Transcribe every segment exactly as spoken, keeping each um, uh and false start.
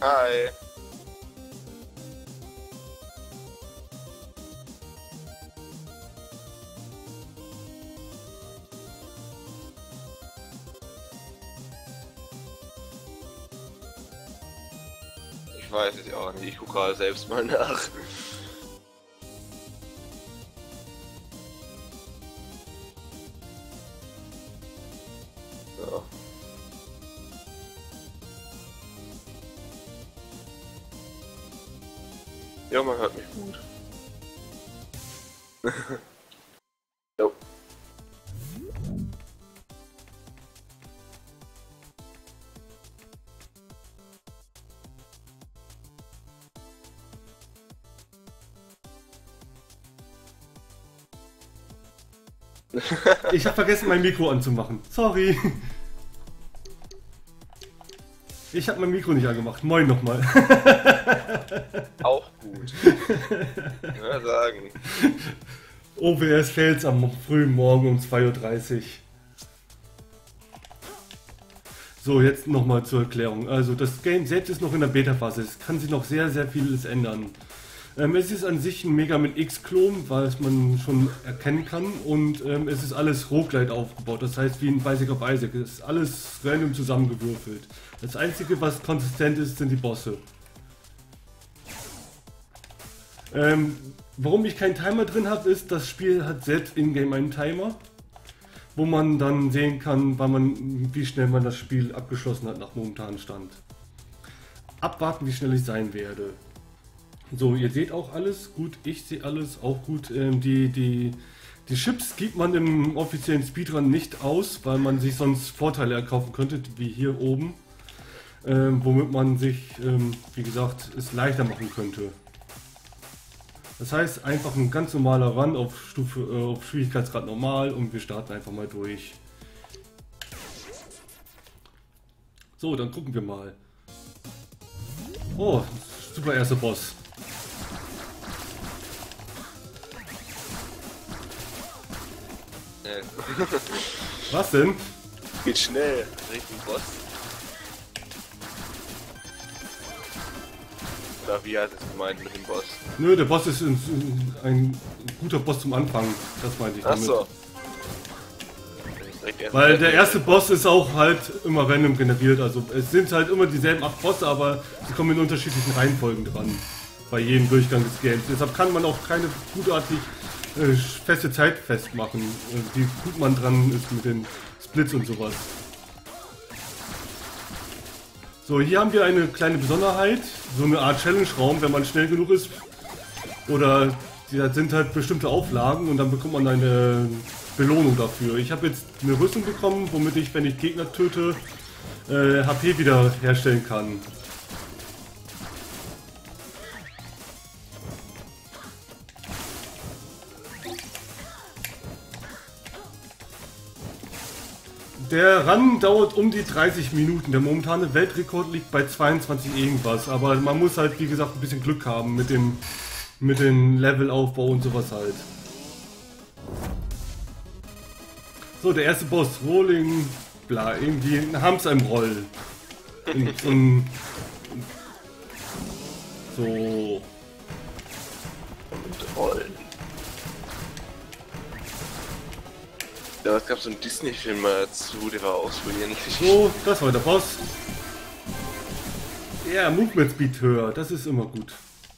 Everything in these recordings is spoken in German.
Hi. Ich weiß es ja auch nicht, ich gucke gerade selbst mal nach. So. Ja, man hört mich gut. Jo. Ich habe vergessen, mein Mikro anzumachen. Sorry. Ich habe mein Mikro nicht angemacht. Moin nochmal. Auch gut. Ja, sagen. O B S Fails am frühen Morgen um zwei Uhr dreißig. So, jetzt nochmal zur Erklärung. Also das Game selbst ist noch in der Beta-Phase. Es kann sich noch sehr, sehr vieles ändern. Ähm, es ist an sich ein Mega Man X-Klon, weil es man schon erkennen kann. Und ähm, es ist alles Roguelite aufgebaut. Das heißt, wie in Basic of Isaac. Es ist alles random zusammengewürfelt. Das Einzige, was konsistent ist, sind die Bosse. Ähm, warum ich keinen Timer drin habe, ist, das Spiel hat selbst in-game einen Timer, wo man dann sehen kann, wann man, wie schnell man das Spiel abgeschlossen hat nach momentanem Stand. Abwarten, wie schnell ich sein werde. So, ihr seht auch alles, gut, ich sehe alles, auch gut. Ähm, die, die, die Chips gibt man im offiziellen Speedrun nicht aus, weil man sich sonst Vorteile erkaufen könnte, wie hier oben. Ähm, womit man sich, ähm, wie gesagt, es leichter machen könnte. Das heißt, einfach ein ganz normaler Run auf Stufe, äh, auf Schwierigkeitsgrad normal und wir starten einfach mal durch. So, dann gucken wir mal. Oh, super erster Boss. Schnell. Was denn? Geht schnell. Richtung Boss. Oder wie hat es gemeint mit dem Boss? Nö, der Boss ist ein, ein guter Boss zum Anfang. Das meinte ich damit. Achso. Weil der erste Boss ist auch halt immer random generiert. Also es sind halt immer dieselben acht Bosse, aber sie kommen in unterschiedlichen Reihenfolgen dran. Bei jedem Durchgang des Games. Deshalb kann man auch keine gutartig äh, feste Zeit festmachen, äh, wie gut man dran ist mit den Splits und sowas. So, hier haben wir eine kleine Besonderheit, so eine Art Challenge-Raum, wenn man schnell genug ist. Oder da sind halt bestimmte Auflagen und dann bekommt man eine Belohnung dafür. Ich habe jetzt eine Rüstung bekommen, womit ich, wenn ich Gegner töte, äh, H P wieder herstellen kann. Der Run dauert um die dreißig Minuten. Der momentane Weltrekord liegt bei zweiundzwanzig irgendwas. Aber man muss halt, wie gesagt, ein bisschen Glück haben mit dem, mit dem Levelaufbau und sowas halt. So, der erste Boss, Rolling, bla, irgendwie ein Hamster im Roll. In, so ein, so. Und rollen. Ja, es gab so einen Disney-Film mal dazu, der war auch so ähnlich. So, das war der Boss. Ja, yeah, Movement Speed höher, das ist immer gut.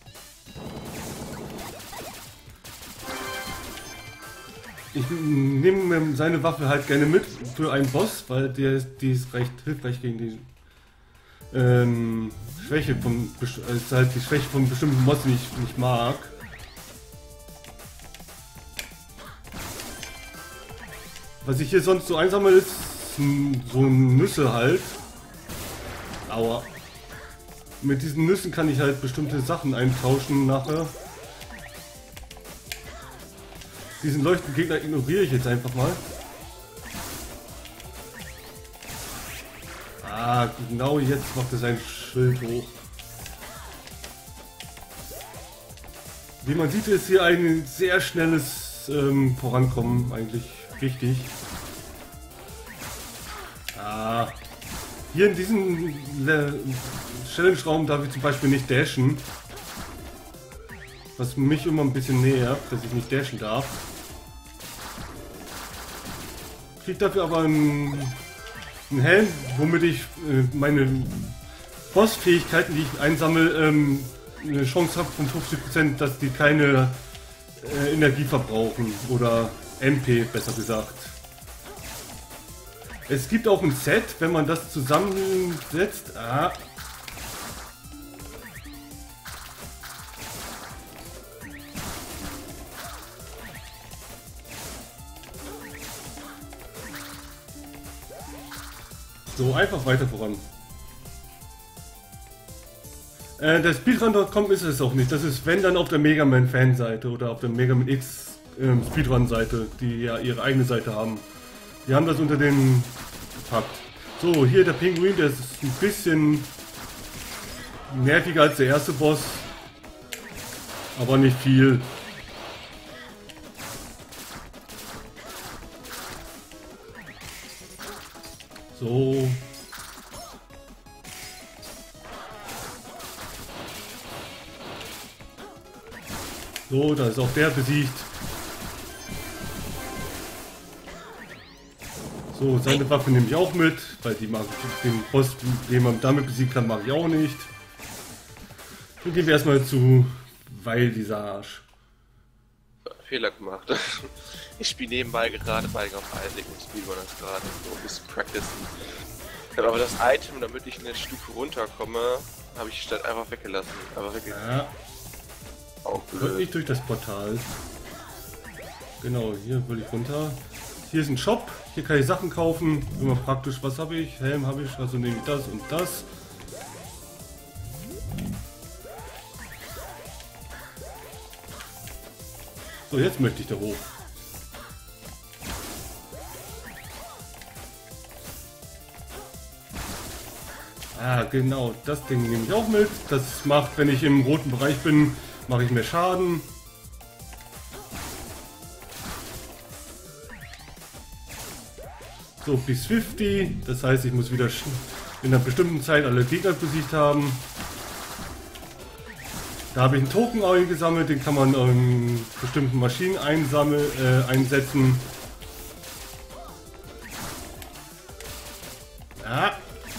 Ich nehme seine Waffe halt gerne mit für einen Boss, weil der die ist recht hilfreich gegen die ähm, Schwäche von ist halt die Schwäche von bestimmten Boss, die ich nicht mag. Was ich hier sonst so einsammle, ist so Nüsse halt. Aua. Mit diesen Nüssen kann ich halt bestimmte Sachen eintauschen nachher. Diesen leuchtenden Gegner ignoriere ich jetzt einfach mal. Ah, genau jetzt macht er sein Schild hoch. Wie man sieht, ist hier ein sehr schnelles ähm, Vorankommen eigentlich wichtig. Ah, Hier in diesem Challenge-Raum darf ich zum Beispiel nicht dashen. Was mich immer ein bisschen nervt, dass ich nicht dashen darf. Krieg dafür aber einen, einen Helm, womit ich äh, meine Bossfähigkeiten, die ich einsammle, ähm, eine Chance habe von fünfzig Prozent, dass die keine äh, Energie verbrauchen. Oder M P, besser gesagt. Es gibt auch ein Set, wenn man das zusammensetzt. Ah. So, einfach weiter voran. Äh, der Speedrun Punkt com ist es auch nicht. Das ist, wenn, dann auf der Mega Man Fanseite oder auf der Mega Man X ähm, Speedrun Seite, die ja ihre eigene Seite haben. Die haben das unter den gepackt. So, hier der Pinguin, der ist ein bisschen nerviger als der erste Boss. Aber nicht viel. So. So, da ist auch der besiegt. So, seine Waffe nehme ich auch mit, weil die mag ich, den Boss, den man damit besiegen kann, mag ich auch nicht. Dann gehen wir erstmal zu Weil-Visage. Fehler gemacht. Ich spiele nebenbei gerade bei auf Isaac und Speedrun das gerade so ein bisschen practicen. Aber das Item, damit ich eine Stufe runterkomme, habe ich statt einfach weggelassen. Aber weggelassen. Ja. Auch Wird nicht durch das Portal. Genau, hier will ich runter. Hier ist ein Shop, hier kann ich Sachen kaufen. Immer praktisch, was habe ich? Helm habe ich, also nehme ich das und das. So, jetzt möchte ich da hoch. Ah, genau, das Ding nehme ich auch mit. Das macht, wenn ich im roten Bereich bin, mache ich mehr Schaden. So, bis fünfzig, das heißt, ich muss wieder in einer bestimmten Zeit alle Gegner besiegt haben. Da habe ich einen Token eingesammelt, den kann man in bestimmten Maschinen einsammeln, äh, einsetzen. Ja.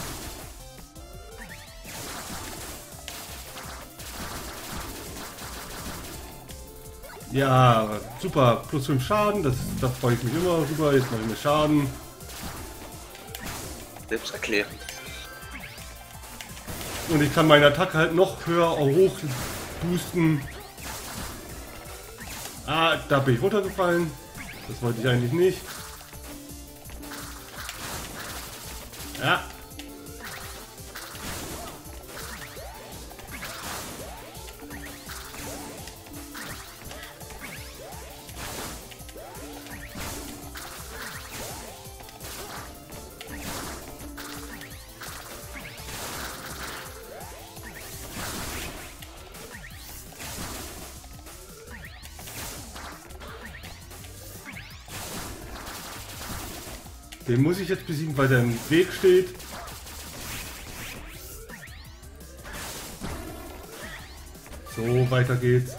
Ja, super, plus fünf Schaden, das, da freue ich mich immer rüber, jetzt mache ich mir Schaden. Selbst erklären. Und ich kann meine Attacke halt noch höher hoch boosten. Ah, da bin ich runtergefallen. Das wollte ich eigentlich nicht. Ja. Den muss ich jetzt besiegen, weil der im Weg steht. So, weiter geht's.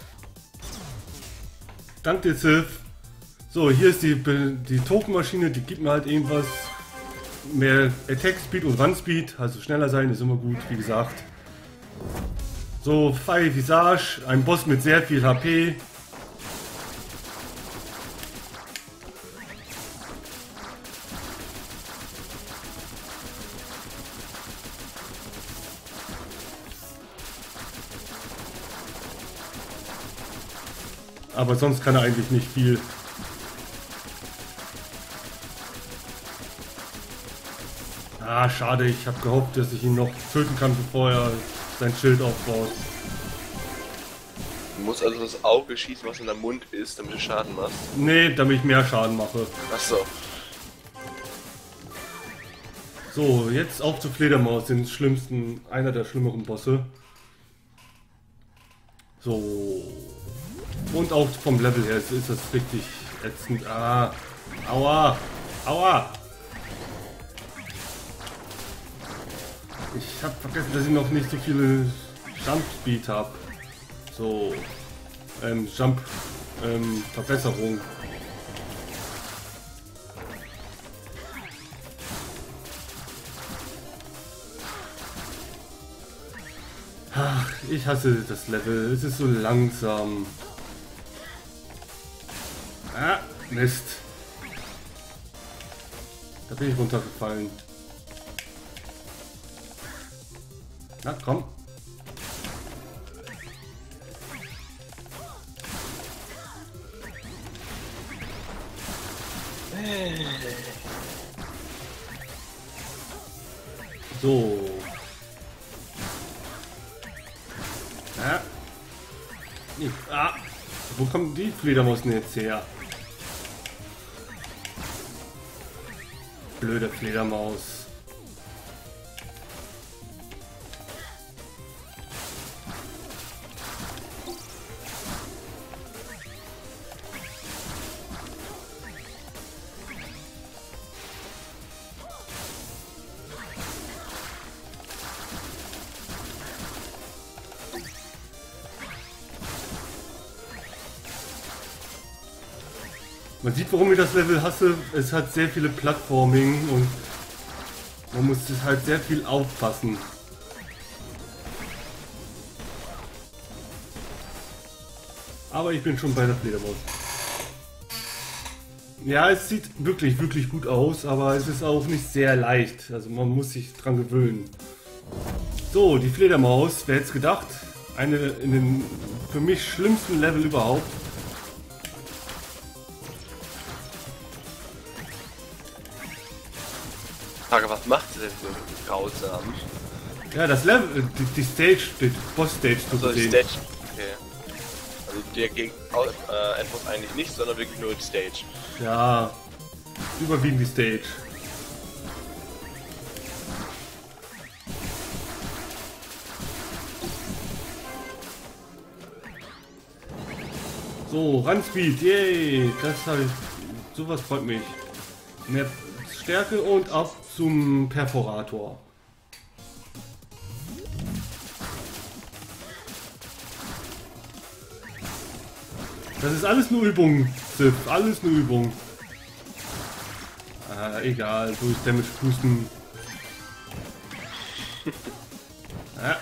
Dank dir, Sith. So, hier ist die, die Tokenmaschine, die gibt mir halt irgendwas. Mehr Attack Speed und Run Speed, also schneller sein ist immer gut, wie gesagt. So, Fire Visage, ein Boss mit sehr viel H P. Aber sonst kann er eigentlich nicht viel. Ah, schade, ich habe gehofft, dass ich ihn noch töten kann, bevor er sein Schild aufbaut. Du musst also das Auge schießen, was in der Mund ist, damit du Schaden machst. Nee, damit ich mehr Schaden mache. Achso. So, jetzt auf zur Fledermaus, den schlimmsten, einer der schlimmeren Bosse. So. Und auch vom Level her ist das richtig ätzend. Ah, aua, aua. Ich habe vergessen, dass ich noch nicht so viele Jump Speed habe. So, ähm, Jump, ähm, Verbesserung. Ach, ich hasse das Level. Es ist so langsam. Ah, Mist. Da bin ich runtergefallen. Na, komm. So. Ja. Nee. Ah. Wo kommen die Fledermaus denn jetzt her? Blöde Fledermaus. Man sieht, warum ich das Level hasse. Es hat sehr viele Plattforming und man muss es halt sehr viel aufpassen. Aber ich bin schon bei der Fledermaus. Ja, es sieht wirklich, wirklich gut aus, aber es ist auch nicht sehr leicht. Also man muss sich dran gewöhnen. So, die Fledermaus, wer hätte es gedacht? Eine in den für mich schlimmsten Level überhaupt. Frage, was macht sie denn so grausam? Ja, das Level, die, die Stage, die Boss-Stage zu Also die sehen. Stage. Okay. Also der gegen äh, Endboss eigentlich nicht, sondern wirklich nur die Stage. Ja, überwiegend die Stage. So, Runspeed, yay, das habe ich, sowas freut mich. Mehr Stärke und ab zum Perforator. Das ist alles nur Übung, Sif, alles nur Übung. Ah, egal, durch Damage pusten. Ah.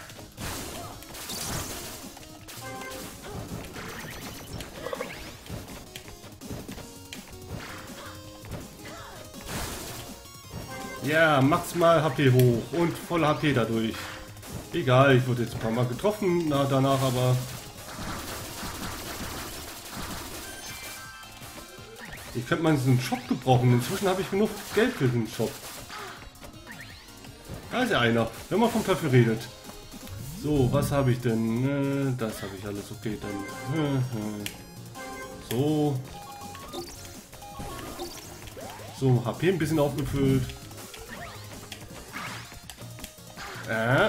Ja, maximal H P hoch und voll H P dadurch. Egal, ich wurde jetzt ein paar Mal getroffen, na, danach aber... Ich könnte mal so einen Shop gebrauchen. Inzwischen habe ich genug Geld für den Shop. Da ist ja einer. Wenn man vom Kaffee redet. So, was habe ich denn? Das habe ich alles okay. Dann. So. So, H P ein bisschen aufgefüllt. Äh.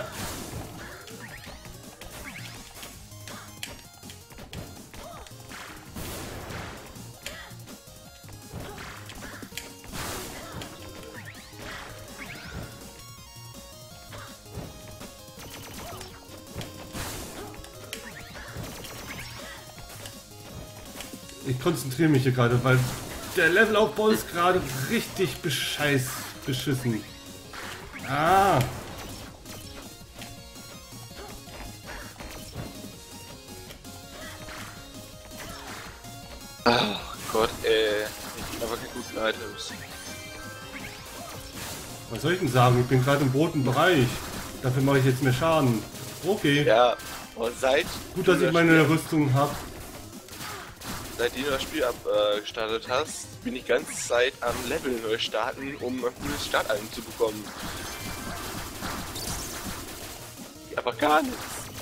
Ich konzentriere mich hier gerade, weil der Levelaufbau ist gerade richtig bescheiß beschissen. Ah. Oh Gott, ey. Ich habe keine guten Items. Was soll ich denn sagen? Ich bin gerade im roten Bereich. Dafür mache ich jetzt mehr Schaden. Okay. Ja, und seit... Gut, dass ich meine Rüstung habe. Seitdem du das Spiel abgestartet äh, hast, bin ich die ganze Zeit am Level neu starten, um ein cooles Startitem zu bekommen. Aber gar nichts.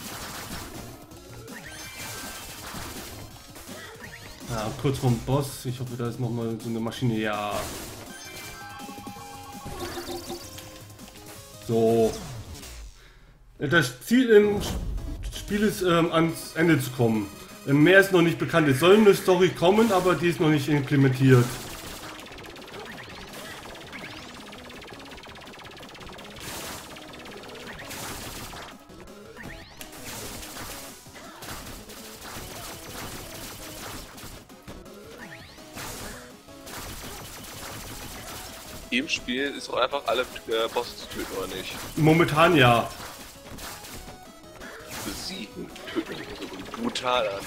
Ja, kurz vorm Boss. Ich hoffe, da ist noch mal so eine Maschine. Ja. So. Das Ziel im Spiel ist, ähm, ans Ende zu kommen. Mehr ist noch nicht bekannt. Es soll eine Story kommen, aber die ist noch nicht implementiert. im Spiel ist auch einfach alle äh, Bosse zu töten, oder nicht? Momentan ja. Besiegen, töten sich so brutal an.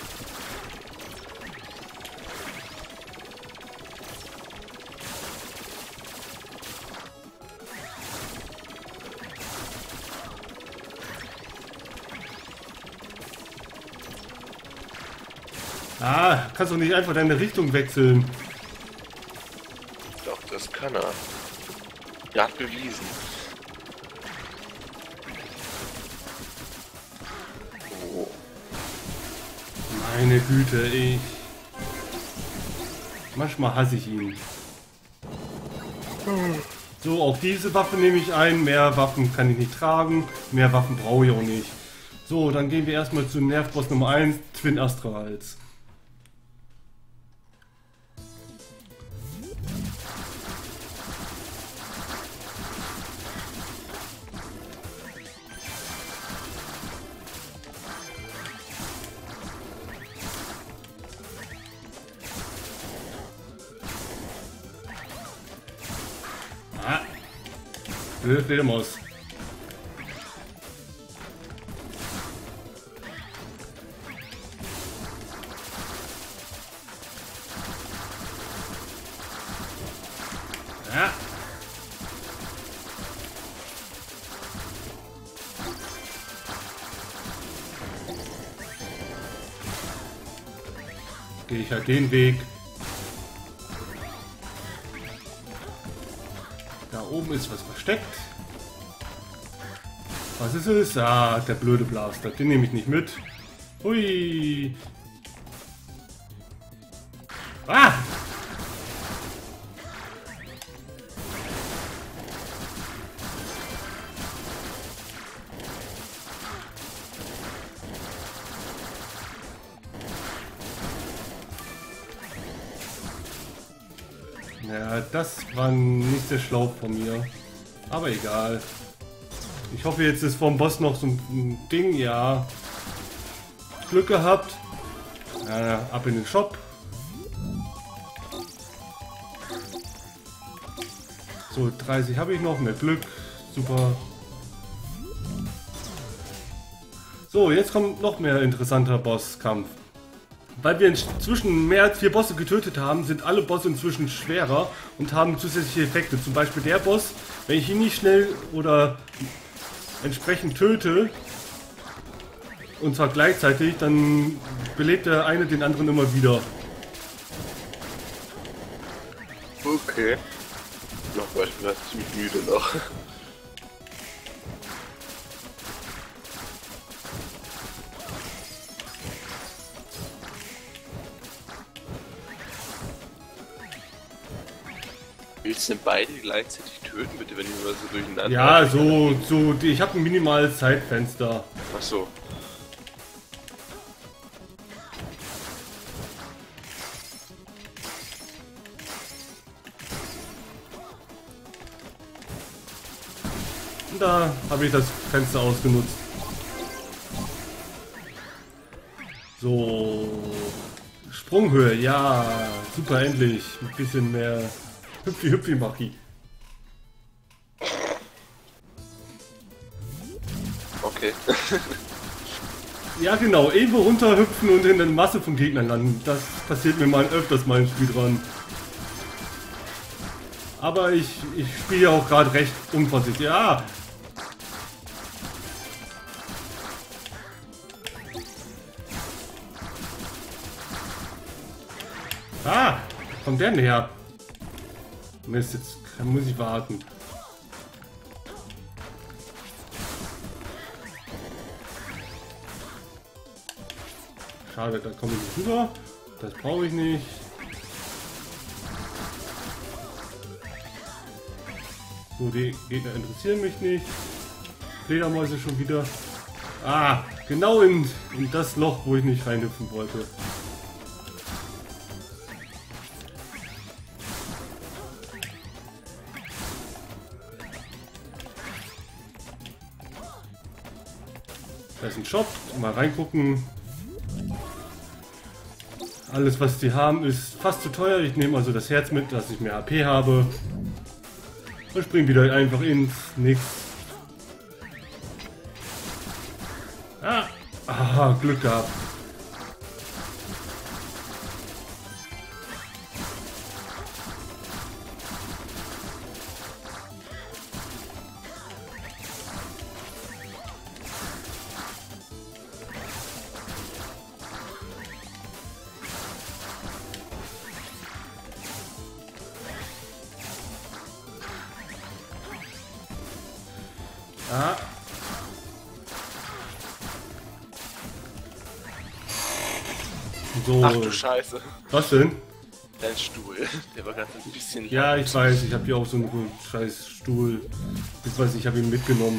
Ah, kannst doch nicht einfach deine Richtung wechseln. Doch, das kann er. Er hat bewiesen. Oh. Meine Güte, ich... Manchmal hasse ich ihn. So, auch diese Waffe nehme ich ein. Mehr Waffen kann ich nicht tragen. Mehr Waffen brauche ich auch nicht. So, dann gehen wir erstmal zu Nervboss Nummer eins, Twin Astrals. Ah, Fledermaus. Ja. Gehe ich halt den Weg. Da oben ist was versteckt. Was ist es? Ah, der blöde Blaster. Den nehme ich nicht mit. Hui. Ah! Ja, das war nicht sehr schlau von mir. Aber egal. Ich hoffe, jetzt ist vom Boss noch so ein Ding. Ja. Glück gehabt. Ja, ab in den Shop. So, dreißig habe ich noch. Mehr Glück. Super. So, jetzt kommt noch mehr interessanter Bosskampf. Weil wir inzwischen mehr als vier Bosse getötet haben, sind alle Bosse inzwischen schwerer und haben zusätzliche Effekte. Zum Beispiel der Boss, wenn ich ihn nicht schnell oder entsprechend töte, und zwar gleichzeitig, dann belebt der eine den anderen immer wieder. Okay. Noch weil ich bin halt ziemlich müde noch. Willst du denn beide gleichzeitig töten, bitte, wenn die immer so durcheinander... Ja, so, so, die- ich habe ein minimales Zeitfenster. Ach so. Und da habe ich das Fenster ausgenutzt. So, Sprunghöhe, ja, super, endlich. Ein bisschen mehr hüpfi hüpfi machi. Okay. Ja genau, irgendwo runterhüpfen und in der Masse von Gegnern landen. Das passiert mir mal öfters mal im Spiel dran. Aber ich, ich spiele ja auch gerade recht unvorsichtig. Ja. Ah, kommt der denn her? Mist, jetzt muss ich warten. Schade, da komme ich nicht rüber. Das brauche ich nicht. So, die Gegner interessieren mich nicht. Fledermäuse schon wieder. Ah, genau in, in das Loch, wo ich nicht reinhüpfen wollte. Da ist ein Shop, mal reingucken. Alles, was die haben, ist fast zu teuer. Ich nehme also das Herz mit, dass ich mehr A P habe. Und spring wieder einfach ins Nix. Ah, ah Glück gehabt. Ah. So. Ach du Scheiße. Was denn? Dein Stuhl. Der war gerade ein bisschen... Ja, ich weiß, ich habe hier auch so einen scheiß Stuhl. Ich weiß, ich habe ihn mitgenommen.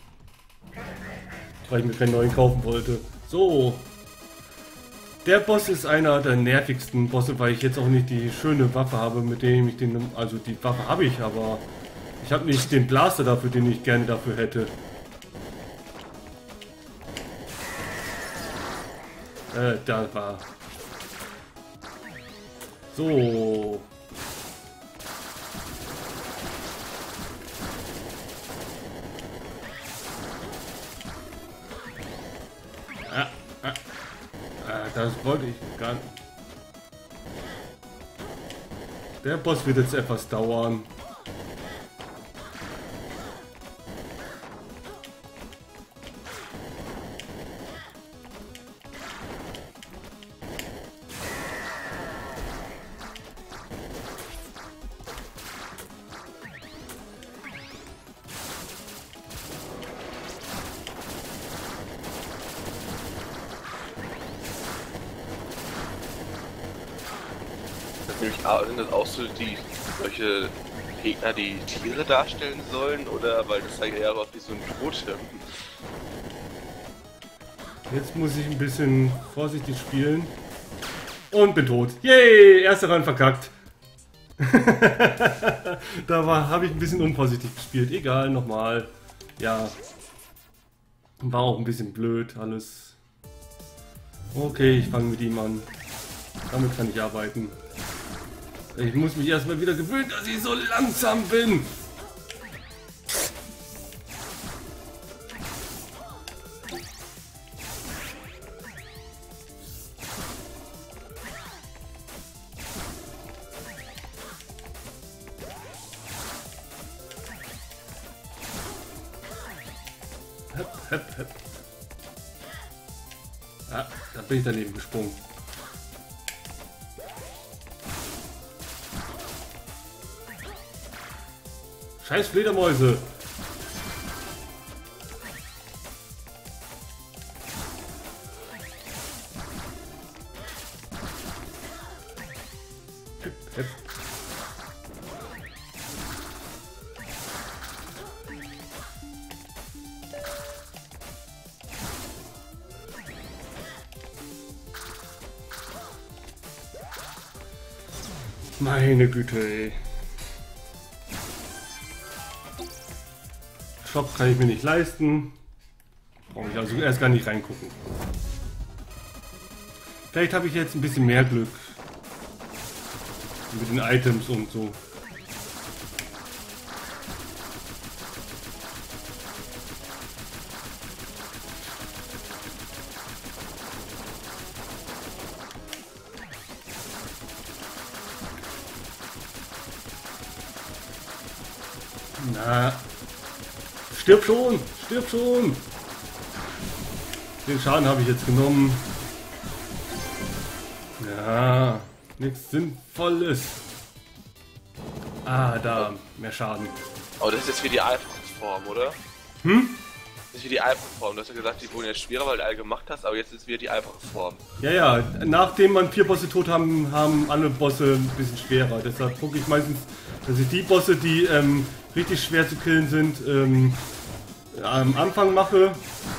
Weil ich mir keinen neuen kaufen wollte. So. Der Boss ist einer der nervigsten Bosse, weil ich jetzt auch nicht die schöne Waffe habe, mit dem ich den... Also die Waffe habe ich, aber... Ich habe nicht den Blaster dafür, den ich gerne dafür hätte. Äh, da war... So. Ah, ah, ah, das wollte ich gar nicht. Der Boss wird jetzt etwas dauern. Nämlich, ah, sind das auch so die solche Gegner, die Tiere darstellen sollen, oder weil das ja eher aus wie so ein Totem? Jetzt muss ich ein bisschen vorsichtig spielen. Und bin tot. Yay! Erster Run verkackt. Da war, habe ich ein bisschen unvorsichtig gespielt. Egal, nochmal. Ja. War auch ein bisschen blöd alles. Okay, ich fange mit ihm an. Damit kann ich arbeiten. Ich muss mich erstmal wieder gewöhnen, dass ich so langsam bin. Hep, hep, hep. Ah, da bin ich daneben gesprungen. Scheiß Fledermäuse! Hep, hep. Meine Güte, ey. Shop kann ich mir nicht leisten. Brauche ich also erst gar nicht reingucken. Vielleicht habe ich jetzt ein bisschen mehr Glück. Mit den Items und so. Na. Stirb schon! Stirb schon! Den Schaden habe ich jetzt genommen. Ja, nichts Sinnvolles. Ah, da, mehr Schaden. Aber das ist jetzt wie die einfache Form, oder? Hm? Das ist wie die einfache Form. Du hast ja gesagt, die wurden jetzt schwerer, weil du alle gemacht hast, aber jetzt ist wieder die einfache Form. Ja, ja, nachdem man vier Bosse tot haben, haben alle Bosse ein bisschen schwerer. Deshalb gucke ich meistens, dass ich die Bosse, die ähm, richtig schwer zu killen sind, ähm, am Anfang mache.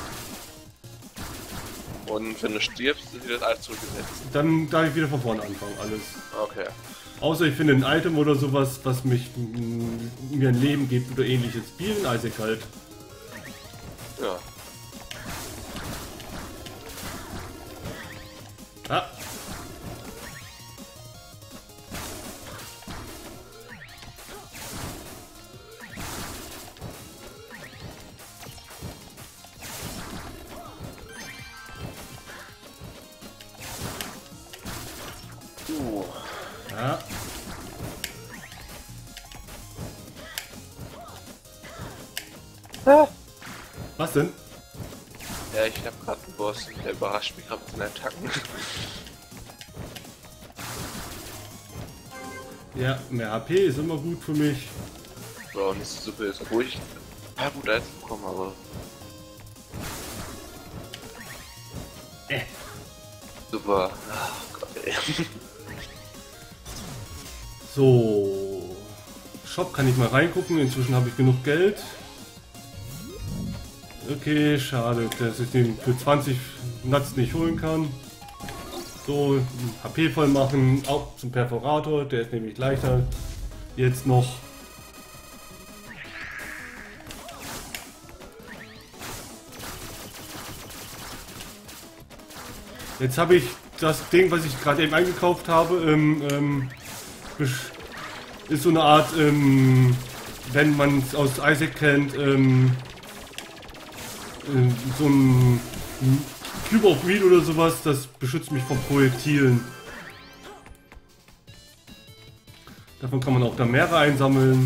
Und wenn du stirbst, ist wieder das alles zurückgesetzt. Dann darf ich wieder von vorne anfangen, alles. Okay. Außer ich finde ein Item oder sowas, was mich m, mir ein Leben gibt oder ähnliches. Wie in Isaac halt. Ja. Ah. Ah. Was denn? Ja, ich hab gerade einen Boss, der überrascht mich gerade mit seinen Attacken. Ja, mehr H P ist immer gut für mich. War auch nicht so böse, obwohl ich ein paar gute Items bekommen habe. Äh. Super. Ach Gott, ey. So. Shop kann ich mal reingucken, inzwischen habe ich genug Geld. Okay, schade, dass ich den für zwanzig Nuts nicht holen kann. So, H P voll machen, auch zum Perforator, der ist nämlich leichter. Jetzt noch. Jetzt habe ich das Ding, was ich gerade eben eingekauft habe, ähm, ähm, ist so eine Art, ähm, wenn man es aus Isaac kennt, ähm, äh, so ein Cube of Weed oder sowas, das beschützt mich vor Projektilen. Davon kann man auch da mehrere einsammeln.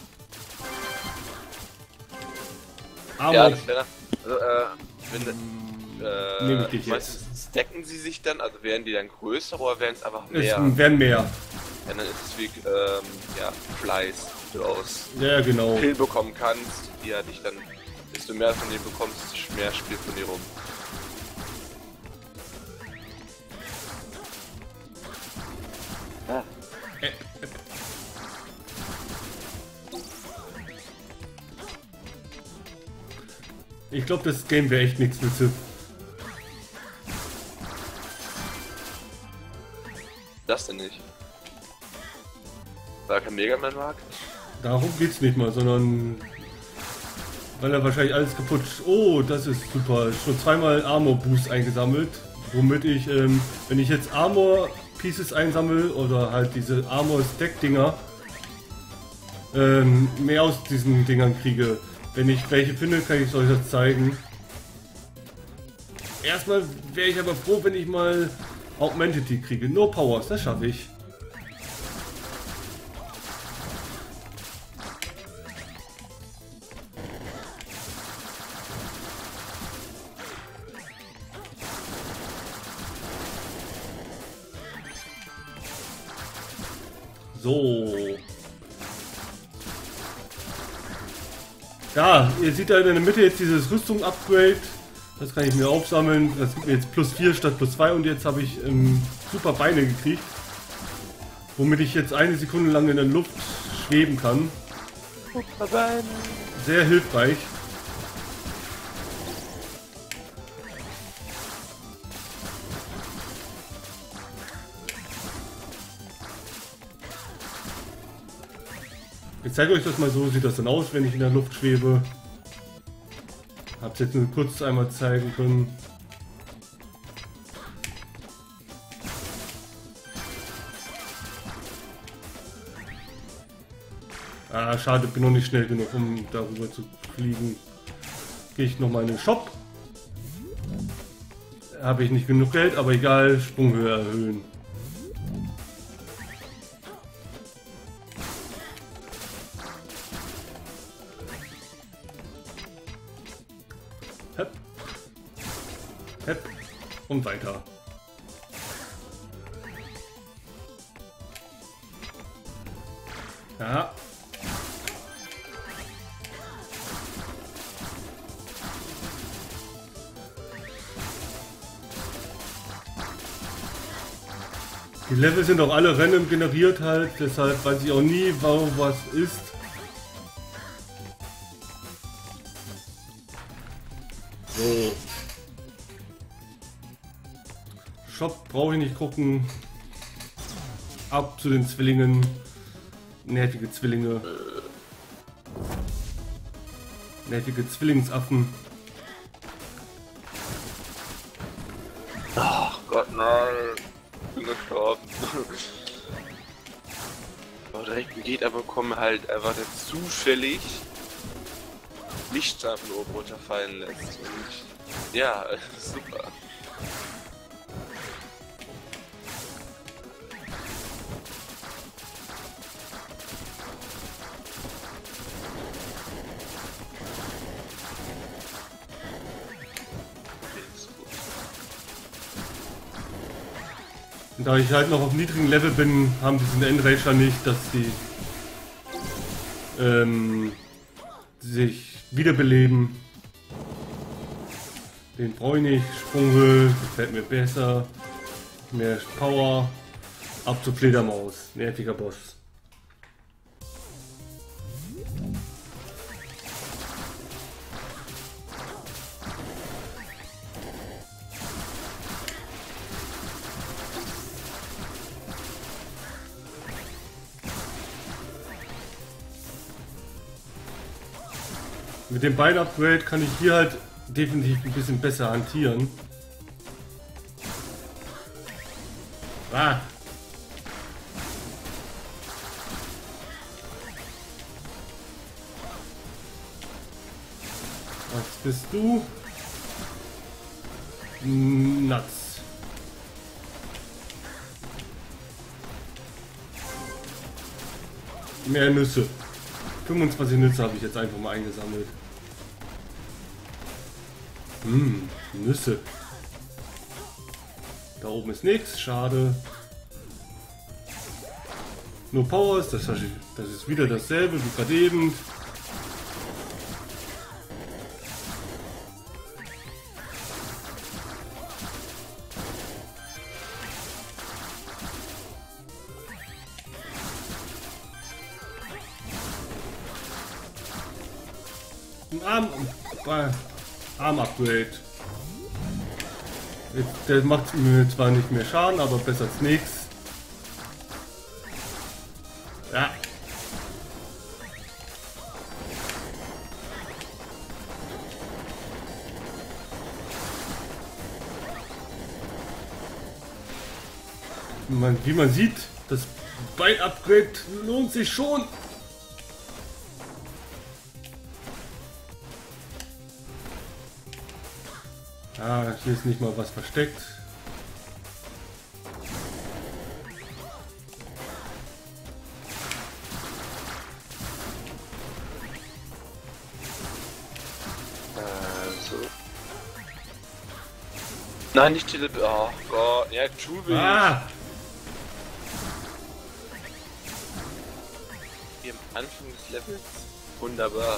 Aber ja, das wäre. Also, äh, wenn. Äh, nehme ich dich jetzt. Stacken sie sich dann, also werden die dann größer oder werden es einfach mehr? Es werden mehr. Ja, dann ist es wie, ähm, ja, Fleiß, die du aus Ja, genau. Pill bekommen kannst, die ja dich dann, desto mehr von denen bekommst, desto mehr spielt von dir rum. Ah. Äh, Ich glaube, das Game wäre echt nichts für Sith. Das denn nicht? Weil er kein Mega Man mag? Darum geht's nicht mal, sondern weil er wahrscheinlich alles kaputt. Oh, das ist super. Schon zweimal Armor Boost eingesammelt, womit ich, ähm, wenn ich jetzt Armor Pieces einsammle oder halt diese Armor Stack Dinger, ähm, mehr aus diesen Dingern kriege. Wenn ich welche finde, kann ich es euch das zeigen. Erstmal wäre ich aber froh, wenn ich mal Augmentity kriege. No Powers, das schaffe ich. So. Ja, ihr seht da in der Mitte jetzt dieses Rüstung-Upgrade. Das kann ich mir aufsammeln. Das gibt mir jetzt plus vier statt plus zwei und jetzt habe ich ähm, super Beine gekriegt. Womit ich jetzt eine Sekunde lang in der Luft schweben kann. Super Beine. Sehr hilfreich. Ich zeige euch das mal, so sieht das dann aus, wenn ich in der Luft schwebe. Hab's jetzt nur kurz einmal zeigen können. Ah, schade, bin noch nicht schnell genug, um darüber zu fliegen. Gehe ich nochmal in den Shop. Habe ich nicht genug Geld, aber egal, Sprunghöhe erhöhen. Hep. Hep. Und weiter. Ja. Die Level sind auch alle random generiert halt, deshalb weiß ich auch nie, warum was ist. So. Shop brauche ich nicht gucken. Ab zu den Zwillingen. Nervige Zwillinge. Nervige Zwillingsaffen. Ach Gott, nein. Ich bin gestorben. Aber direkt geht, aber kommen halt einfach zufällig Lichtstapel oben runterfallen lässt. Und ja, super. Da ich halt noch auf niedrigem Level bin, haben diesen Endrager nicht, dass sie ähm, sich wiederbeleben. Den brauche ich nicht. Sprunghöhe gefällt mir besser. Mehr Power. Ab zur Fledermaus. Nerviger Boss. Mit dem Bein-Upgrade kann ich hier halt definitiv ein bisschen besser hantieren. Ah. Was bist du? Nuts. Mehr Nüsse. fünfundzwanzig Nüsse habe ich jetzt einfach mal eingesammelt. Hm, Nüsse. Da oben ist nichts, schade. Nur Powers, das, das ist wieder dasselbe wie gerade eben. Arm, Arm Upgrade. Der macht mir zwar nicht mehr Schaden, aber besser als nichts. Ja. Man, wie man sieht, das Bein-Upgrade lohnt sich schon. Ah, hier ist nicht mal was versteckt. Also. Nein, nicht Tele... Oh Gott, ja, Juby. Ah! Hier am Anfang des Levels. Wunderbar.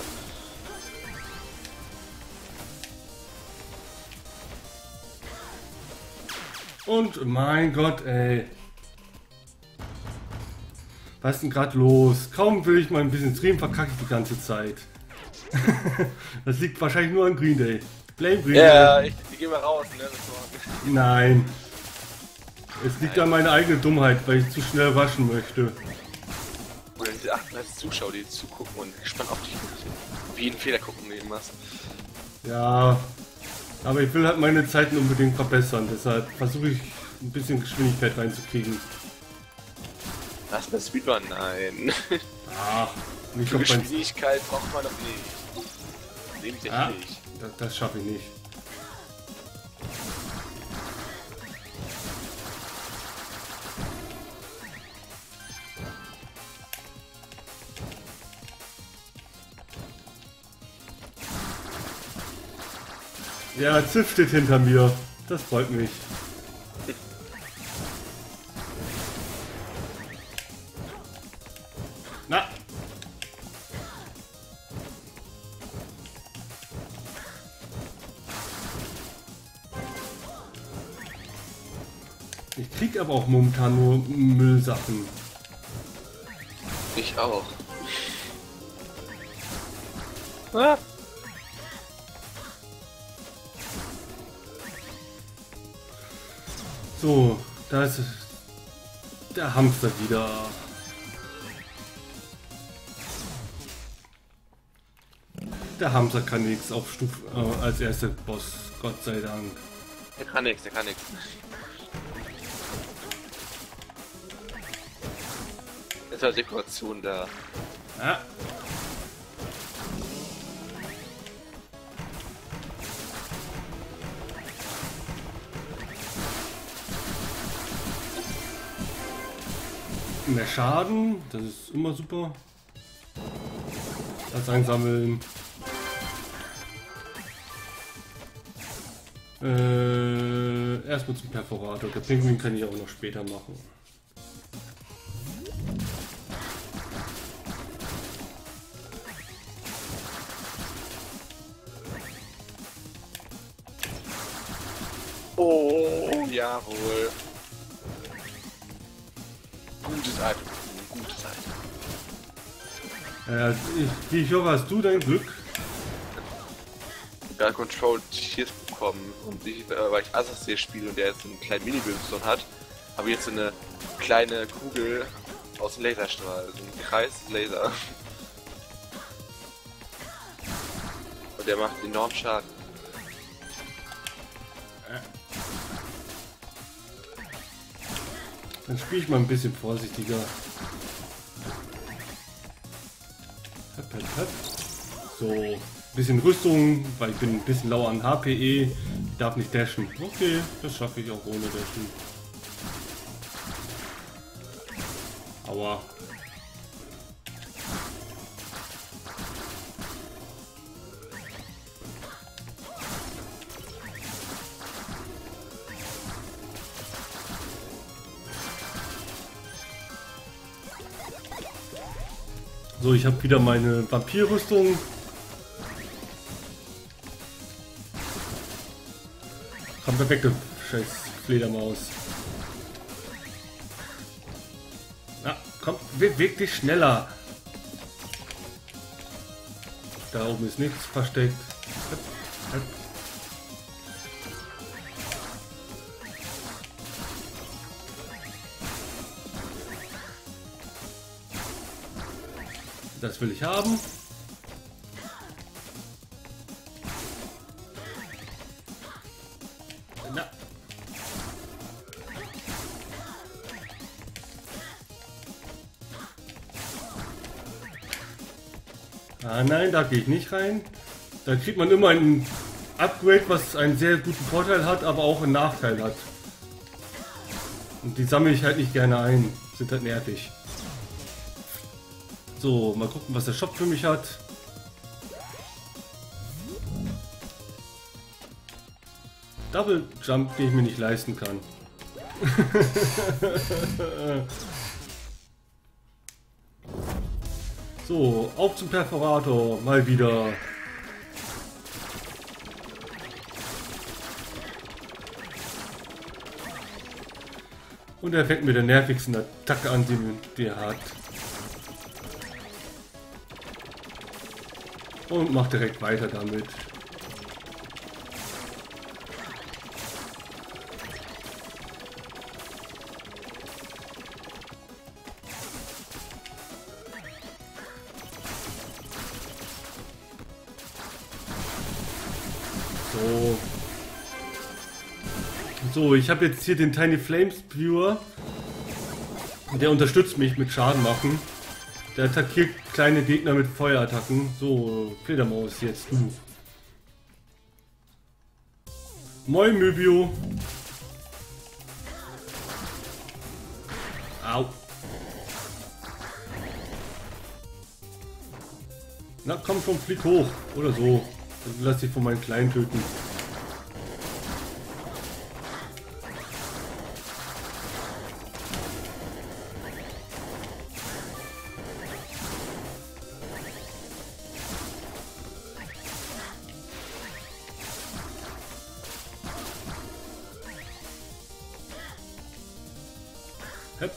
Und mein Gott, ey. Was ist denn gerade los? Kaum will ich mal ein bisschen streamen, verkacke ich die ganze Zeit. Das liegt wahrscheinlich nur an Green Day. Blame Green Ja, Day. ich, ich geh mal raus, ne? Das war... Nein. Es liegt an meiner eigenen Dummheit, weil ich zu schnell waschen möchte. Oder diese achtunddreißig Zuschauer, die zugucken und gespannt auf dich auf jeden Fehler gucken, den du machst. Ja. Aber ich will halt meine Zeiten unbedingt verbessern, deshalb versuche ich ein bisschen Geschwindigkeit reinzukriegen. Was, das Speedrun? Nein. Ach, nicht Für auf mein... Geschwindigkeit braucht man doch nicht. Nehme ich Ah, nicht. das, das schaffe ich nicht. Ja, Ziff steht hinter mir. Das freut mich. Na. Ich krieg aber auch momentan nur Müllsachen. Ich auch. Ah. So, da ist der Hamster wieder. Der Hamster kann nichts auf Stufe äh, als erster Boss, Gott sei Dank. Der kann nichts, der kann nichts. Jetzt war Dekoration da. Ja. Mehr Schaden, das ist immer super. Das einsammeln. Äh, erstmal zum Perforator. Der Pinguin kann ich auch noch später machen. Oh, jawohl. Gutes Item. Gutes Item. Äh, ich, ich hoffe, hast du dein Glück? Ja, Control Cheers bekommen und ich, äh, weil ich Assassin spiele und der jetzt einen kleinen Mini-Bildungston hat, habe ich jetzt so eine kleine Kugel aus dem Laserstrahl, so ein Kreislaser. Und der macht enorm Schaden. Dann spiele ich mal ein bisschen vorsichtiger. Höp, höp, höp. So, ein bisschen Rüstung, weil ich bin ein bisschen lauer an H P E. Ich darf nicht dashen. Okay, das schaffe ich auch ohne Dashen. Aua. So, ich habe wieder meine Vampirrüstung. Komm da weg, du scheiß Fledermaus. Na, komm, beweg dich schneller. Da oben ist nichts versteckt. Hopp, hopp. Das will ich haben. Na. Ah nein, da gehe ich nicht rein. Da kriegt man immer ein Upgrade, was einen sehr guten Vorteil hat, aber auch einen Nachteil hat. Und die sammle ich halt nicht gerne ein. Sind halt nervig. So, mal gucken, was der Shop für mich hat. Double Jump, den ich mir nicht leisten kann. So, auf zum Perforator, mal wieder. Und er fängt mit der nervigsten Attacke an, die er hat. Und macht direkt weiter damit. So. So, ich habe jetzt hier den Tiny Flame Spewer. Der unterstützt mich mit Schaden machen. Der attackiert kleine Gegner mit Feuerattacken. So, Fledermaus, jetzt du. Moin, Möbio. Au. Na komm schon, flieg hoch. Oder so. Lass dich von meinen Kleinen töten. Hep.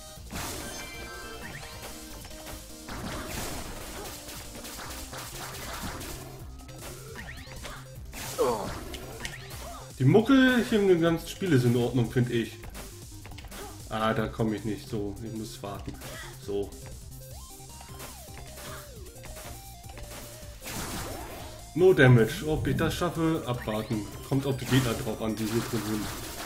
Oh. Die Muckel hier in dem ganzen Spiel ist in Ordnung, finde ich. Ah, da komme ich nicht so. Ich muss warten. So. No Damage. Ob ich das schaffe, abwarten. Kommt auf die Gegner drauf an, die hier drin sind.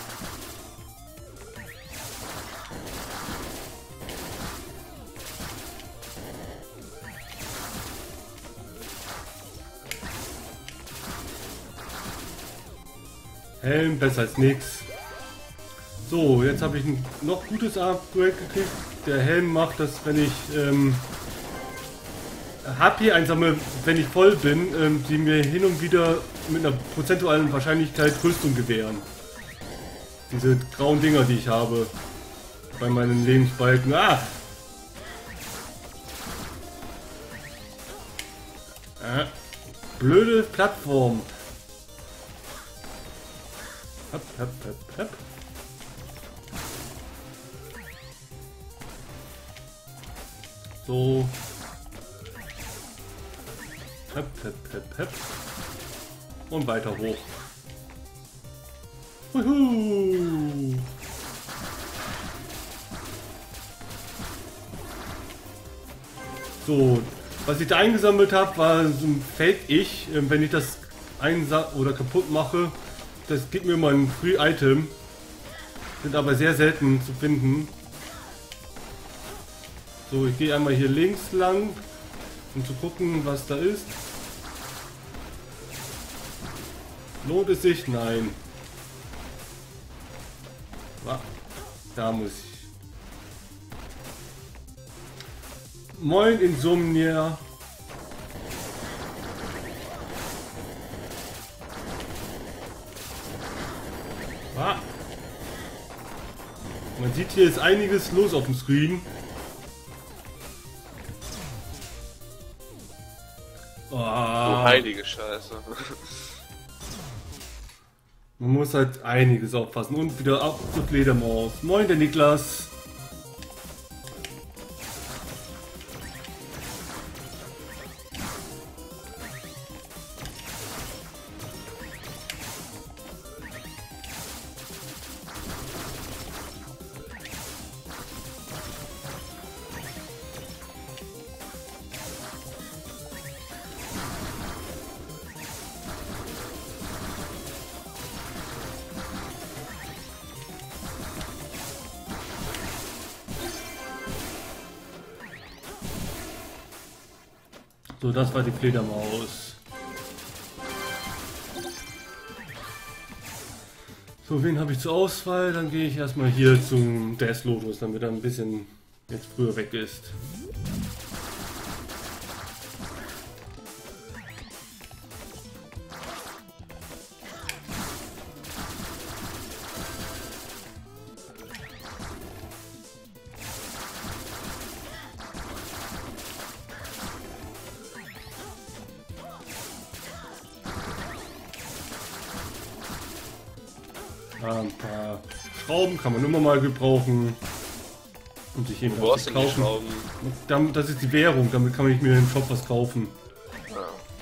Helm, besser als nix. So, jetzt habe ich ein noch gutes Upgrade gekriegt. Der Helm macht das, wenn ich ähm, H P einsammle, wenn ich voll bin, ähm, die mir hin und wieder mit einer prozentualen Wahrscheinlichkeit Rüstung gewähren. Diese grauen Dinger, die ich habe. Bei meinen Lebensbalken. Ah! ah. Blöde Plattform. Hopp, hopp, hopp, hopp. So. Hep, hep, hep, hep. Und weiter hoch. Juhu. So, was ich da eingesammelt habe, war so ein Fake-Ich. Wenn ich das einsa oder kaputt mache, das gibt mir mal ein Free-Item. Sind aber sehr selten zu finden. So, ich gehe einmal hier links lang, um zu gucken, was da ist. Lohnt es sich? Nein. Da muss ich. Moin Insomnia. Ah. Man sieht, hier ist einiges los auf dem Screen. Oh, heilige Scheiße. Man muss halt einiges aufpassen. Und wieder ab zur Fledermaus. Moin, der Niklas. So, das war die Fledermaus. So, wen habe ich zur Auswahl? Dann gehe ich erstmal hier zum Death Lotus, damit er ein bisschen jetzt früher weg ist. Ein paar Schrauben kann man immer mal gebrauchen. Und sich eben was kaufen. Damit, das ist die Währung, damit kann ich mir im Shop was kaufen. Ja.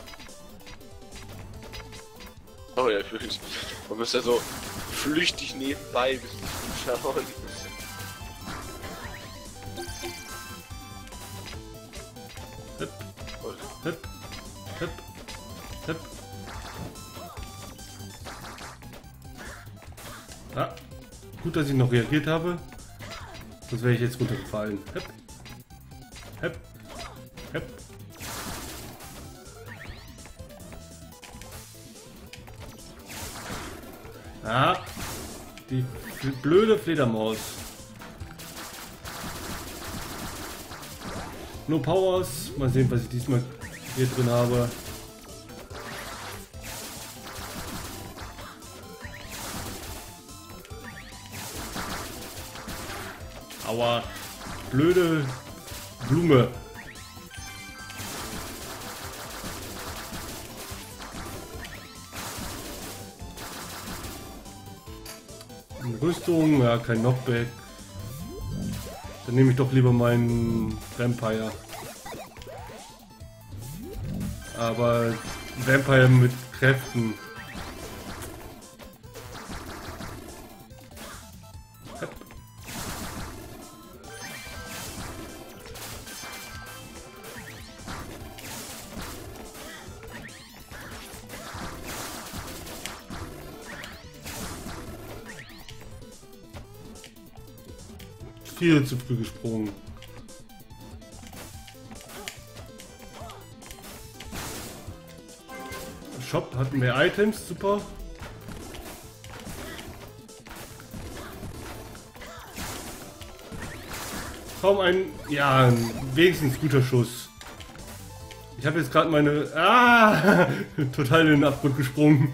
Oh ja, wirklich. Man muss ja so flüchtig nebenbei ein bisschen zuschauen. Hep, hep, hep, hep. Ah, gut, dass ich noch reagiert habe. Sonst wäre ich jetzt runtergefallen. Hep. Hep. Hep. Ah, die blöde Fledermaus. No Powers. Mal sehen, was ich diesmal hier drin habe. Aua, blöde Blume. Rüstung, ja, kein Knockback. Dann nehme ich doch lieber meinen Vampire. Aber Vampire mit Kräften. Viel zu früh gesprungen. Shop hat mehr Items, super. Kaum ein, ja, wenigstens guter Schuss. Ich habe jetzt gerade meine... Ah! Total in den Abgrund gesprungen.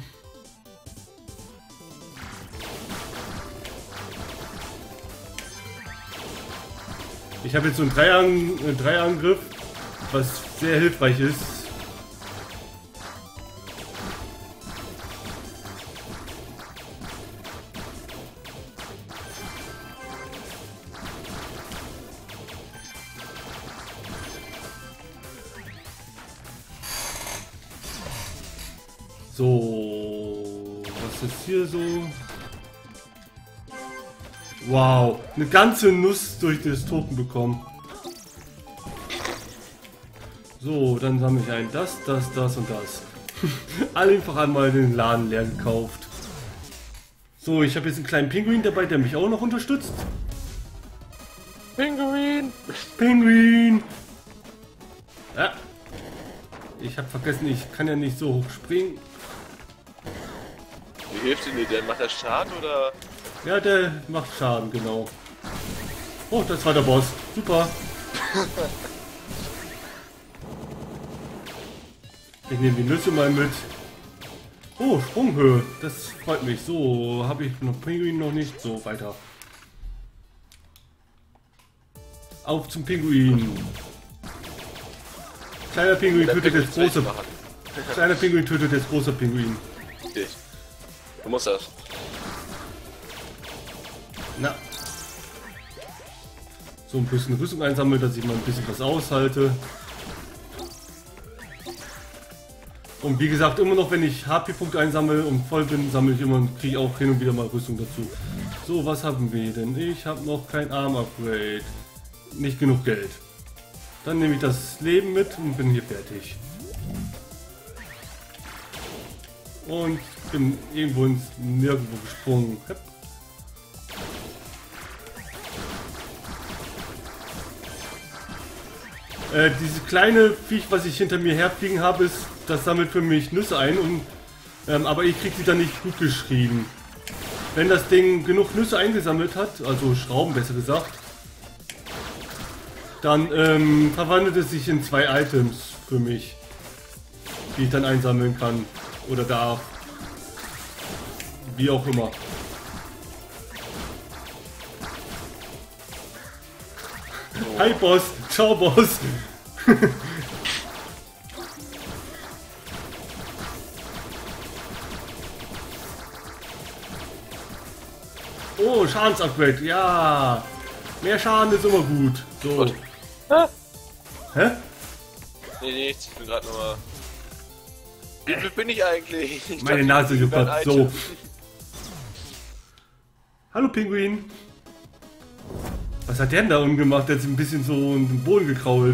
Ich habe jetzt so einen Dreiang äh, Dreiangriff, was sehr hilfreich ist. So, was ist hier so? Wow, eine ganze Nuss durch das Token bekommen. So, dann sammle ich ein das, das, das und das. Einfach einmal den Laden leer gekauft. So, ich habe jetzt einen kleinen Pinguin dabei, der mich auch noch unterstützt. Pinguin! Pinguin! Ja. Ich habe vergessen, ich kann ja nicht so hoch springen. Wie hilft denn dir der? Macht er Schaden oder? Ja, der macht Schaden, genau. Oh, das war der Boss. Super. Ich nehme die Nüsse mal mit. Oh, Sprunghöhe. Das freut mich. So, habe ich noch Pinguin noch nicht. So, weiter. Auf zum Pinguin. Kleiner Pinguin tötet jetzt große. Kleiner Pinguin tötet jetzt großer Pinguin. Ich. Du musst das. Na. So ein bisschen Rüstung einsammeln, dass ich mal ein bisschen was aushalte. Und wie gesagt, immer noch, wenn ich H P-Punkte einsammle und voll bin, sammle ich immer und kriege auch hin und wieder mal Rüstung dazu. So, was haben wir denn? Ich habe noch kein Arm-Upgrade. Nicht genug Geld. Dann nehme ich das Leben mit und bin hier fertig. Und bin irgendwo ins Nirgendwo gesprungen. Hepp. Äh, diese kleine Viech, was ich hinter mir herfliegen habe, ist, das sammelt für mich Nüsse ein, und, ähm, aber ich kriege sie dann nicht gut geschrieben. Wenn das Ding genug Nüsse eingesammelt hat, also Schrauben besser gesagt, dann ähm, verwandelt es sich in zwei Items für mich, die ich dann einsammeln kann oder darf. Wie auch immer. Oh. Hi Boss, ciao Boss. Oh, Schadensupgrade, ja. Mehr Schaden ist immer gut. So. Ah. Hä? Nee, nichts, ich bin gerade nochmal. Wie viel bin ich eigentlich? Ich Meine Nase juckt so. Hallo Pinguin. Was hat der denn da unten gemacht? Der hat sich ein bisschen so in den Boden gekrault.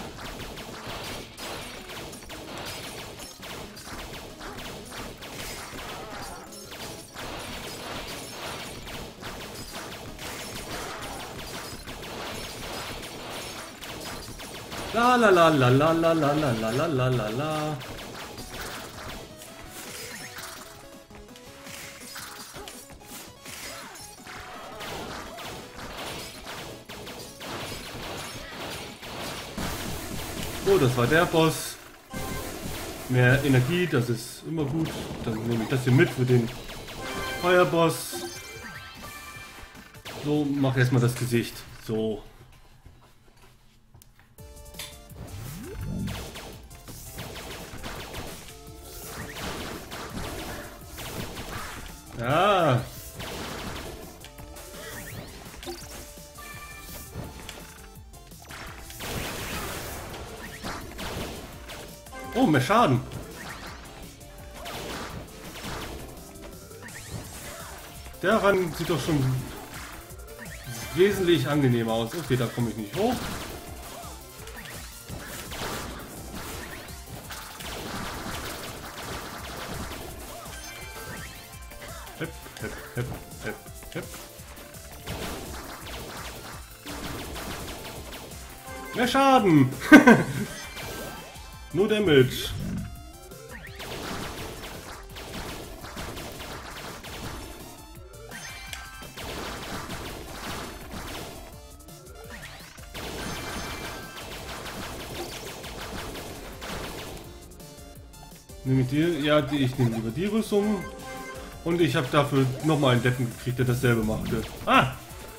La la la la la la la la la la la la la. So, das war der Boss. Mehr Energie, das ist immer gut. Dann nehme ich das hier mit für den Feuerboss. So, mach erstmal das Gesicht. So. Ja. Oh, mehr Schaden. Der Rand sieht doch schon wesentlich angenehmer aus. Okay, da komme ich nicht hoch. Hep, hep, hep, hep, hep. Mehr Schaden! Nur Damage. Nehme ich die? Ja, die, ich nehme lieber die Rüstung. Und ich habe dafür nochmal einen Deppen gekriegt, der dasselbe machte. Ah!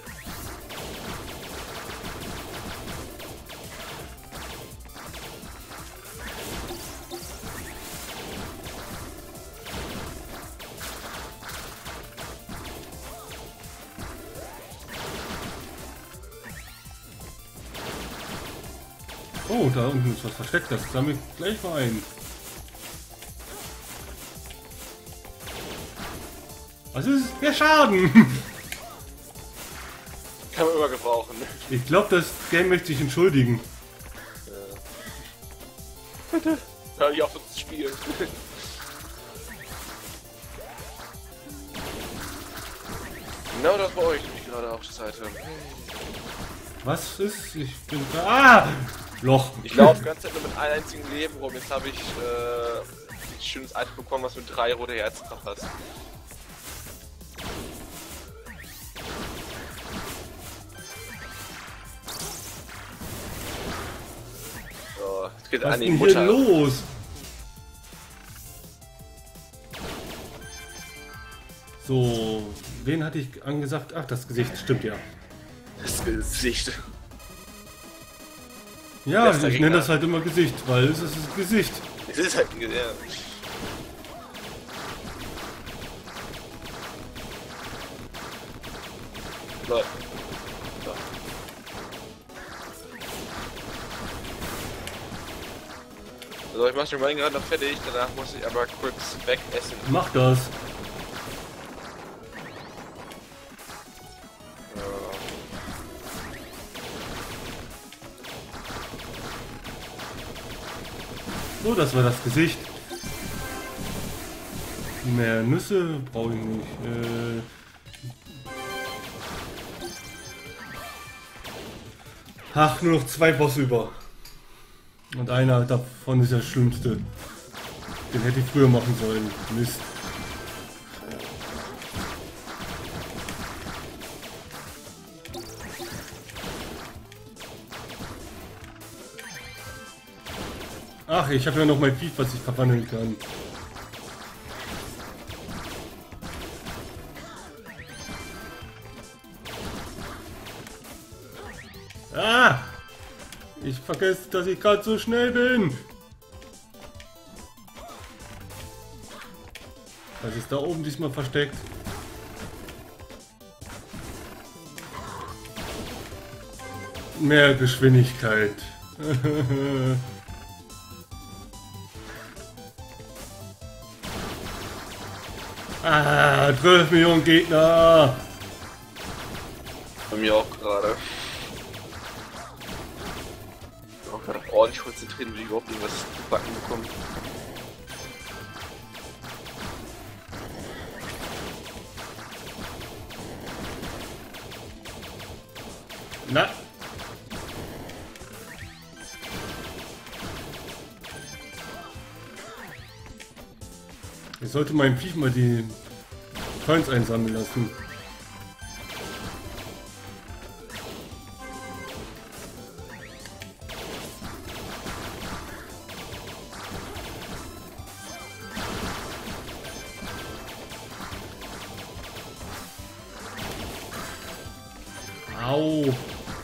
Oh, da unten ist was versteckt, das sammle ich gleich mal ein. Was ist der Schaden? Kann man immer gebrauchen. Ich glaube, das Game möchte sich entschuldigen. Bitte. Hör ich auf zu spielen. Genau das bei euch nämlich gerade auf der Seite. Was ist? Ich bin da. Ah! Loch. Ich laufe die ganze Zeit nur mit einem einzigen Leben rum. Jetzt habe ich äh, ein schönes Item bekommen, was mit drei rote Herzen verpasst. So, jetzt geht Was an ist die denn hier Mutter. los? So, wen hatte ich angesagt? Ach, das Gesicht, stimmt ja. Das Gesicht. Ja, Bester ich Gegner. nenne das halt immer Gesicht, weil es ist das Gesicht. Es ist halt ein Gesicht. Ja. So. So. So, ich mach den Wein gerade noch fertig, danach muss ich aber kurz wegessen. Mach das. So, das war das Gesicht. Mehr Nüsse brauche ich nicht. Äh Ach, nur noch zwei Bosse über. Und einer davon ist der schlimmste. Den hätte ich früher machen sollen. Mist. Ach, ich habe ja noch mein Vieh, was ich verwandeln kann. Ah! Ich vergesse, dass ich gerade so schnell bin. Was ist da oben diesmal versteckt? Mehr Geschwindigkeit. Ah, zwölf Millionen Gegner. Bei mir auch gerade. Ich bin auch gerade ordentlich konzentriert, wie ich überhaupt irgendwas zu backen bekomme. Na. Ich sollte meinem Viech mal die Coins einsammeln lassen. Au.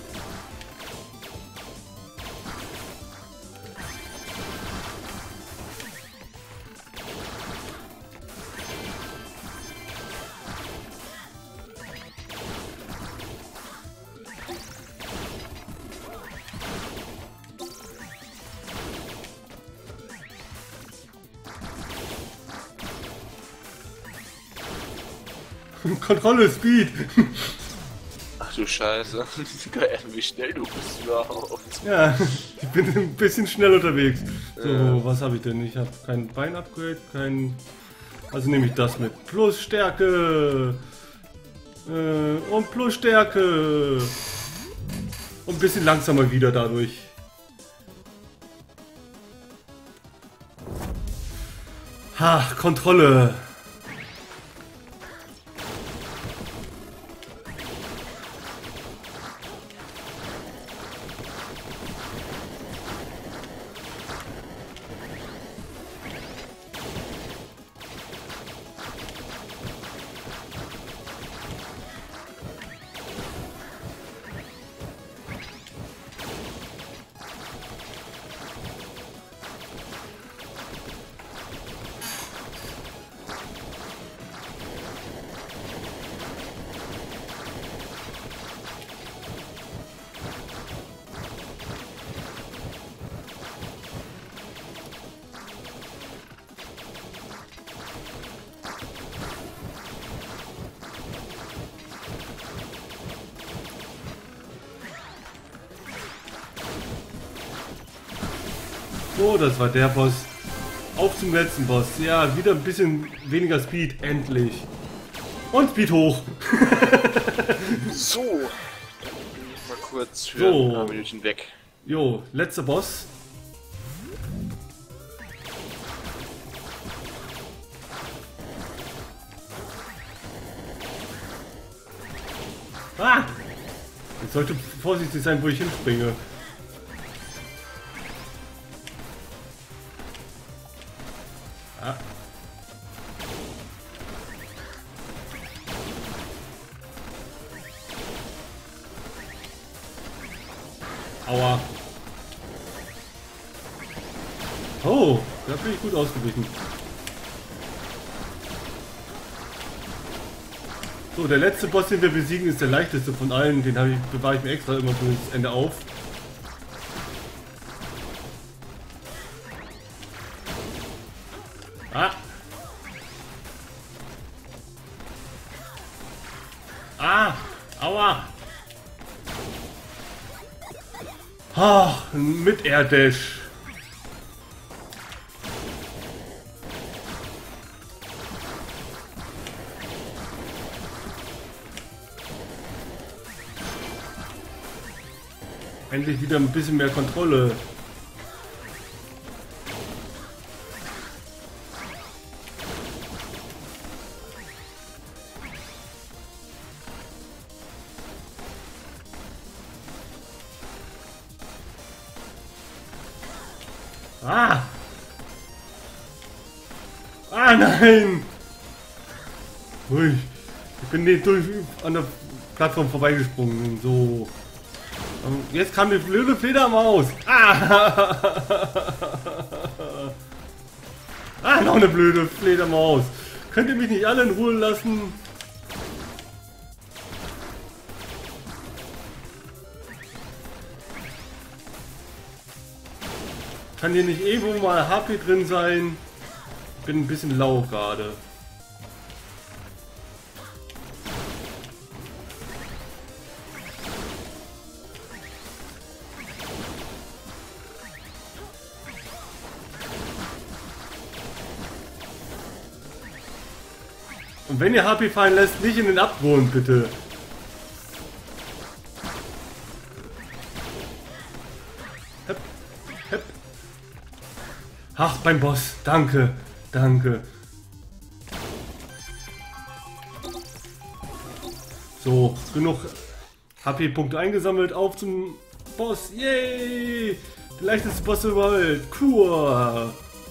Kontrolle, Speed! Ach du Scheiße. Geil, wie schnell du bist überhaupt. Ja, ich bin ein bisschen schnell unterwegs. So, Ja. was habe ich denn? Ich habe kein Bein-Upgrade, kein... Also nehme ich das mit. Plus Stärke! Äh, und plus Stärke! Und ein bisschen langsamer wieder dadurch. Ha, Kontrolle! So, das war der Boss. Auf zum letzten Boss. Ja, wieder ein bisschen weniger Speed. Endlich. Und Speed hoch. So. Dann bin ich mal kurz für So. ein paar Minuten weg. Jo, letzter Boss. Ah! Ich sollte vorsichtig sein, wo ich hinspringe. Ah. Aua. Oh, da bin ich gut ausgewichen. So, der letzte Boss, den wir besiegen, ist der leichteste von allen. Den habe ich, bewahre ich mir extra immer bis Ende auf. Ah. Ah. Aua. Ah, mit Air Dash. Endlich wieder ein bisschen mehr Kontrolle. Ah! Ah nein! Ui, ich bin nicht durch an der Plattform vorbeigesprungen. So. Und jetzt kam die blöde Fledermaus. Ah! Ah, noch eine blöde Fledermaus. Könnt ihr mich nicht alle in Ruhe lassen? Kann hier nicht irgendwo mal H P drin sein? Bin ein bisschen lau gerade. Und wenn ihr H P fallen lässt, nicht in den Abgrund, bitte. Hep, hep. Ach, beim Boss. Danke, danke. So, genug H P-Punkte eingesammelt. Auf zum Boss. Yay! Der leichteste Boss überhaupt. Cool.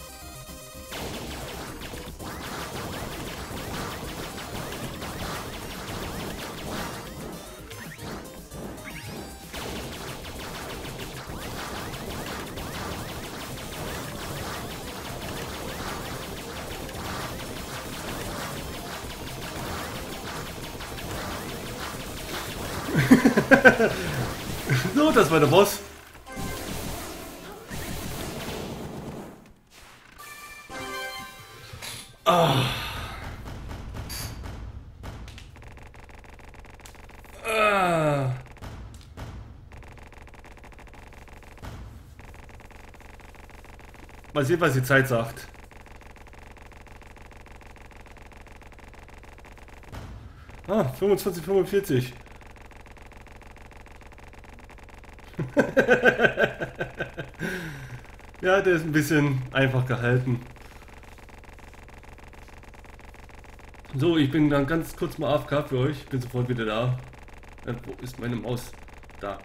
So, das war der Boss. Ah. Ah. Mal sehen, was die Zeit sagt. Ah, fünfundzwanzig, fünfundvierzig. Ja, der ist ein bisschen einfach gehalten. So, ich bin dann ganz kurz mal A F K für euch. Ich bin sofort wieder da. Äh, wo ist meine Maus? Da.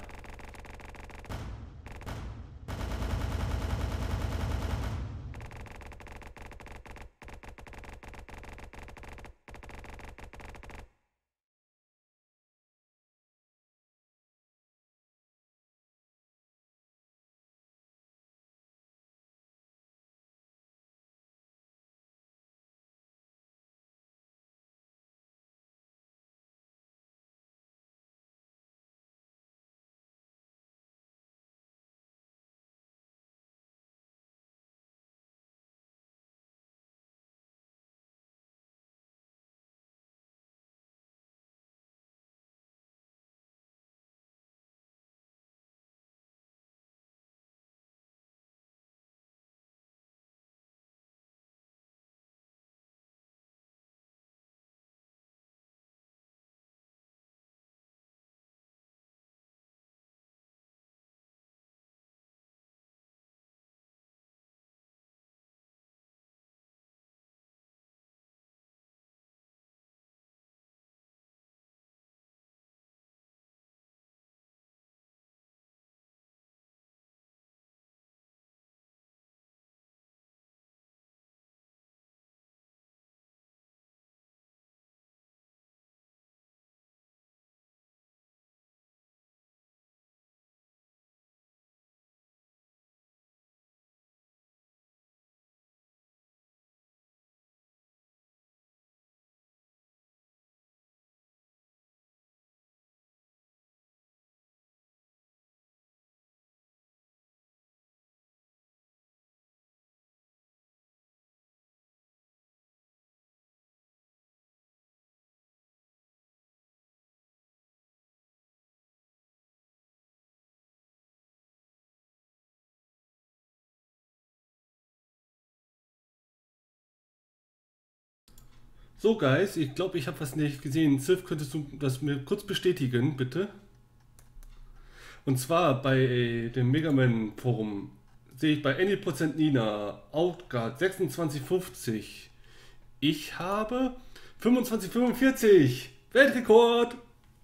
So, Guys, ich glaube, ich habe was nicht gesehen. Ziff, könntest du das mir kurz bestätigen, bitte? Und zwar bei dem Mega Man Forum sehe ich bei Any Prozent Nina, Outguard sechsundzwanzig fünfzig. Ich habe fünfundzwanzig fünfundvierzig. Weltrekord!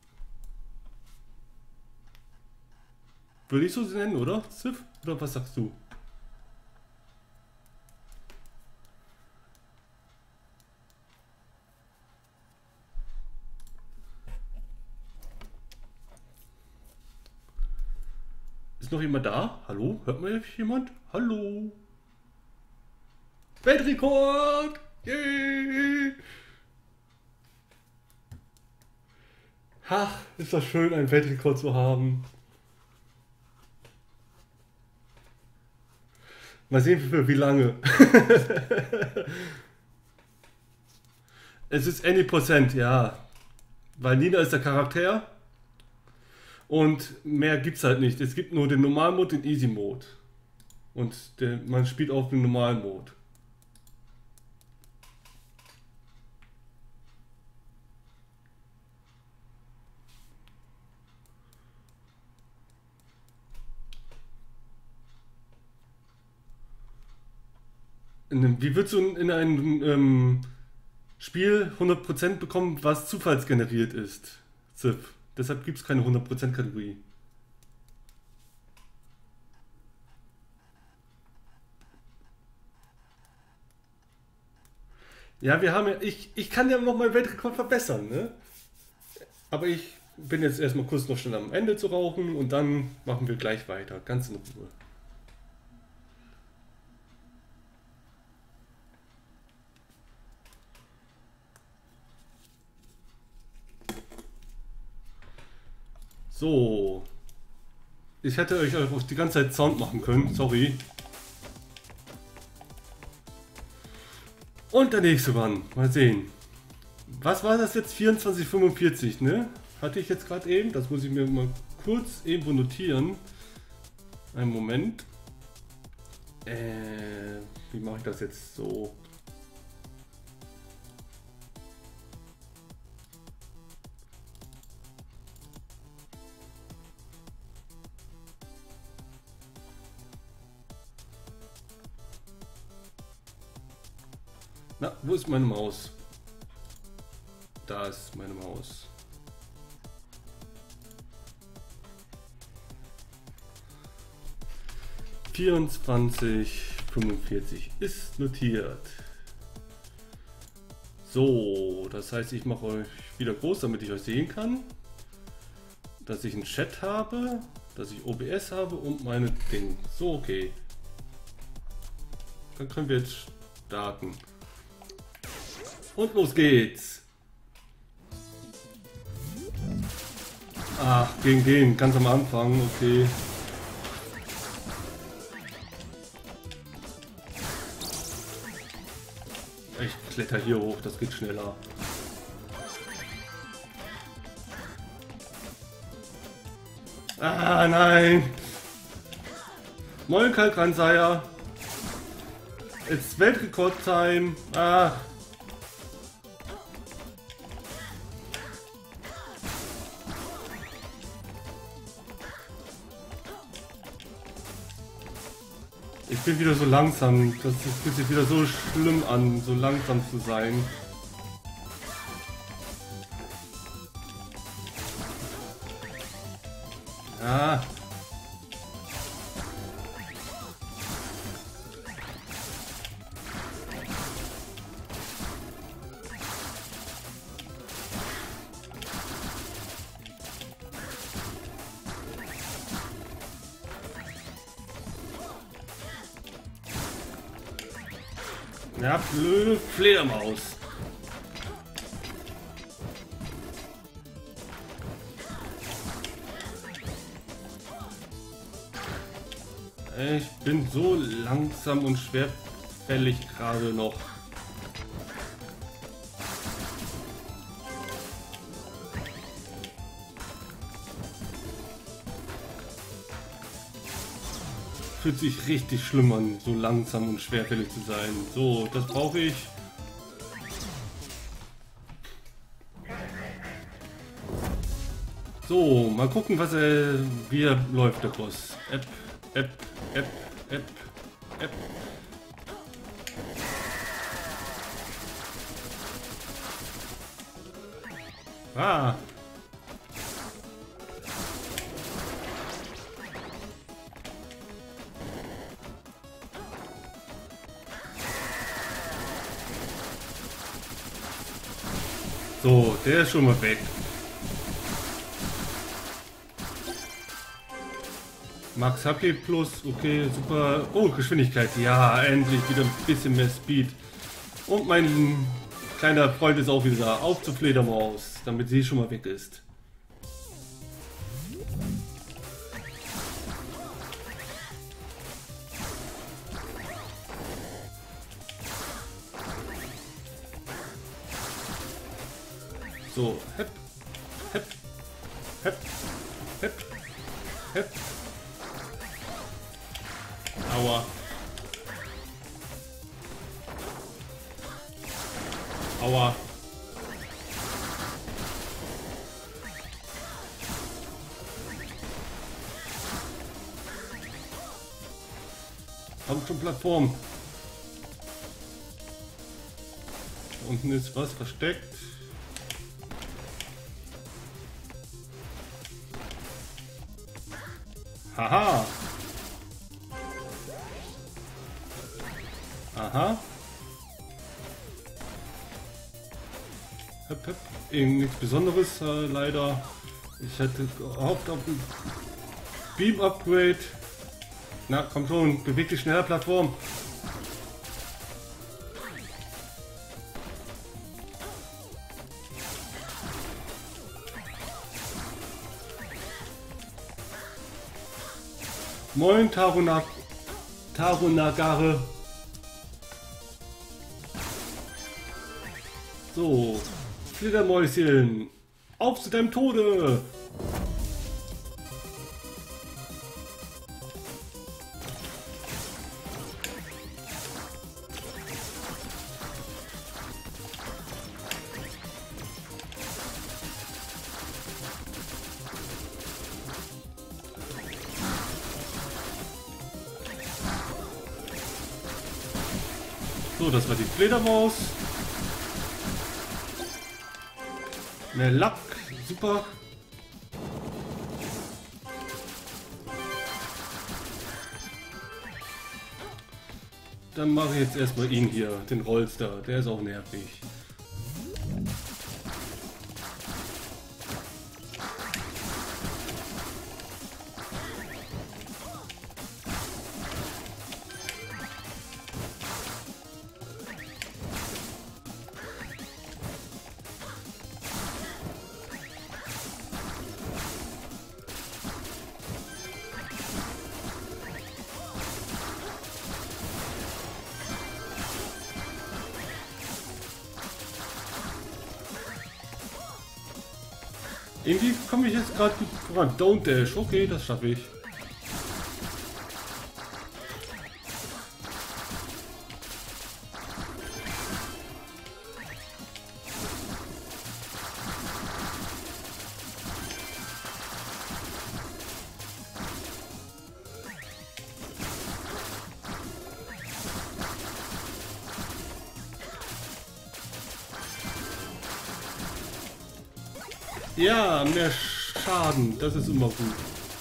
Würde ich so nennen, oder? Ziff? Oder was sagst du? Ist noch jemand da? Hallo? Hört mir jemand? Hallo? Weltrekord! Yay! Ach, ist das schön, einen Weltrekord zu haben. Mal sehen, für wie lange. Es ist Any Prozent, ja. Weil Nina ist der Charakter. Und mehr gibt's halt nicht. Es gibt nur den Normal-Mode, den Easy-Mode. Und der, man spielt auch den Normal-Mode. In einem, wie würdest du in, in einem ähm, Spiel hundert Prozent bekommen, was zufallsgeneriert ist? Ziff. Deshalb gibt es keine hundert Prozent Kategorie. Ja, wir haben ja, ich, ich kann ja noch meinen Weltrekord verbessern, ne? Aber ich bin jetzt erstmal kurz noch schnell am Ende zu rauchen und dann machen wir gleich weiter, ganz in Ruhe. So. Ich hätte euch auch die ganze Zeit Sound machen können, sorry. Und der nächste Mann, mal sehen. Was war das jetzt? vierundzwanzig fünfundvierzig, ne? Hatte ich jetzt gerade eben. Das muss ich mir mal kurz irgendwo notieren. Einen Moment. Äh, wie mache ich das jetzt so? Na, wo ist meine Maus? Da ist meine Maus. vierundzwanzig fünfundvierzig ist notiert. So, das heißt, ich mache euch wieder groß, damit ich euch sehen kann. Dass ich einen Chat habe, dass ich O B S habe und meine Ding. So, okay. Dann können wir jetzt starten. Und los geht's! Ach, gegen den, ganz am Anfang, okay. Ich kletter hier hoch, das geht schneller. Ah, nein! Moin, Kalkranseier! It's Weltrekord-Time! Ah! Ich bin wieder so langsam, das fühlt sich wieder so schlimm an, so langsam zu sein. Ja. Ja, blöde Fledermaus. Ich bin so langsam und schwerfällig gerade noch. Fühlt sich richtig schlimm an, so langsam und schwerfällig zu sein. So, das brauche ich. So, mal gucken, was er, wie er läuft, der Boss. App, App, App, App, App. Ah. So, der ist schon mal weg. Max H P plus, okay, super. Oh, Geschwindigkeit, ja, endlich wieder ein bisschen mehr Speed. Und mein kleiner Freund ist auch wieder da. Auf zur Fledermaus, damit sie schon mal weg ist. So, hepp, hepp, hepp, hepp, hepp. Aua. Aua. Haben schon Plattform. Da unten ist was versteckt. Haha. Aha. Hep, hep. Irgend nichts Besonderes äh, leider. Ich hätte gehofft auf ein Beam Upgrade. Na komm schon, beweg dich schneller Plattform. Moin Taruna Tarunagare. So, Fledermäuschen, auf zu deinem Tode! So, das war die Fledermaus. Mehr Lack, super. Dann mache ich jetzt erstmal ihn hier, den Rollster, der ist auch nervig. Irgendwie komme ich jetzt gerade gut voran. Don't dash, okay, das schaffe ich. Ja, mehr Schaden, das ist immer gut.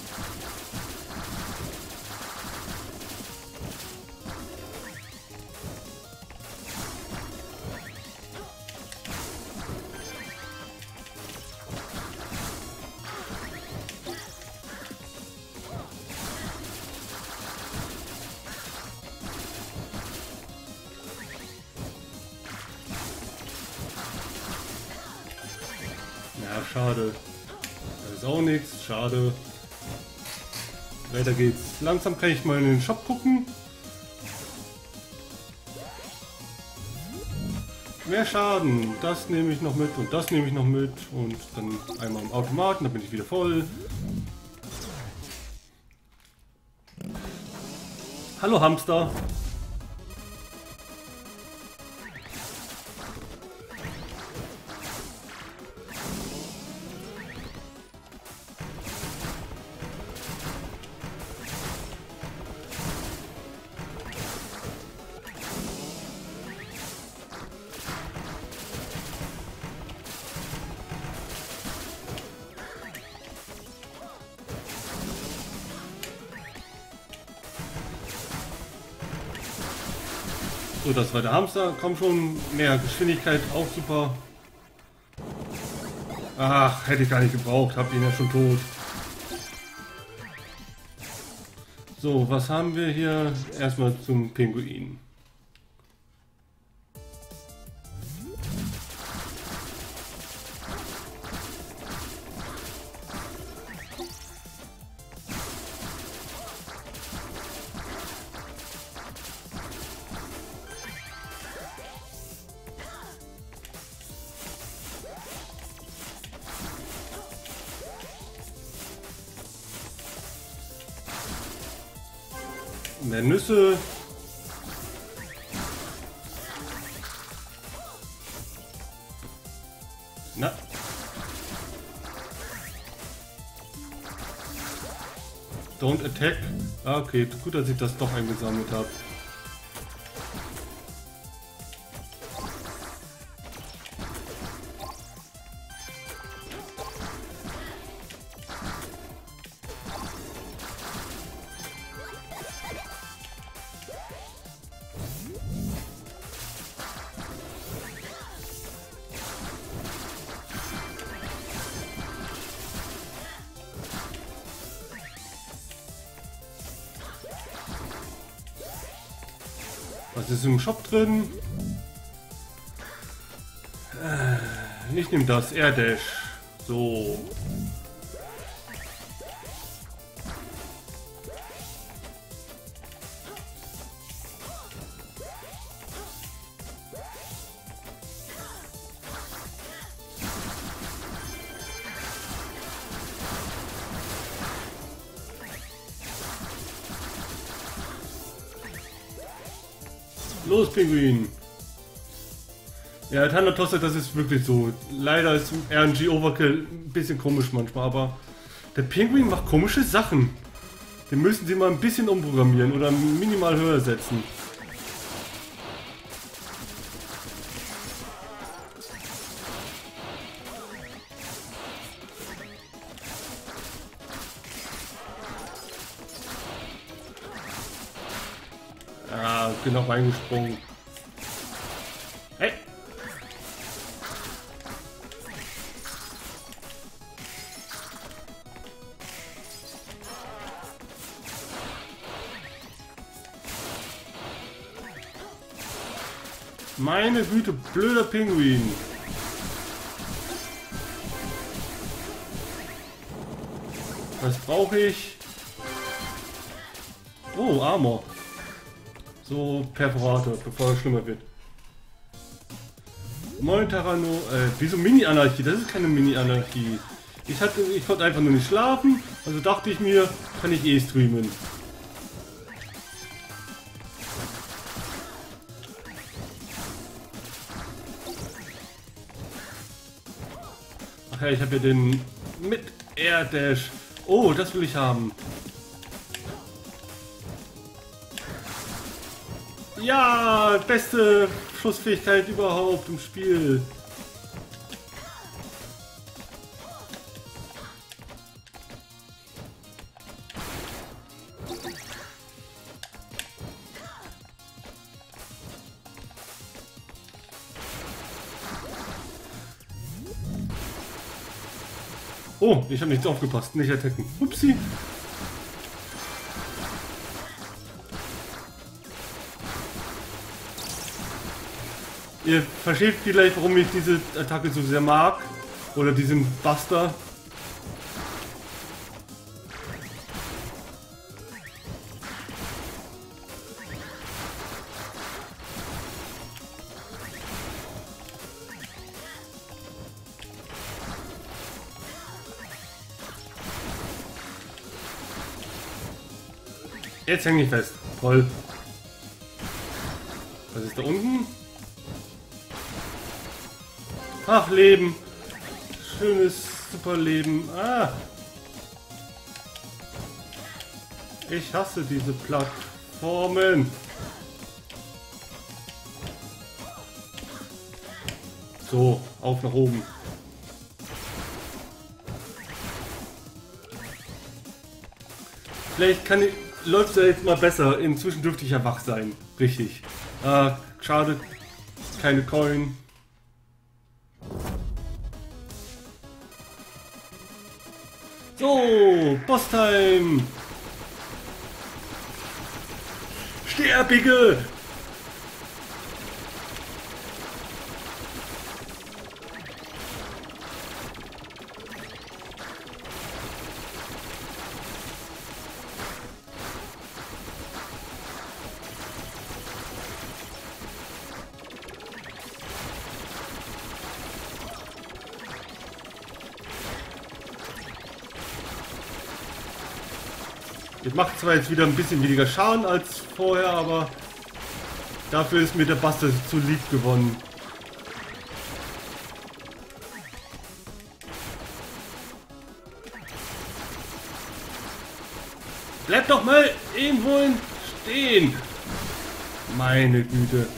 Ja, schade. Das ist auch nichts, schade. Weiter geht's. Langsam kann ich mal in den Shop gucken. Mehr Schaden, das nehme ich noch mit und das nehme ich noch mit und dann einmal im Automaten, dann bin ich wieder voll. Hallo Hamster. So, das war der Hamster. Komm schon, mehr Geschwindigkeit, auch super. Ach, hätte ich gar nicht gebraucht, hab ihn ja schon tot. So, was haben wir hier? Erstmal zum Pinguin. Mehr Nüsse. Na. Don't attack. Ah, okay, gut, dass ich das doch eingesammelt habe. Was ist im Shop drin? Äh, ich nehme das, Air Dash. So. Los, Pinguin! Ja, Thanatos, das ist wirklich so. Leider ist R N G Overkill ein bisschen komisch manchmal, aber der Pinguin macht komische Sachen. Den müssen sie mal ein bisschen umprogrammieren oder minimal höher setzen. Ah, bin noch reingesprungen. Hey! Meine Güte, blöder Pinguin. Was brauche ich? Oh, Armor. So, Perforator, bevor es schlimmer wird. Moin Tarano, äh, wieso Mini-Anarchie? Das ist keine Mini-Anarchie. Ich hatte, ich konnte einfach nur nicht schlafen, also dachte ich mir, kann ich eh streamen. Ach ja, ich habe ja den mit Air Dash. Oh, das will ich haben. Ja, beste Schussfähigkeit überhaupt im Spiel. Oh, ich habe nicht aufgepasst, nicht attacken. Upsi. Ihr versteht vielleicht, warum ich diese Attacke so sehr mag. Oder diesen Buster. Jetzt hänge ich fest. Toll. Was ist da unten? Ach, Leben. Schönes, super Leben. Ah. Ich hasse diese Plattformen. So, auf nach oben. Vielleicht kann ich, läuft es ja jetzt mal besser. Inzwischen dürfte ich ja wach sein. Richtig. Äh, Schade. Keine Coin. So, Boss-Time. Sterbige. Das macht zwar jetzt wieder ein bisschen weniger Schaden als vorher, aber dafür ist mir der Buster zu lieb gewonnen. Bleib doch mal irgendwo stehen! Meine Güte.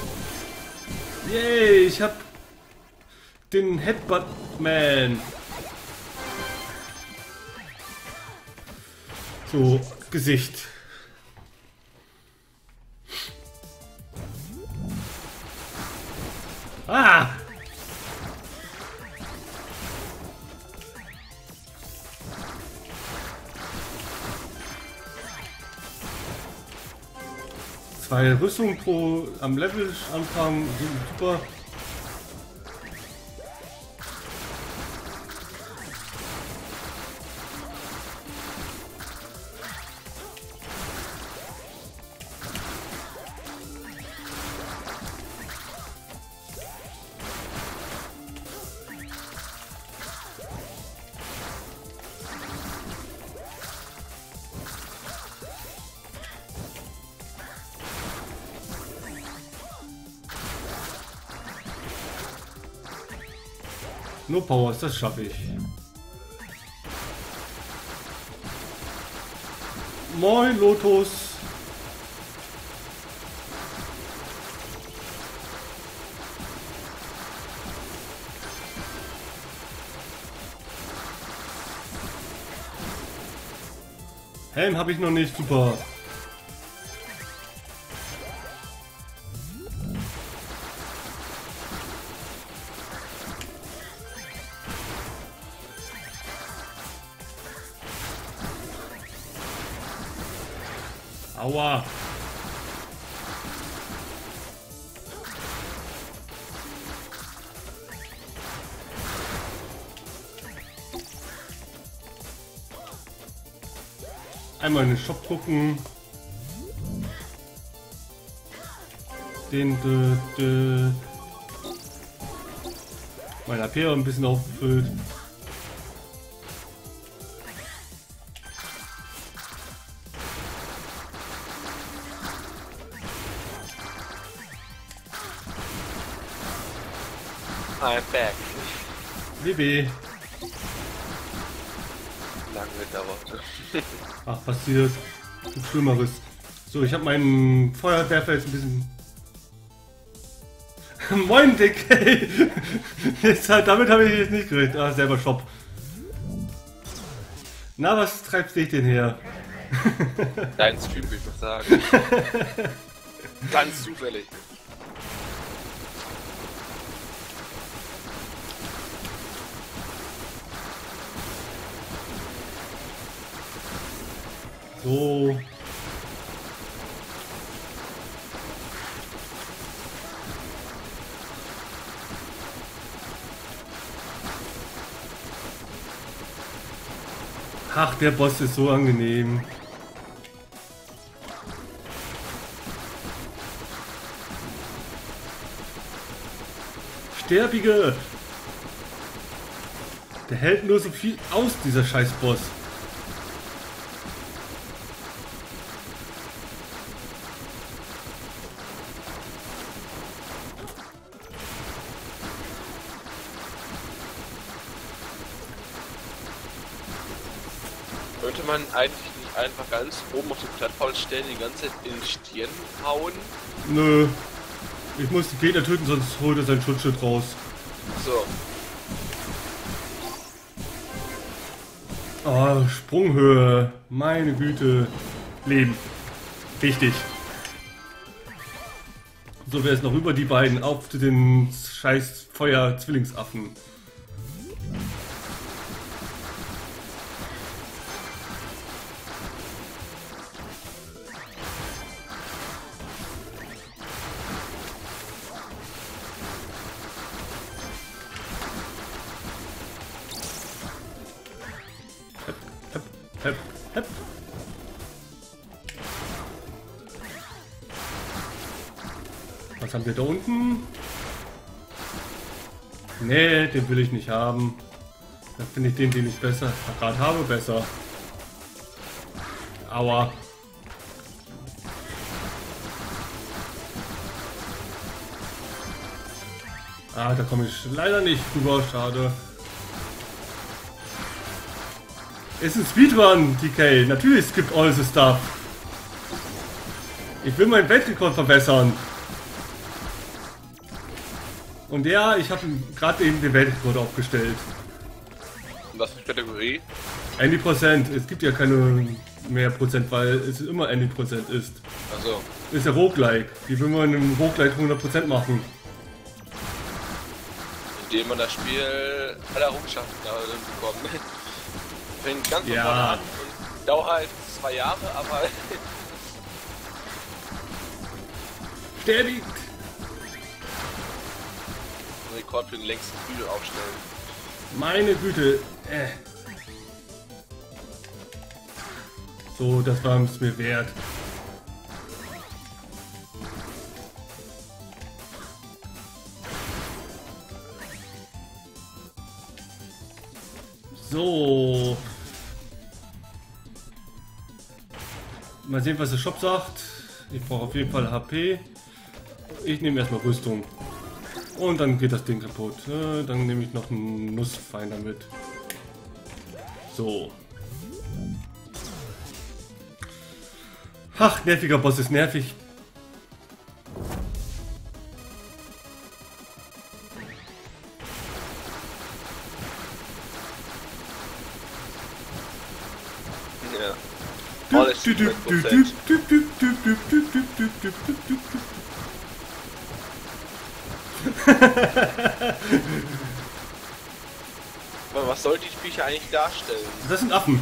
Yay, ich hab den Headbutt Man. So, Gesicht. Ah! Zwei Rüstungen pro am Level anfangen, super. Nur Powers, das schaffe ich. Moin, Lotus. Helm habe ich noch nicht, super. Aua. Einmal in den Shop gucken. Den dö, dö. Mein A P ein bisschen aufgefüllt. I'm back. W W. Lange gedauert. Ach, passiert. Nichts Schlimmeres. So, ich habe meinen Feuerwerfer jetzt ein bisschen... Moin, Dick! Jetzt, damit habe ich jetzt nicht gerechnet. Ah, selber Shop. Na, was treibst dich denn her? Dein Stream, würde ich noch sagen. Ganz zufällig. So. Ach, der Boss ist so angenehm. Sterbige! Der hält nur so viel aus, dieser scheiß Boss. Könnte man eigentlich nicht einfach ganz oben auf die Plattform stellen, die ganze Zeit in die Stirn hauen? Nö. Ich muss die Gegner töten, sonst holt er sein Schutzschild raus. So. Oh, Sprunghöhe. Meine Güte. Leben. Wichtig. So wäre es noch über die beiden auf zu den scheiß Feuer-Zwillingsaffen. Hep, hep, hep. Was haben wir da unten? Nee, den will ich nicht haben. Dann finde ich den, den ich besser gerade habe, besser. Aua. Ah, da komme ich leider nicht rüber, schade. Ist ein Speedrun, D K. Natürlich skippt all the stuff. Ich will meinen Weltrekord verbessern. Und ja, ich habe gerade eben den Weltrekord aufgestellt. Und was für Kategorie? einzig Prozent. Es gibt ja keine mehr Prozent, weil es immer einzig Prozent ist. Also. Ist ja Roguelike. Wie will man im Roguelike hundert Prozent machen? Indem man das Spiel alle Errungenschaften bekommt. Fängt ganz Ja. normal an und dauert halt zwei Jahre, aber. Sterbi! Rekord für den längsten Bügel aufstellen. Meine Güte. Äh. So, das war es mir wert. So. Mal sehen, was der Shop sagt. Ich brauche auf jeden Fall H P. Ich nehme erstmal Rüstung. Und dann geht das Ding kaputt. Äh, Dann nehme ich noch einen Nussfinder mit. So. Ach, nerviger Boss ist nervig. Ja. Alles hundert Prozent. Aber was soll die Spielchen eigentlich darstellen? Das sind Affen.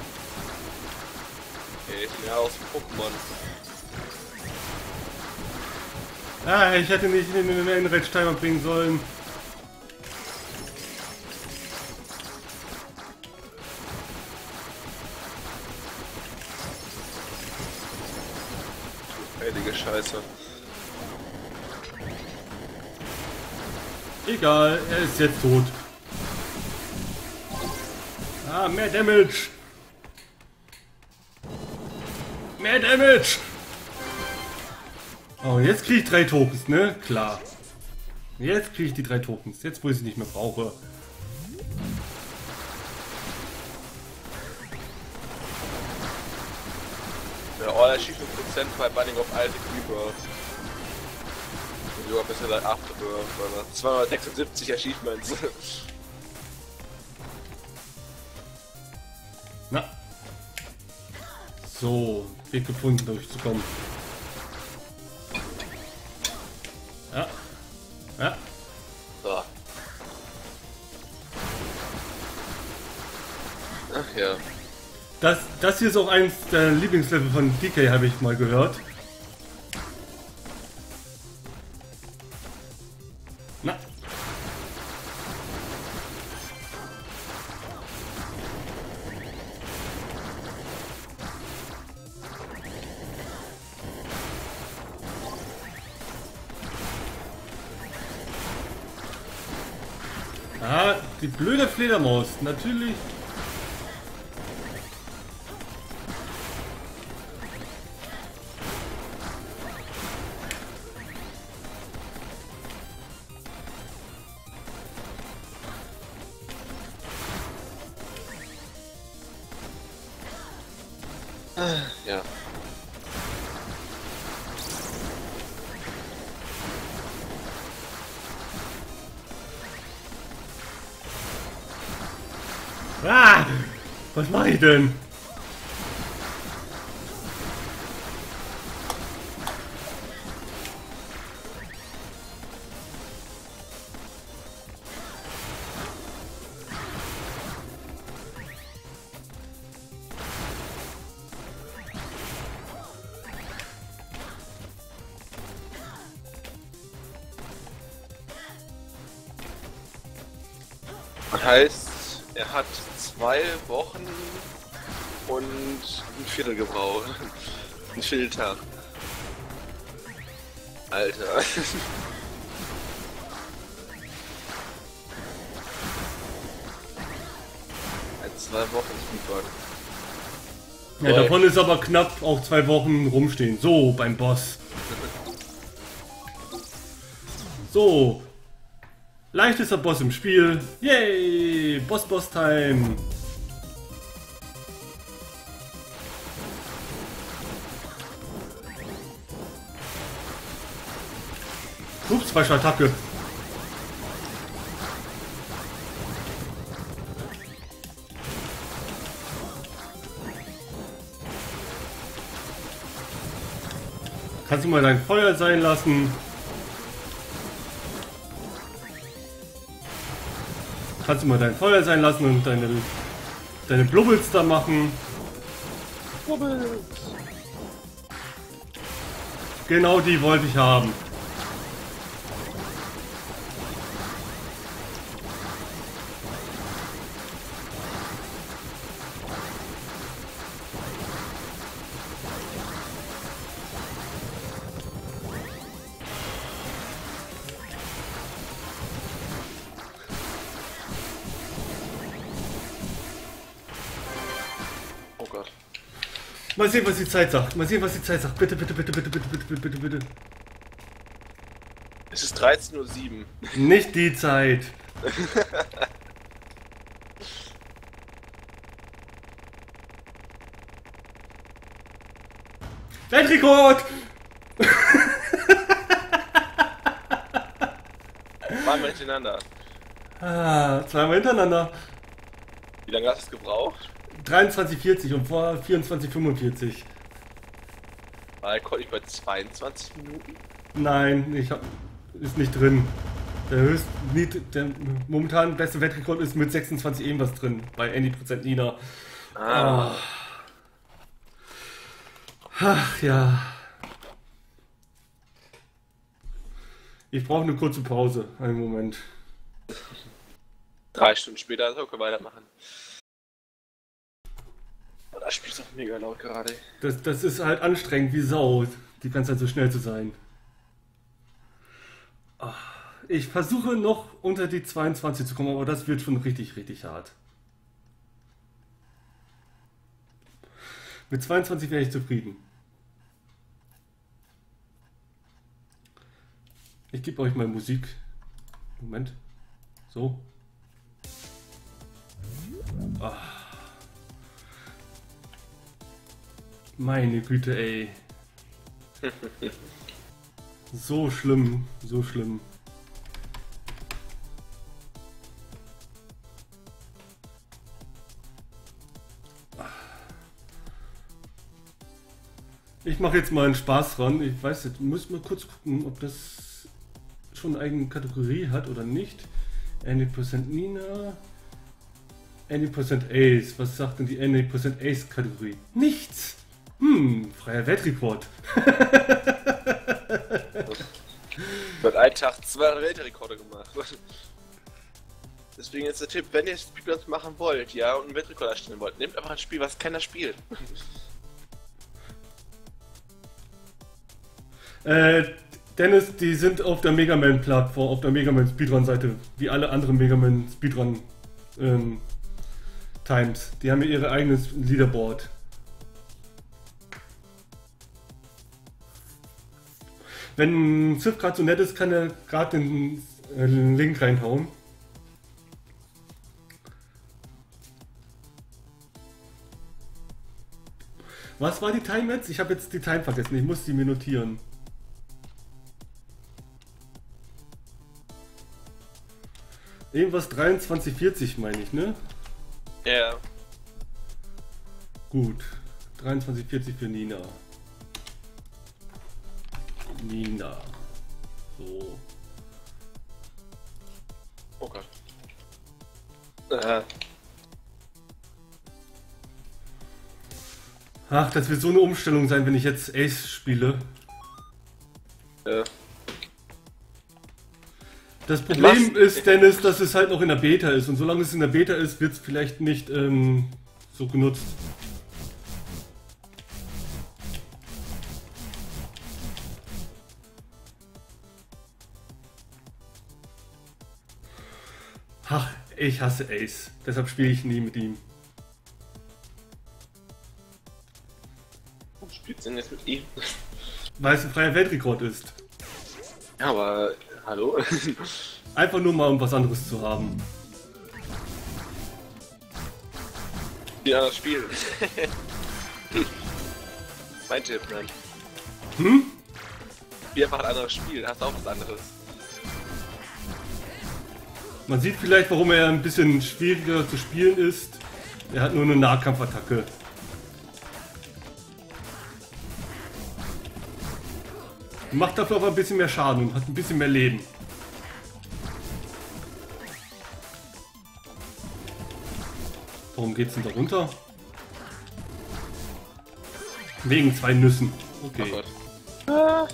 Okay, ich bin ja aus Pokémon. Ah, ich hätte nicht in den Enrage-Timer bringen sollen. Heilige Scheiße. Egal, er ist jetzt tot. Ah, mehr Damage. Mehr Damage. Oh, jetzt kriege ich drei Tokens, ne? Klar. Jetzt kriege ich die drei Tokens. Jetzt, wo ich sie nicht mehr brauche. Ja, All Achievement Prozent bei Binding of Isaac Rebirth. Sogar besser als Afterbirth, zweihundertsechsundsiebzig Achievements. Na. So, Weg gefunden, durchzukommen. Ja. Ja. So. Ach ja. Das, das hier ist auch eins der Lieblingslevel von D K, habe ich mal gehört. Na. Ah, die blöde Fledermaus, natürlich. Ja. Ah, was mache ich denn? Heißt, er hat zwei Wochen und ein Viertel gebraucht. Ein Vierteltag. Alter. Zwei Wochen Speedrun. Ja, Boah. Davon ist aber knapp auch zwei Wochen rumstehen. So, beim Boss. So. Leichtester Boss im Spiel. Yay! Boss-Boss-Time. Ups, falsche Attacke. Kannst du mal dein Feuer sein lassen? Kannst du mal dein Feuer sein lassen und deine, deine Blubbels da machen? Blubbels. Genau die wollte ich haben. Mal sehen, was die Zeit sagt. Mal sehen, was die Zeit sagt. Bitte, bitte, bitte, bitte, bitte, bitte, bitte, bitte, bitte. Es ist dreizehn Uhr sieben. Nicht die Zeit. Weltrekord! Zweimal hintereinander. Ah, zweimal hintereinander. Wie lange hast du es gebraucht? dreiundzwanzig vierzig und vor vierundzwanzig fünfundvierzig. War konnte ich bei zweiundzwanzig Minuten? Nein, ich hab, ist nicht drin. Der höchst, der momentan beste Weltrekord ist mit sechsundzwanzig irgendwas drin bei Any Prozent Nina. Ah. Oh. Ach ja. Ich brauche eine kurze Pause. Einen Moment. Drei Stunden später so können wir weitermachen. Das Spiel ist doch mega laut gerade. Das, das ist halt anstrengend wie Sau, die ganze Zeit so schnell zu sein. Ich versuche noch unter die zweiundzwanzig zu kommen, aber das wird schon richtig, richtig hart. Mit zweiundzwanzig wäre ich zufrieden. Ich gebe euch mal Musik. Moment. So. Oh. Meine Güte, ey. So schlimm, so schlimm. Ich mache jetzt mal einen Spaß ran. Ich weiß jetzt, muss mal kurz gucken, ob das schon eine eigene Kategorie hat oder nicht. Any Percent Nina. Any Percent Ace. Was sagt denn die Any Percent Ace Kategorie? Nichts! Hm, freier Weltrekord. Wird einen Tag zwei Weltrekorde gemacht. Deswegen ist der Tipp, wenn ihr Speedruns machen wollt, ja, und einen Weltrekord erstellen wollt, nehmt einfach ein Spiel, was keiner spielt. äh, Dennis, die sind auf der Mega Man Plattform, auf der Mega Man Speedrun Seite, wie alle anderen Mega Man Speedrun ähm, Times. Die haben ja ihre eigenes Leaderboard. Wenn Sif gerade so nett ist, kann er gerade den äh, Link reinhauen. Was war die Time jetzt? Ich habe jetzt die Time vergessen. Ich muss sie mir notieren. Irgendwas dreiundzwanzig vierzig meine ich, ne? Ja. Gut. dreiundzwanzig vierzig für Nina. Nina. So. Oh Gott. Äh. Ach, das wird so eine Umstellung sein, wenn ich jetzt Ace spiele. Ja. Das Problem ist, Dennis, dass es halt noch in der Beta ist. Und solange es in der Beta ist, wird es vielleicht nicht ähm, so genutzt. Ach, ich hasse Ace. Deshalb spiele ich nie mit ihm. Warum spielst du denn jetzt mit ihm? Weil es ein freier Weltrekord ist. Ja, aber... Hallo? Einfach nur mal, um was anderes zu haben. Ja, das Spiel. Mein Tipp, nein. Hm? Wie einfach ein anderes Spiel, hast auch was anderes. Man sieht vielleicht, warum er ein bisschen schwieriger zu spielen ist. Er hat nur eine Nahkampfattacke. Macht dafür aber ein bisschen mehr Schaden und hat ein bisschen mehr Leben. Warum geht's denn da runter? Wegen zwei Nüssen. Okay. Oh Gott.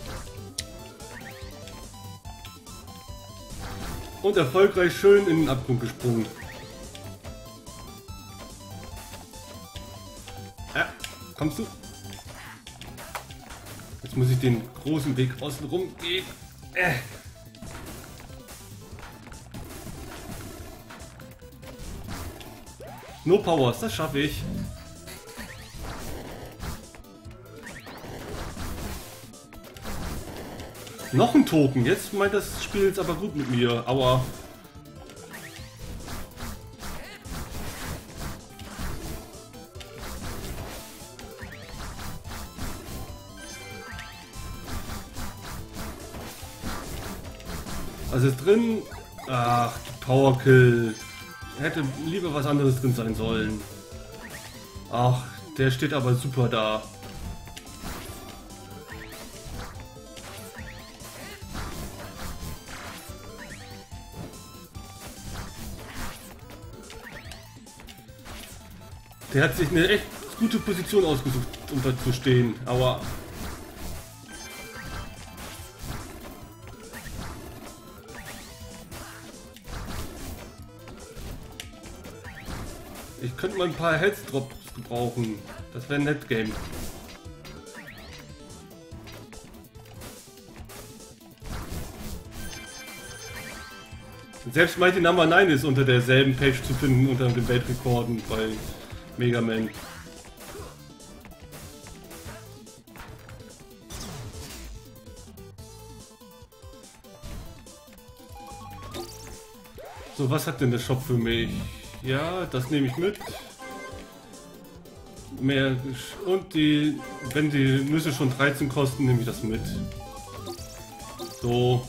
Und erfolgreich schön in den Abgrund gesprungen. Ja, kommst du? Jetzt muss ich den großen Weg außen rum gehen. Äh. No Powers, das schaffe ich. Noch ein Token. Jetzt meint das Spiel jetzt aber gut mit mir. Aua. Also ist drin. Ach, Powerkill. Hätte lieber was anderes drin sein sollen. Ach, der steht aber super da. Der hat sich eine echt gute Position ausgesucht, um da zu stehen. Aua. Ich könnte mal ein paar Health Drops gebrauchen. Das wäre ein nett Game. Selbst Mighty Number neun ist unter derselben Page zu finden, unter den Weltrekorden bei Mega Man. So, was hat denn der Shop für mich? Ja, das nehme ich mit. Mehr und die, wenn die Nüsse schon dreizehn kosten, nehme ich das mit. So.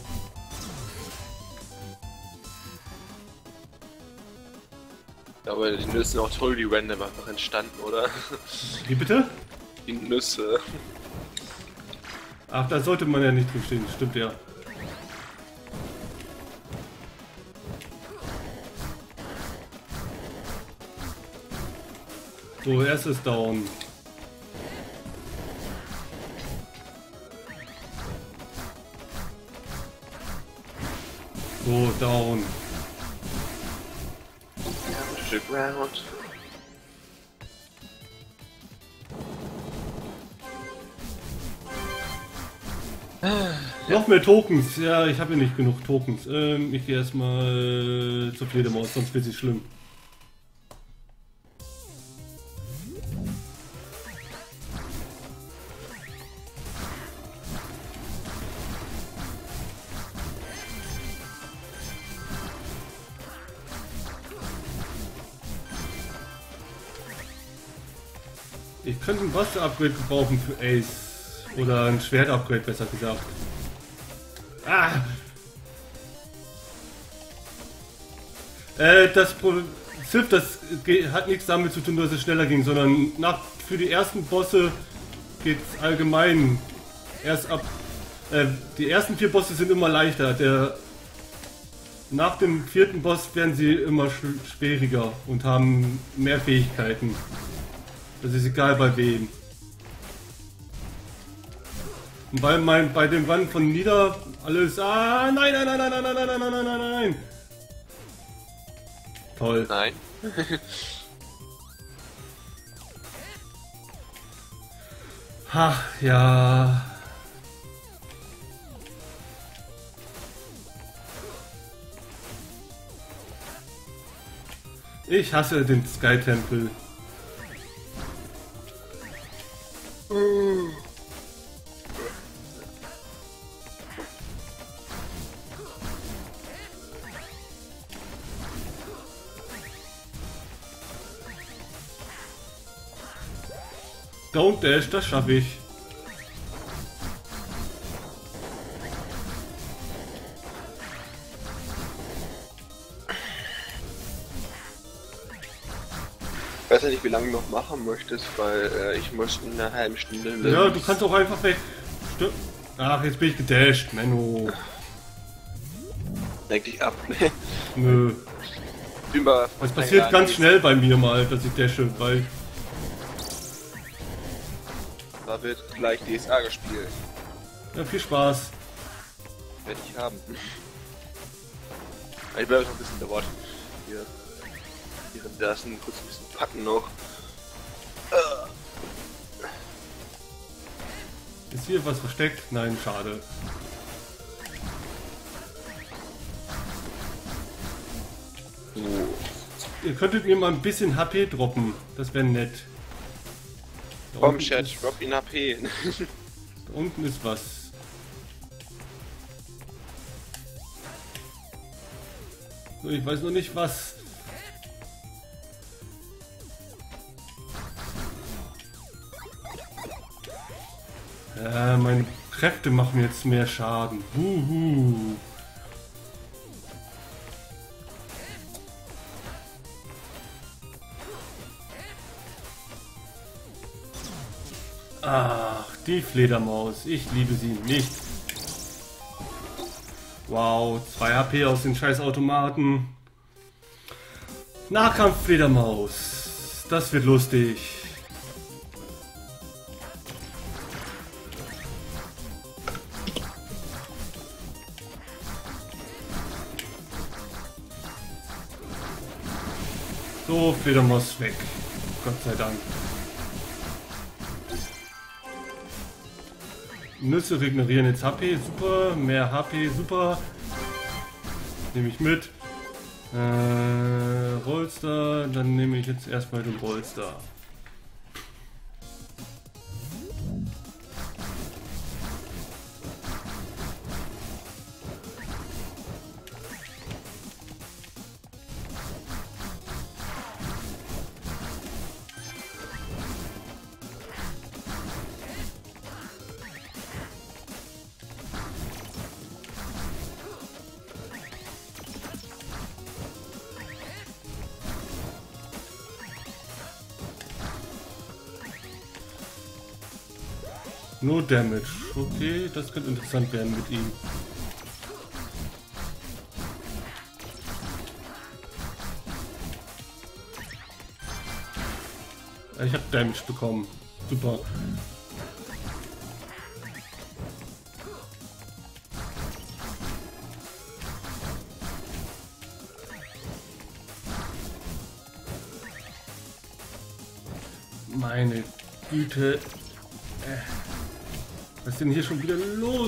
Aber die Nüsse sind auch totally random einfach entstanden, oder? Wie bitte? Die Nüsse. Ach, da sollte man ja nicht drin stehen, stimmt ja. So, erstes Down. So, down. Ground. Noch mehr Tokens. Ja, ich habe ja nicht genug Tokens. Ähm, ich gehe erstmal zur Fledermaus, sonst wird sie schlimm. Ich könnte ein Wasser-Upgrade gebrauchen für Ace. Oder ein Schwert-Upgrade, besser gesagt. Ah! Äh, das Sif, das hat nichts damit zu tun, dass es schneller ging, sondern nach, für die ersten Bosse geht es allgemein erst ab. Äh, die ersten vier Bosse sind immer leichter. Der, nach dem vierten Boss werden sie immer sch schwieriger und haben mehr Fähigkeiten. Das ist egal bei wem. Weil mein, bei dem Wand von Nieder alles... Ah, nein, nein, nein, nein, nein, nein, nein, nein, nein, nein, nein, nein. Toll. Nein. Ach, ja. Ich hasse den Sky-Tempel. Don't Dash, das schaffe ich. Ich weiß ja nicht, wie lange du noch machen möchtest, weil äh, ich muss in einer halben Stunde... Ja, du kannst auch einfach weg. Stimmt. Ach, jetzt bin ich gedasht, Menno. Lenk dich ab. Nö. Über Es passiert ganz schnell bei mir mal, dass ich dashe, weil... Da wird gleich D S A gespielt. Ja, viel Spaß. Werde ich haben. Ich bleibe noch ein bisschen dauert. Hier. Währenddessen kurz ein bisschen packen noch. Ist hier was versteckt? Nein, schade. So. Ihr könntet mir mal ein bisschen H P droppen. Das wäre nett. Da Komm, unten Chat, ist- drop ihn H P. Da unten ist was. So, ich weiß noch nicht was. Ja, meine Kräfte machen jetzt mehr Schaden. Wuhu. Ach, die Fledermaus. Ich liebe sie nicht. Wow, zwei H P aus den scheiß Automaten. Nahkampf Fledermaus. Das wird lustig. So, Fledermaus weg. Gott sei Dank. Nüsse regenerieren jetzt H P, super. Mehr H P, super. Nehme ich mit. Äh, Rolster, dann nehme ich jetzt erstmal den Rolster. No Damage. Okay, das könnte interessant werden mit ihm. Ich habe Damage bekommen. Super. Meine Güte. Äh. Was ist denn hier schon wieder los?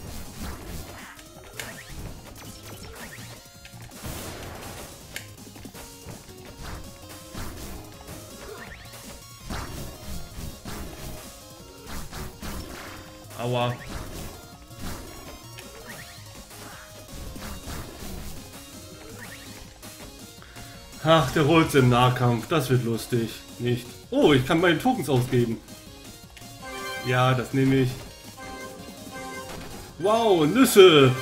Aua. Ach, der holt im Nahkampf. Das wird lustig. Nicht. Oh, ich kann meine Tokens ausgeben. Ja, das nehme ich. Wow, Nüsse!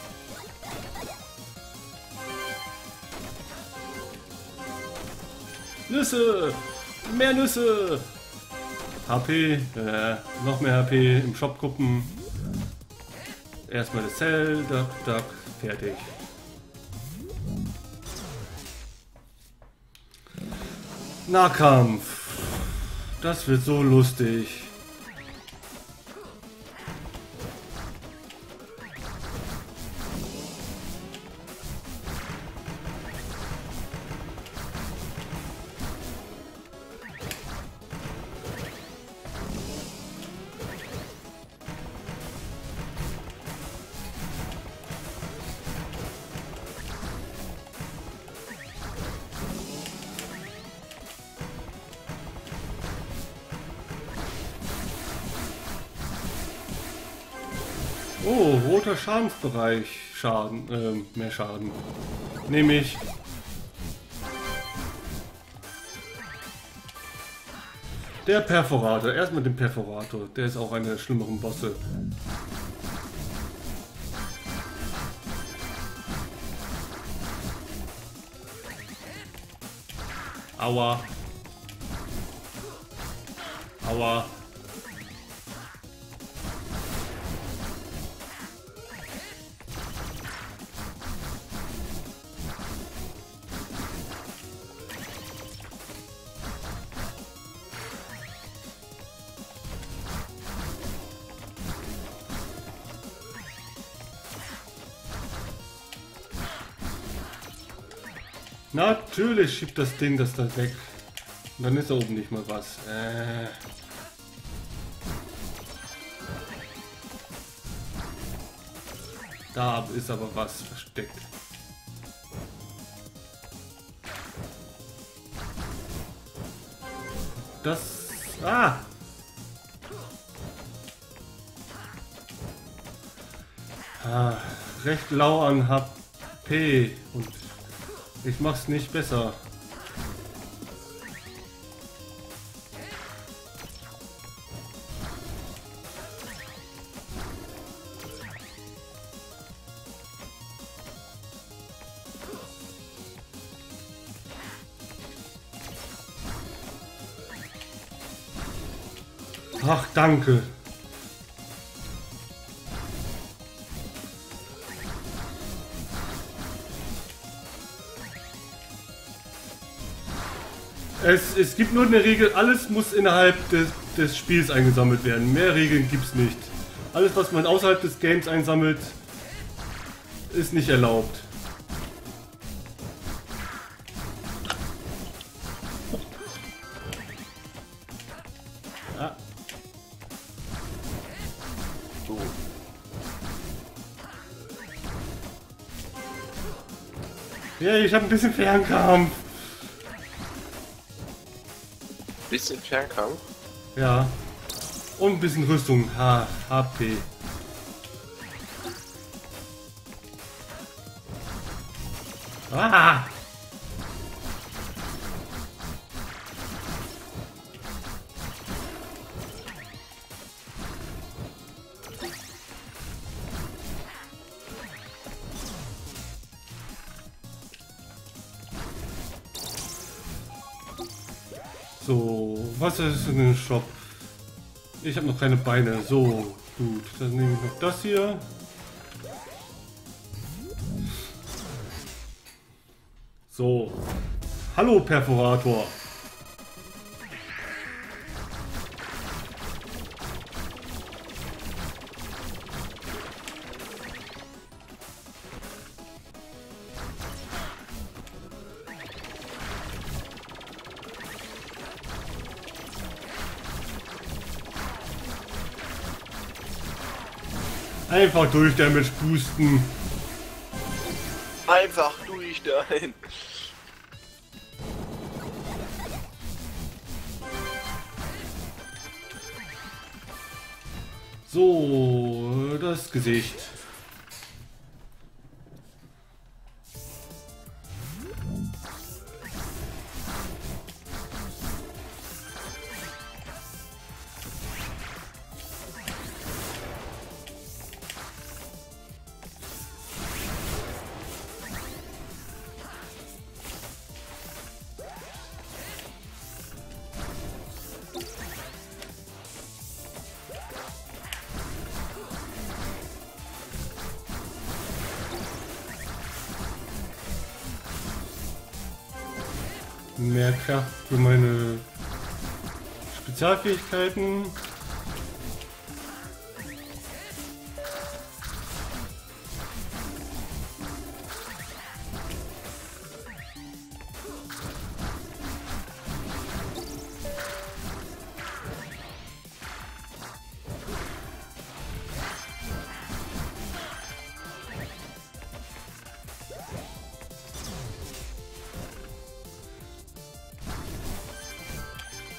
Nüsse! Mehr Nüsse! H P, äh, noch mehr H P im Shop gucken. Erstmal das Cell, duck, duck, fertig. Nahkampf. Das wird so lustig. Oh, roter Schadensbereich. Schaden, ähm, mehr Schaden. Nehme ich. Der Perforator. Erstmal den Perforator. Der ist auch einer der schlimmeren Bosse. Aua. Aua. Natürlich schiebt das Ding das da weg. Und dann ist da oben nicht mal was. Äh. Da ist aber was versteckt. Das... Ah! Ah, recht lau an H P und ich mach's nicht besser. Ach, danke. Es, es gibt nur eine Regel, alles muss innerhalb des, des Spiels eingesammelt werden. Mehr Regeln gibt's nicht. Alles, was man außerhalb des Games einsammelt, ist nicht erlaubt. Ah. So. Ja, ich habe ein bisschen Fernkampf. Bisschen Fernkampf. Ja. Und ein bisschen Rüstung. H P. Ah! So, was ist in dem Shop? Ich habe noch keine Beine. So, gut. Dann nehme ich noch das hier. So. Hallo, Perforator. Einfach durch Damage boosten. Einfach durch dahin. So, das Gesicht. Mehr Kraft für meine Spezialfähigkeiten.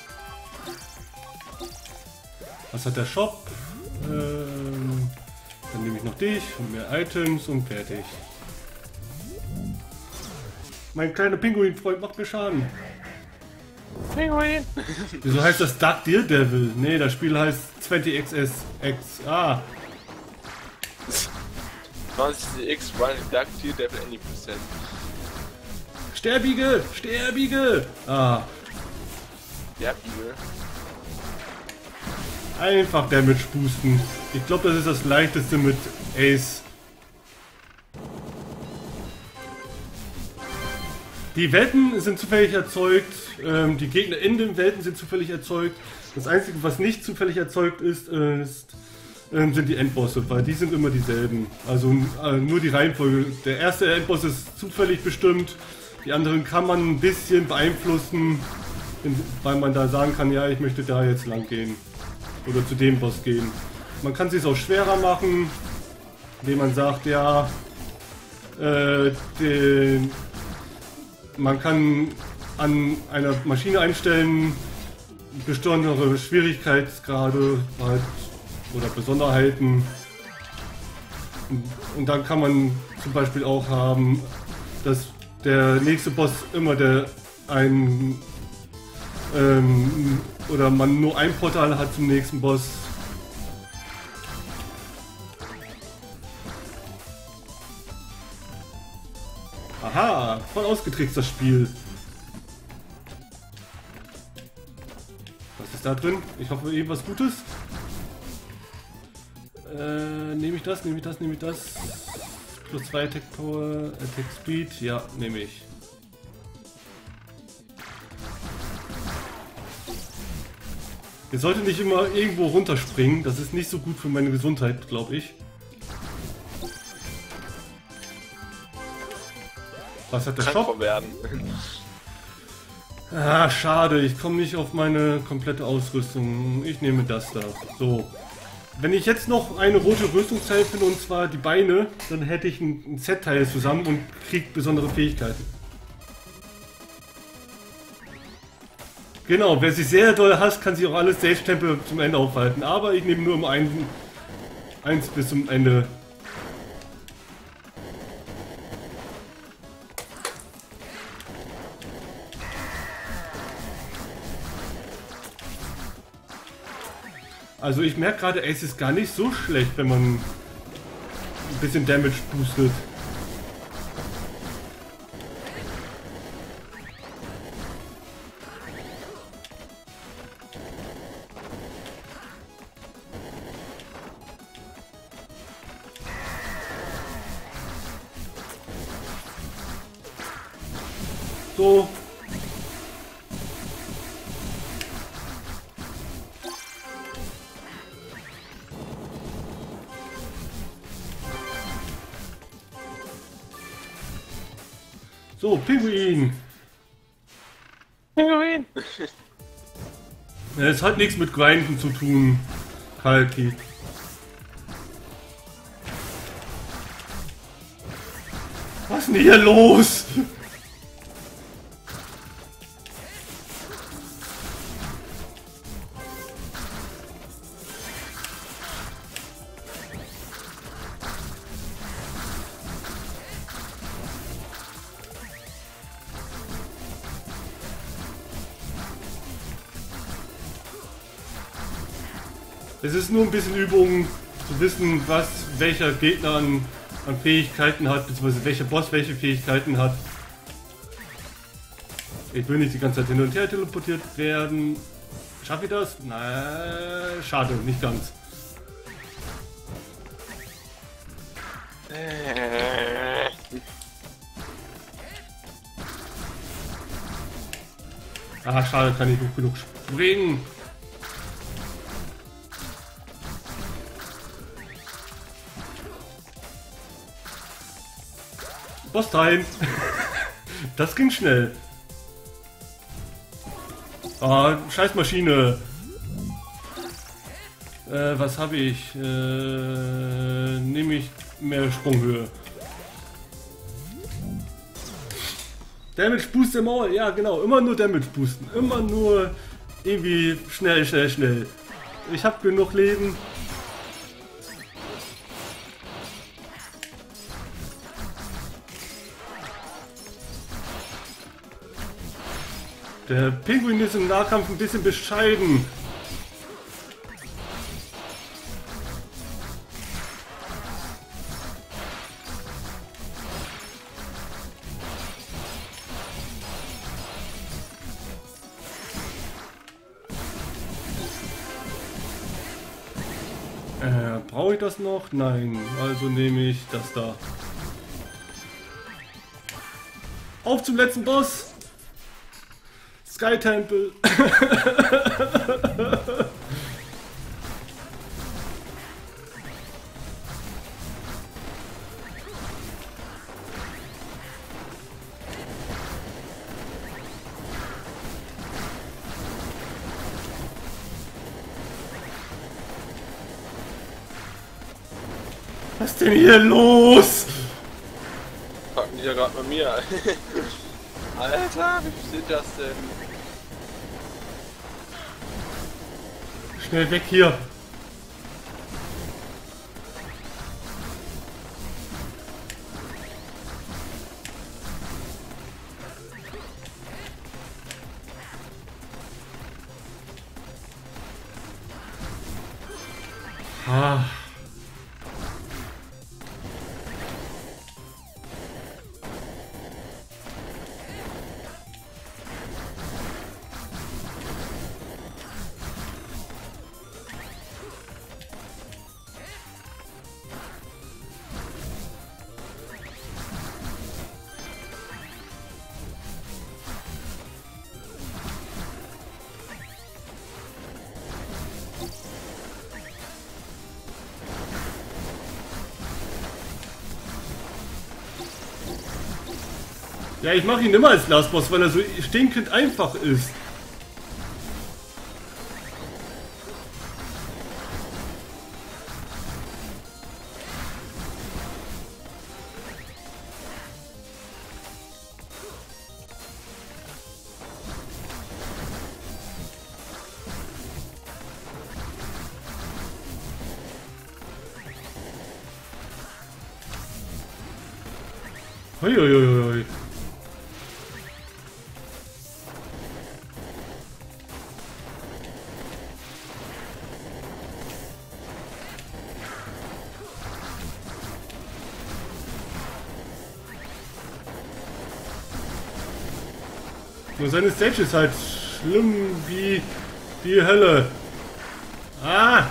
Was hat der Shop? Ähm, Dann nehme ich noch dich und mehr Items und fertig. Mein kleiner Pinguin-Freund macht mir Schaden. Pinguin! Wieso heißt das Dark Deer Devil? Ne, das Spiel heißt zwanzig X S X. Ah. zwanzig X Running Dark Tier Devil any percent. Sterbige! Sterbige! Ah. Ja, Igel. Einfach Damage boosten. Ich glaube, das ist das leichteste mit Ace. Die Welten sind zufällig erzeugt, ähm, die Gegner in den Welten sind zufällig erzeugt. Das Einzige, was nicht zufällig erzeugt ist, ist ähm, sind die Endbosse, weil die sind immer dieselben. Also äh, nur die Reihenfolge. Der erste Endboss ist zufällig bestimmt, die anderen kann man ein bisschen beeinflussen, weil man da sagen kann, ja, ich möchte da jetzt lang gehen. Oder zu dem Boss gehen. Man kann es sich auch schwerer machen, indem man sagt, ja, äh, den, man kann an einer Maschine einstellen, besondere Schwierigkeitsgrade halt, oder Besonderheiten. Und, und dann kann man zum Beispiel auch haben, dass der nächste Boss immer der ein ähm, oder man nur ein Portal hat zum nächsten Boss. Aha, voll ausgetrickst das Spiel. Was ist da drin? Ich hoffe irgendwas Gutes. Äh, nehme ich das, nehme ich das, nehme ich das. Plus zwei Attack Power, Attack Speed, ja, nehme ich. Ihr solltet nicht immer irgendwo runterspringen, das ist nicht so gut für meine Gesundheit, glaube ich. Was hat der Shop? Werden. Ah, schade, ich komme nicht auf meine komplette Ausrüstung. Ich nehme das da. So. Wenn ich jetzt noch eine rote Rüstungsteil finde, und zwar die Beine, dann hätte ich ein Set-Teil zusammen und kriege besondere Fähigkeiten. Genau, wer sich sehr doll hasst, kann sich auch alle Stage-Tempel zum Ende aufhalten. Aber ich nehme nur um ein, eins bis zum Ende. Also ich merke gerade, Ace ist gar nicht so schlecht, wenn man ein bisschen Damage boostet. So. So, Pinguin. Pinguin. Es hat nichts mit Grinden zu tun, Kalki. Was ist denn hier los? Es ist nur ein bisschen Übung zu wissen, was welcher Gegner an, an Fähigkeiten hat, beziehungsweise welcher Boss welche Fähigkeiten hat. Ich will nicht die ganze Zeit hin und her teleportiert werden. Schaffe ich das? Nein, schade, nicht ganz. Ah, schade, kann ich nicht genug springen. Boss-Time! Das ging schnell. Ah, scheiß Maschine. Äh, was habe ich? Äh, nehme ich mehr Sprunghöhe. Damage Boost im All. Ja, genau. Immer nur Damage boosten. Immer nur irgendwie schnell, schnell, schnell. Ich habe genug Leben. Der Pinguin ist im Nahkampf ein bisschen bescheiden. Äh, brauche ich das noch? Nein. Also nehme ich das da. Auf zum letzten Boss! Sky Temple! Was ist denn hier los? Packen die ja gerade bei mir. Alter, wie viel sind das denn? Schnell weg hier. Ah. Ja, ich mache ihn immer als Last Boss, weil er so stinkend einfach ist. Uiuiui. Nur seine Stage ist halt schlimm wie die Hölle. Ah!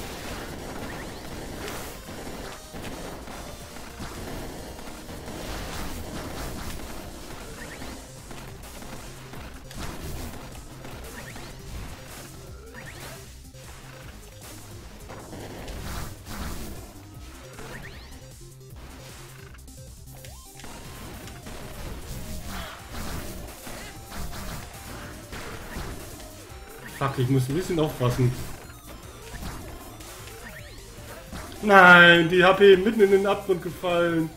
Fuck, ich muss ein bisschen aufpassen. Nein, die H P mitten in den Abgrund gefallen.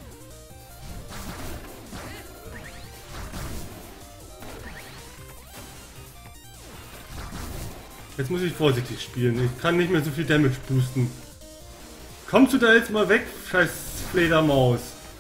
Jetzt muss ich vorsichtig spielen. Ich kann nicht mehr so viel Damage boosten. Kommst du da jetzt mal weg, scheiß Fledermaus?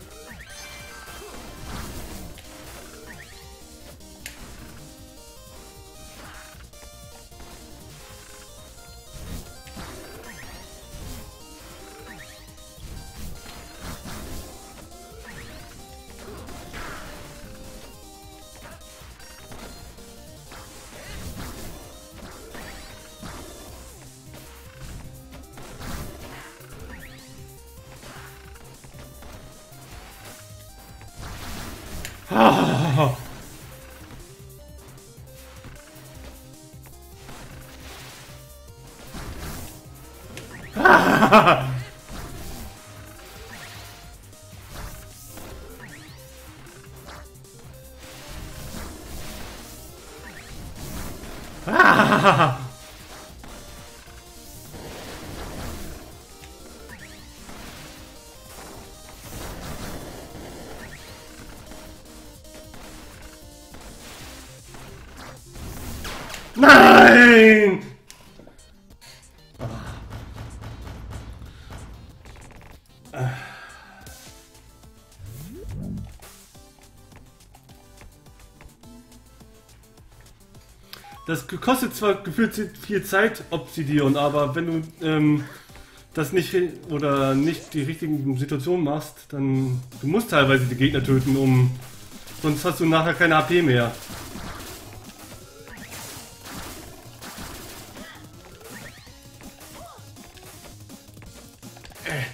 Ah. Ah. Ah. Nein! Das kostet zwar gefühlt viel Zeit, Obsidian, aber wenn du ähm, das nicht oder nicht die richtigen Situationen machst, dann du musst teilweise die Gegner töten, um sonst hast du nachher keine H P mehr. Äh.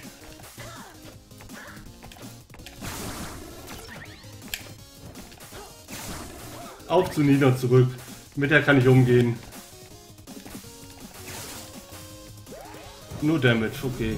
Auf zu Nina zurück. Mit der kann ich umgehen. Nur Damage, okay.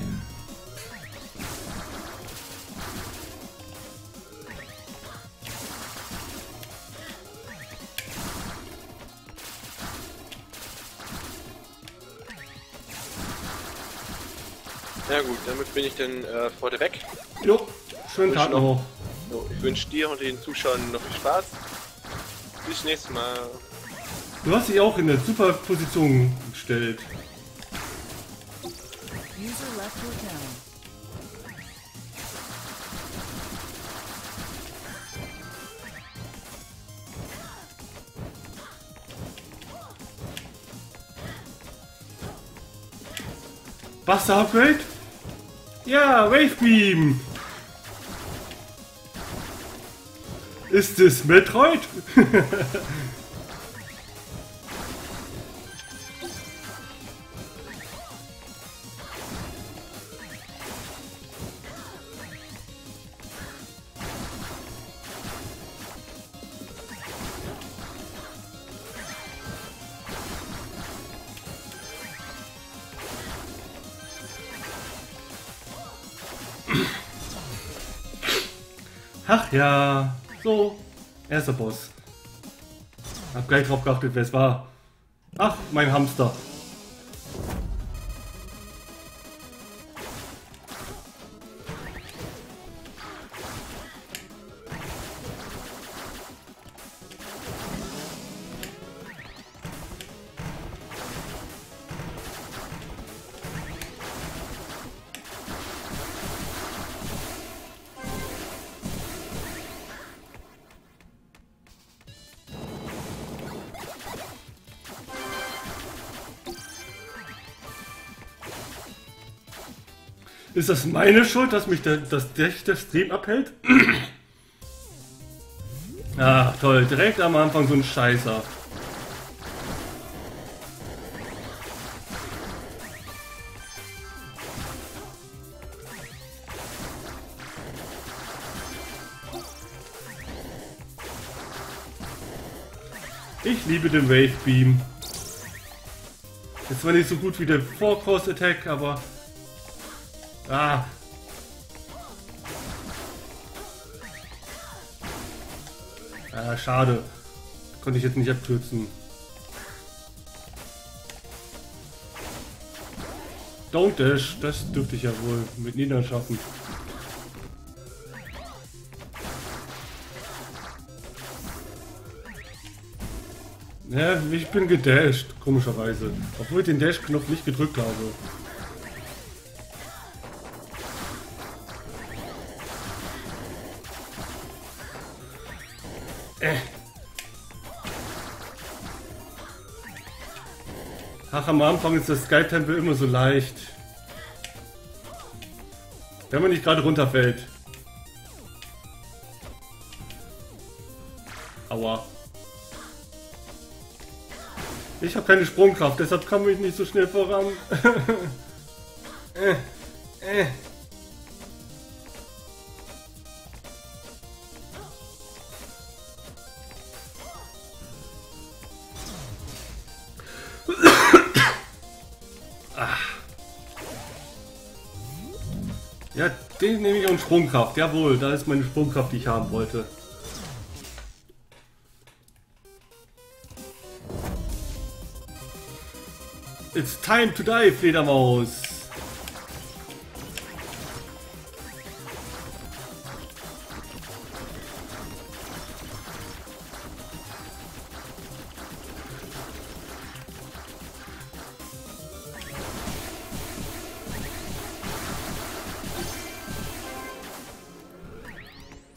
Ja gut, damit bin ich dann äh, vor dir weg. Jo, schönen Tag noch. So, ich wünsche dir und den Zuschauern noch viel Spaß. Bis nächstes Mal. Du hast dich auch in eine super Position gestellt. User left your channel. Wasser Upgrade? Ja, Wave Beam! Ist es Metroid? Ach ja, so, erster Boss. Hab gleich drauf geachtet, wer es war. Ach, mein Hamster. Ist das meine Schuld, dass mich der, dass der, der Stream abhält? Ach toll, direkt am Anfang so ein Scheißer. Ich liebe den Wave Beam. Jetzt war nicht so gut wie der Four-Cross Attack, aber... Ah. Ah, schade. Konnte ich jetzt nicht abkürzen. Don't Dash, das dürfte ich ja wohl mit Nina schaffen. Ja, ich bin gedasht, komischerweise. Obwohl ich den Dash-Knopf nicht gedrückt habe. Äh. Ach, am Anfang ist das Sky-Tempel immer so leicht. Wenn man nicht gerade runterfällt. Aua. Ich habe keine Sprungkraft, deshalb komme ich nicht so schnell voran. äh, äh. Ja, den nehme ich um Sprungkraft. Jawohl, da ist meine Sprungkraft, die ich haben wollte. It's time to die, Fledermaus.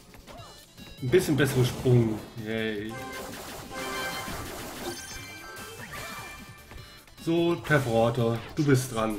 Ein bisschen besseren Sprung. Yay. So, Perforator, du bist dran.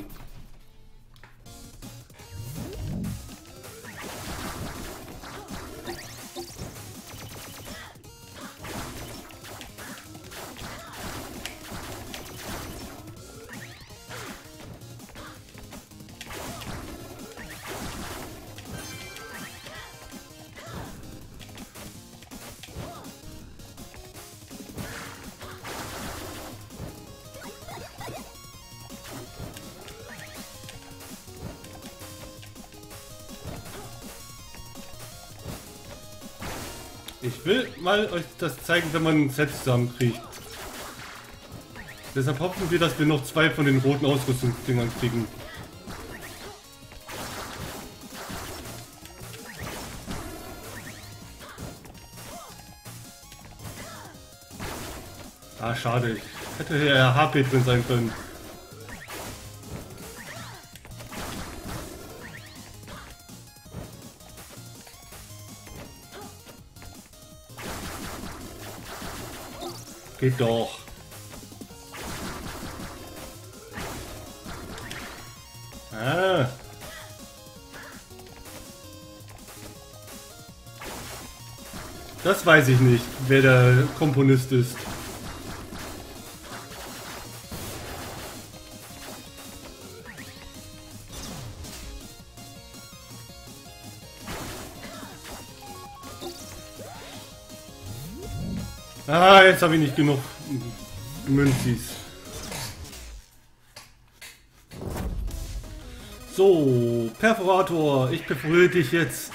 Ich will mal euch das zeigen, wenn man ein Set zusammenkriegt. Deshalb hoffen wir, dass wir noch zwei von den roten Ausrüstungsdingern kriegen. Ah, schade. Ich hätte ja H P drin sein können. Geht doch. Ah. Das weiß ich nicht, wer der Komponist ist. Ah, jetzt habe ich nicht genug Münzis. So, Perforator, ich perforiere dich jetzt.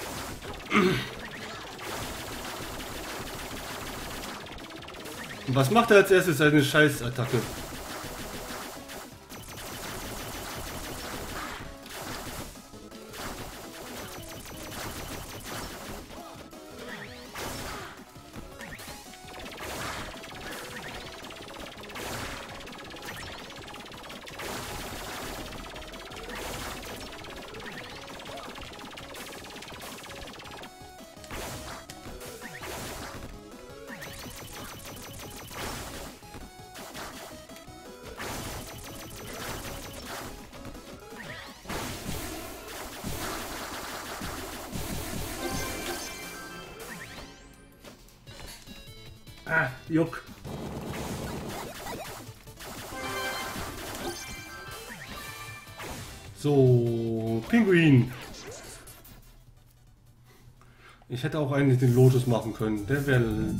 Und was macht er als erstes? Eine Scheißattacke. Ah, juck. So, Pinguin. Ich hätte auch eigentlich den Lotus machen können. Der wäre...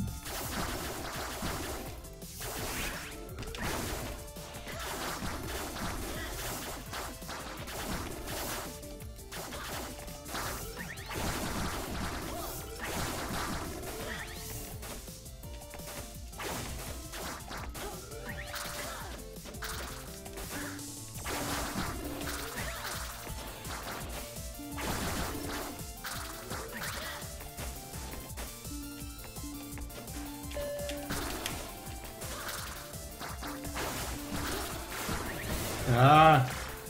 Ja.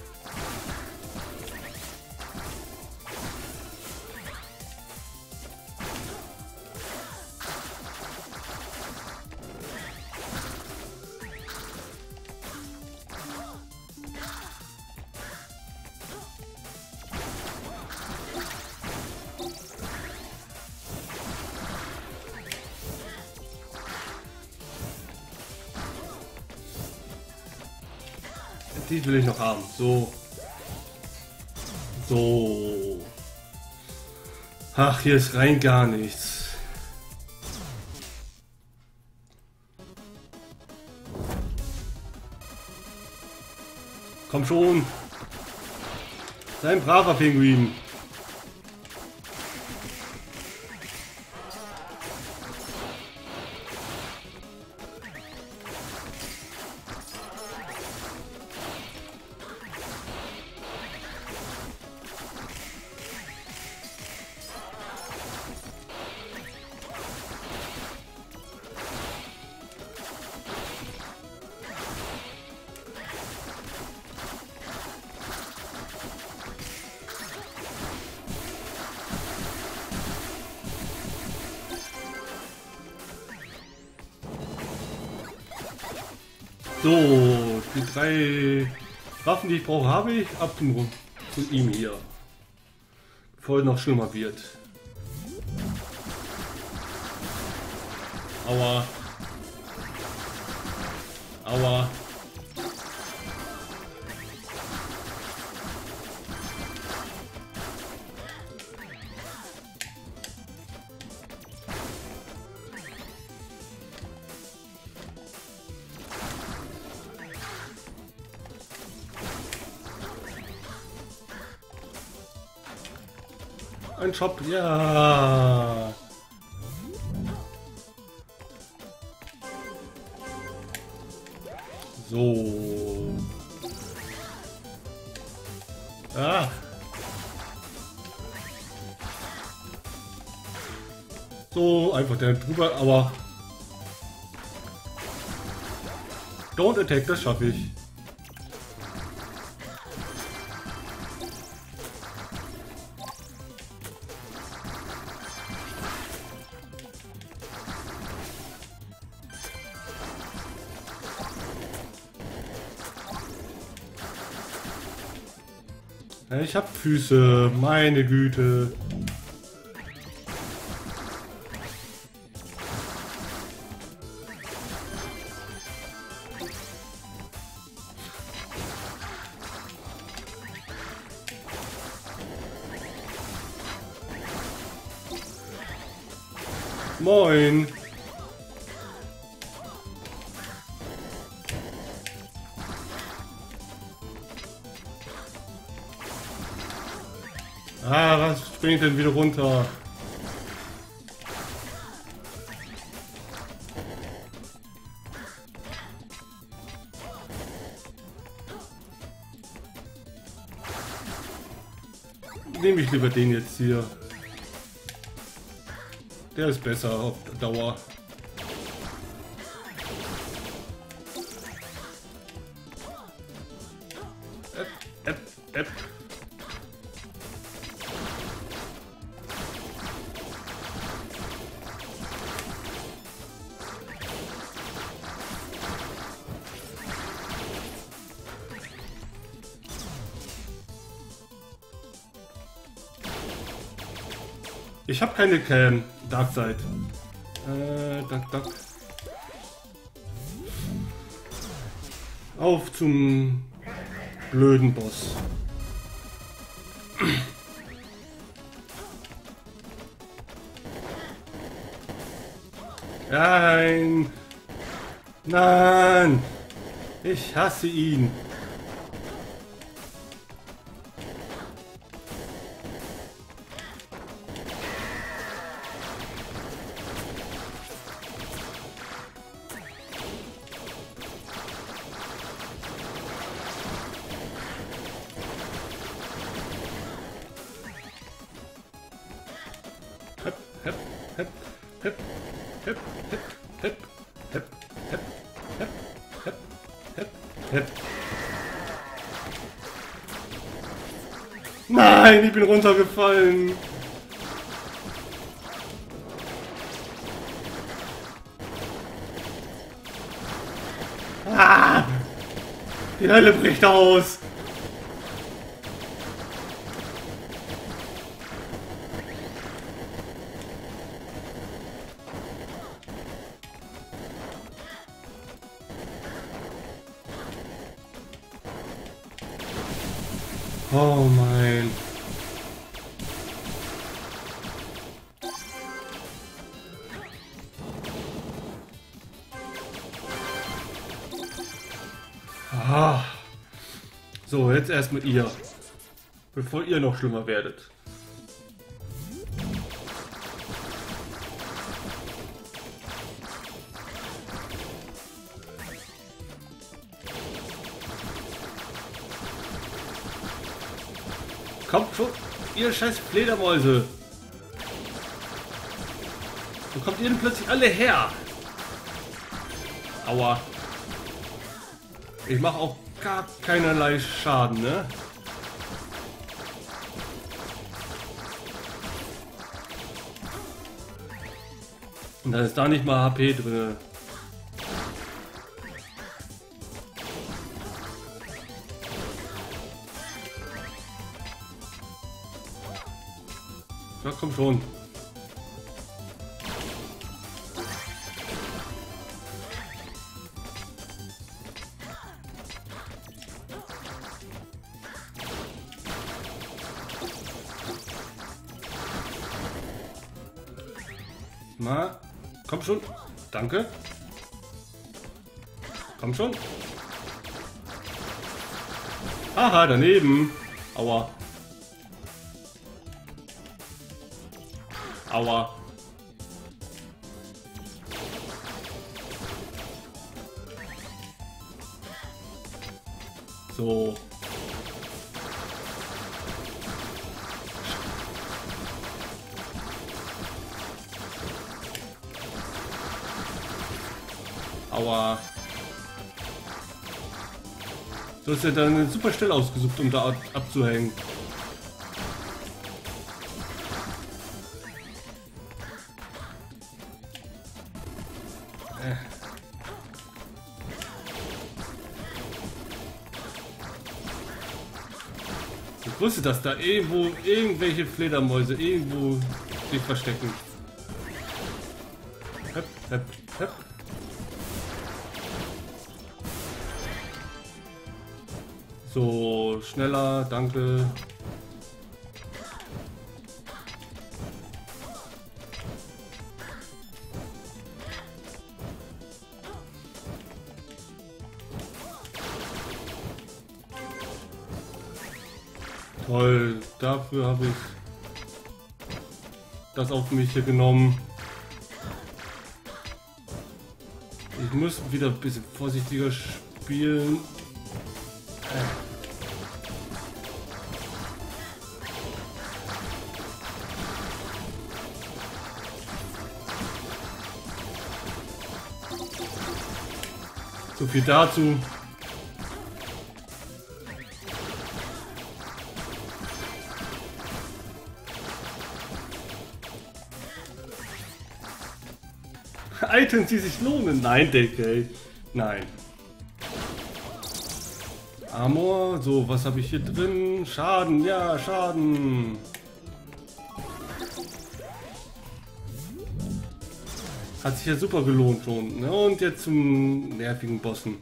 Die will ich noch haben. So. So. Ach, hier ist rein gar nichts. Komm schon. Sei ein braver Pinguin. So, Die drei Waffen, die ich brauche, habe ich. Ab zum, zu ihm hier. Bevor es noch schlimmer wird. Aua. Aua. Ein Shop, ja. So. Ah. So, einfach der drüber, aber Don't Attack, das schaffe ich. Ich hab Füße, meine Güte. Moin. Ah, was springt denn wieder runter? Nehme ich lieber den jetzt hier. Der ist besser auf Dauer. Äpp, äpp, äpp. Ich habe keine Cam, Darkseid. Äh, Duck, Duck. Auf zum blöden Boss. Nein! Nein! Ich hasse ihn! Hep, hep, hep, hep, hep, hep, hep, hep, hep, hep, hep, hep. Nein, ich bin runtergefallen. Ah, die Hölle bricht aus. Oh mein. Ah. So, jetzt erstmal ihr. Bevor ihr noch schlimmer werdet. Kommt schon, ihr scheiß Fledermäuse! Wo kommt ihr denn plötzlich alle her? Aua. Ich mache auch gar keinerlei Schaden, ne? Und da ist da nicht mal H P drin. komm schon. Mal, komm schon. Danke. Komm schon. Aha, daneben. Aua. Aua. So. Aua. Du hast ja dann eine super Stelle ausgesucht, um da ab abzuhängen. Äh. Ich wusste, dass da irgendwo irgendwelche Fledermäuse irgendwo sich verstecken. Höpp, höpp, höpp. So, schneller, danke. Toll, dafür habe ich das auf mich hier genommen. Ich muss wieder ein bisschen vorsichtiger spielen. So viel dazu. Items, die sich lohnen. Nein, Deckel. Nein. Amor. So, was habe ich hier drin? Schaden. Ja, Schaden. Hat sich ja super gelohnt schon. Ne? Und jetzt zum nervigen Bossen.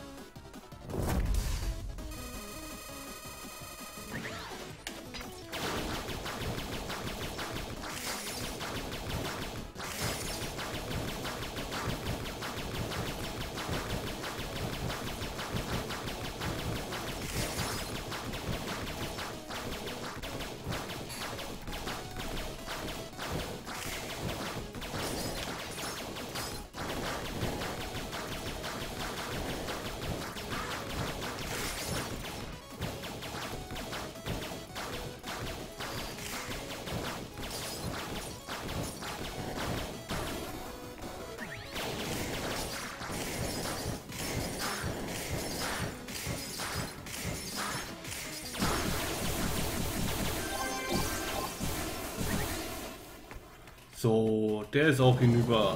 So, der ist auch hinüber.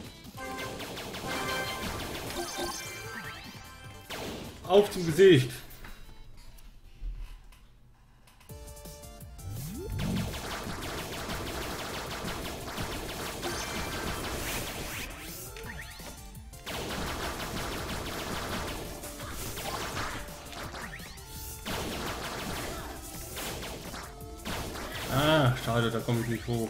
Auf zum Gesicht. Ah, schade, da komme ich nicht hoch.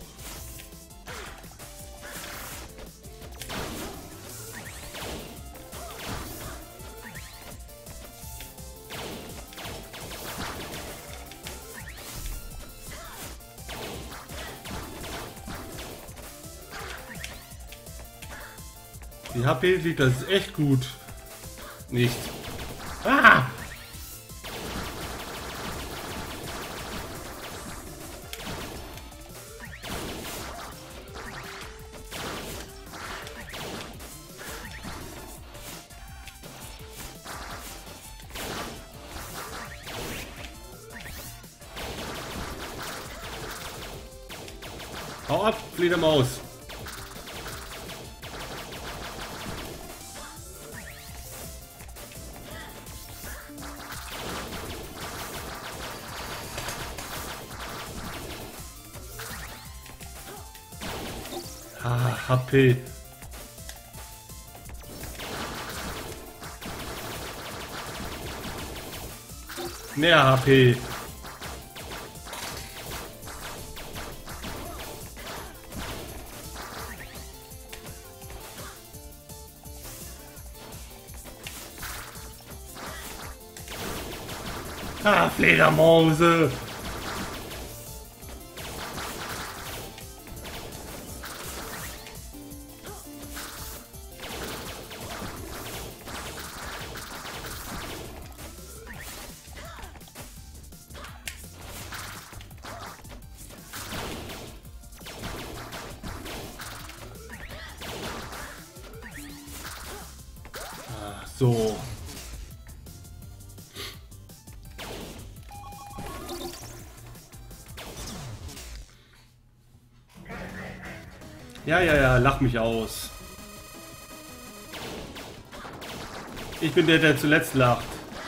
Die H P liegt, das ist echt gut. Nicht. Ah! Hau ab, Fledermaus. Ah, H P. Mehr H P. Ah, Fledermause. Ah, so. Ja, ja, ja, lach mich aus. Ich bin der, der zuletzt lacht.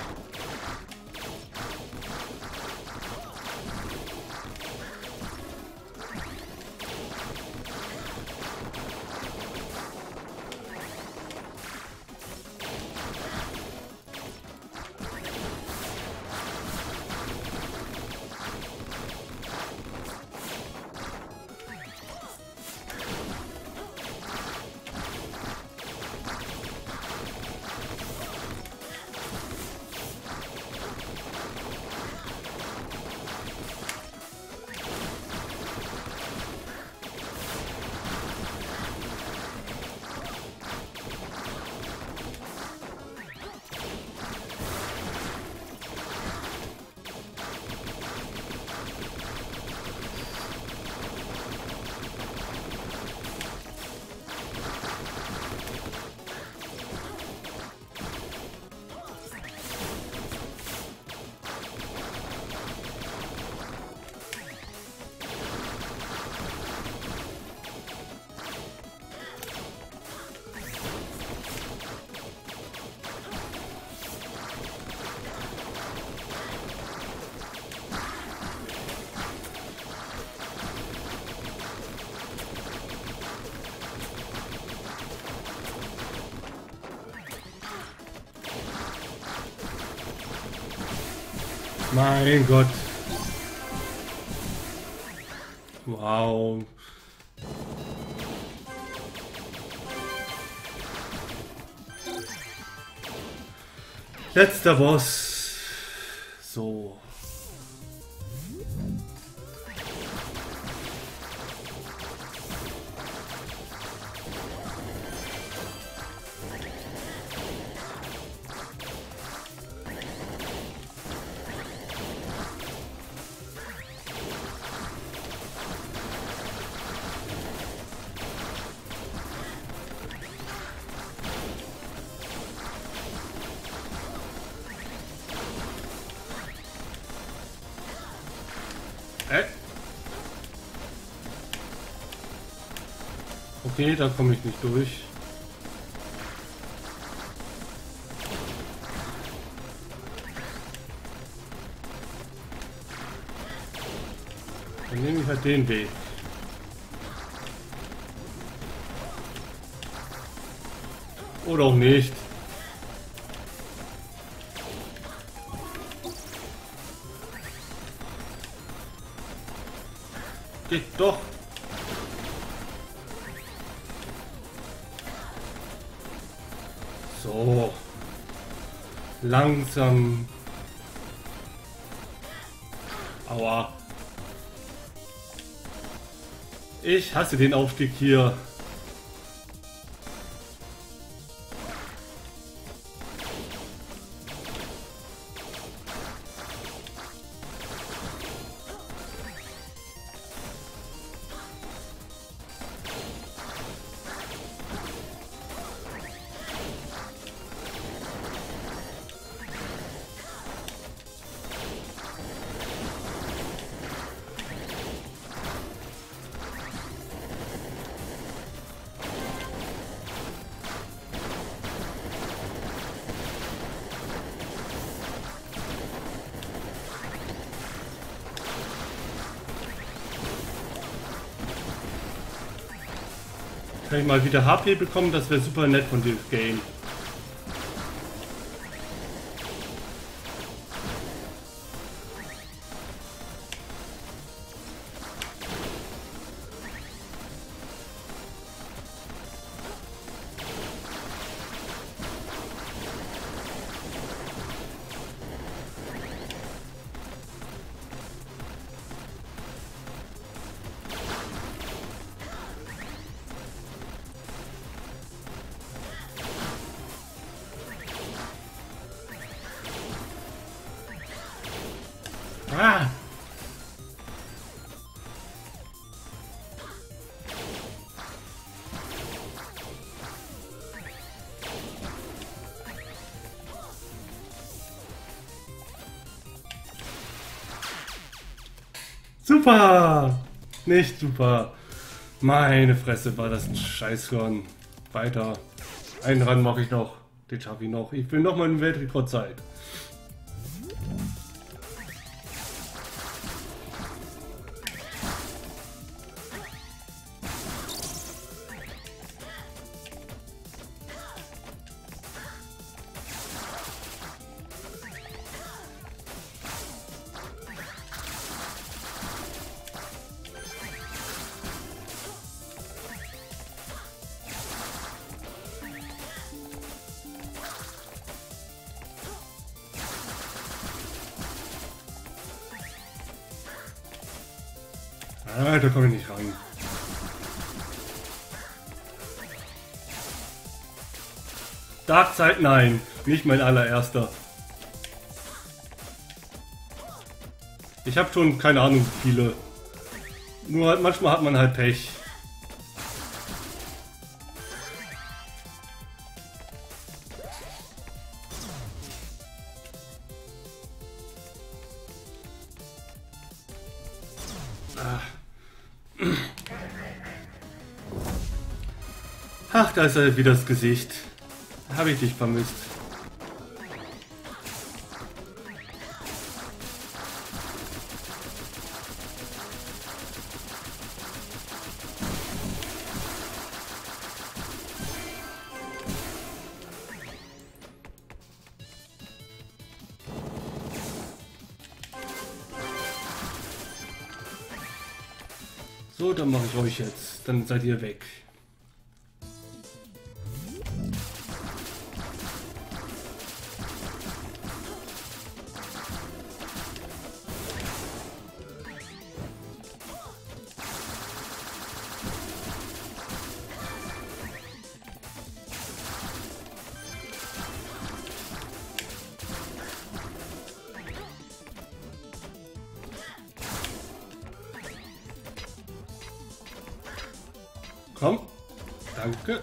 Mein Gott. Wow. Letzter Boss. So. Äh? Okay, da komme ich nicht durch. Dann nehme ich halt den Weg. Oder auch nicht. Geht doch. So. Langsam. Aua. Ich hasse den Aufstieg hier. Kann ich mal wieder H P bekommen? Das wäre super nett von dem Game. Ah! Super! Nicht super. Meine Fresse, war das ein Scheißhorn. Weiter. Einen Run mache ich noch. Den schaffe ich noch. Ich will noch mal eine Weltrekordzeit. Ah, da komme ich nicht ran. Darkseid, nein, nicht mein allererster. Ich habe schon keine Ahnung wie viele. Nur halt, manchmal hat man halt Pech. Ach, da ist halt wieder das Gesicht. Habe ich dich vermisst. So, dann mache ich euch jetzt. Dann seid ihr weg. Komm. Danke.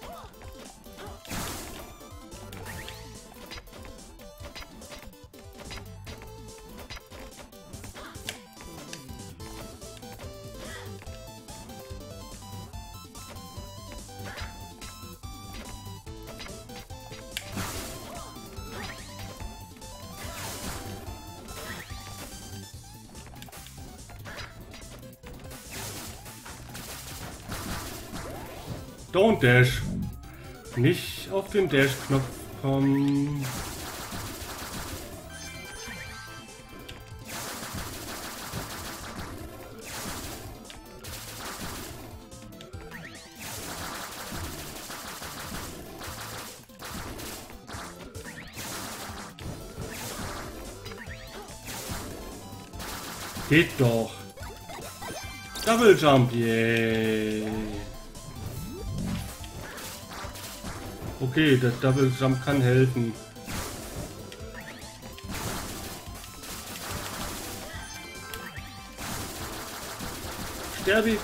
Don't dash. Nicht auf den Dash-Knopf kommen. Geht doch. Double Jump, yay. Okay, der Double Jump kann helfen. Sterbi.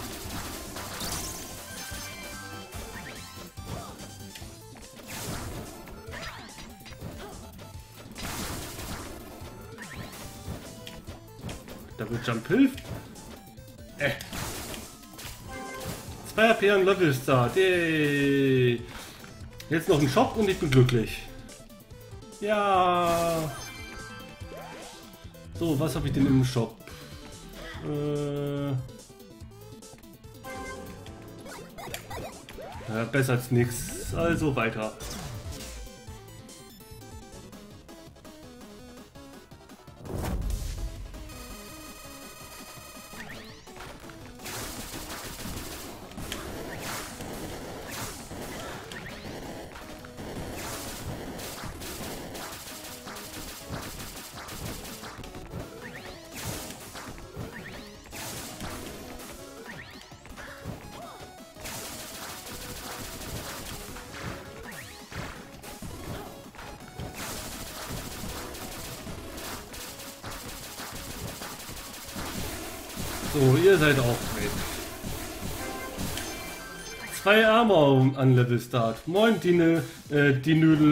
Double Jump hilft. Äh. zwei H P und Level Start. Yay. Jetzt noch ein Shop und ich bin glücklich. Ja. So, was habe ich denn im Shop? Äh Ja, besser als nichts. Also weiter. So, ihr seid auch weg. Zwei Armor an Level Start. Moin, Dine, äh, die Nudel.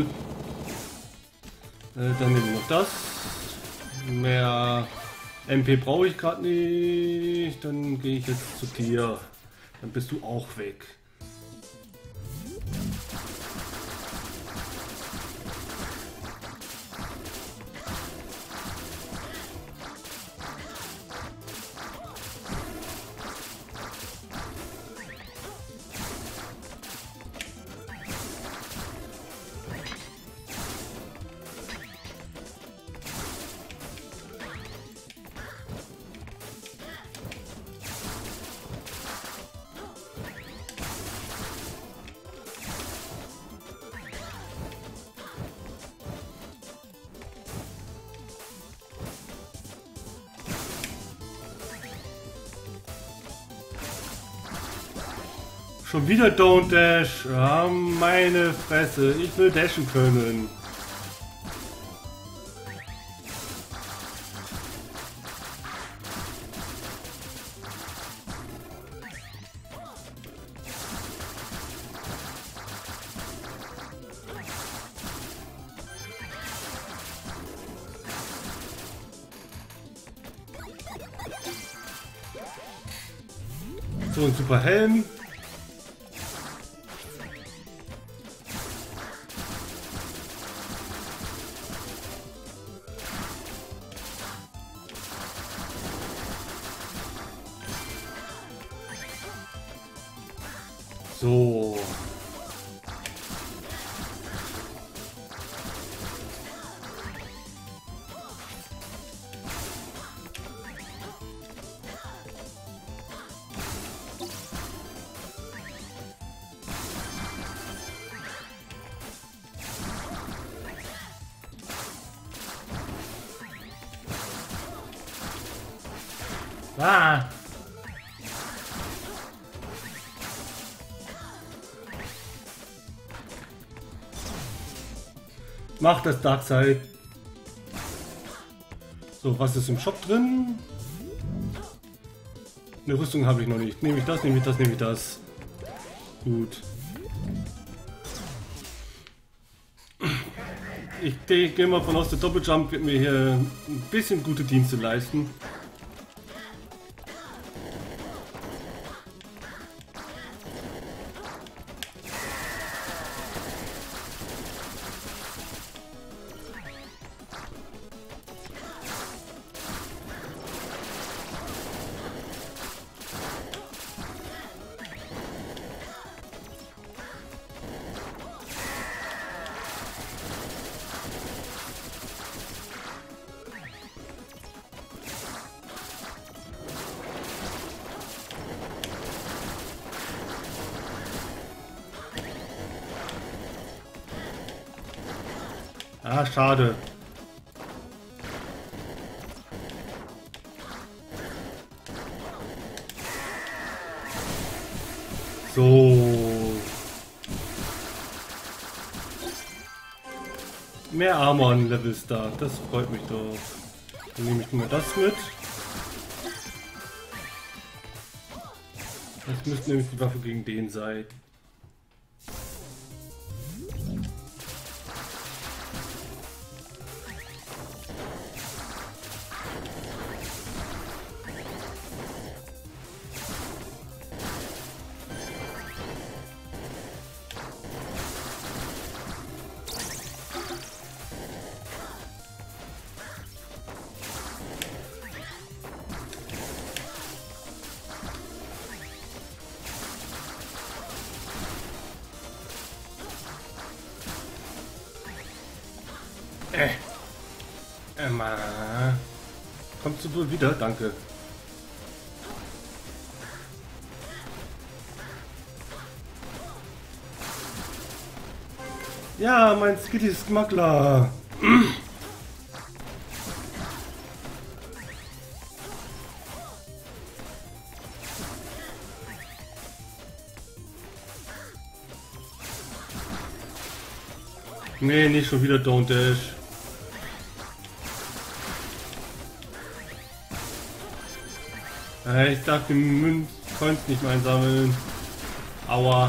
Äh, dann nehmen wir noch das. Mehr M P brauche ich gerade nicht. Dann gehe ich jetzt zu dir. Dann bist du auch weg. Schon wieder Don't Dash. Ja, meine Fresse. Ich will dashen können. So ein super Helm. So. Ah. Mach das Darkseid. So, was ist im Shop drin? Eine Rüstung habe ich noch nicht. Nehme ich das, nehme ich das, nehme ich das. Gut. Ich gehe geh mal von aus, der Doppeljump wird mir hier ein bisschen gute Dienste leisten. Ah, schade. So. Mehr Armor an Levels da. Das freut mich doch. Dann nehme ich nur das mit. Das müsste nämlich die Waffe gegen den sein. Äh. Emma. Kommst du wohl wieder? Danke. Ja, mein Skitty Smuggler. Nee, nicht schon wieder Don't Dash. Ich darf die Münzcoins nicht mehr einsammeln. Aua.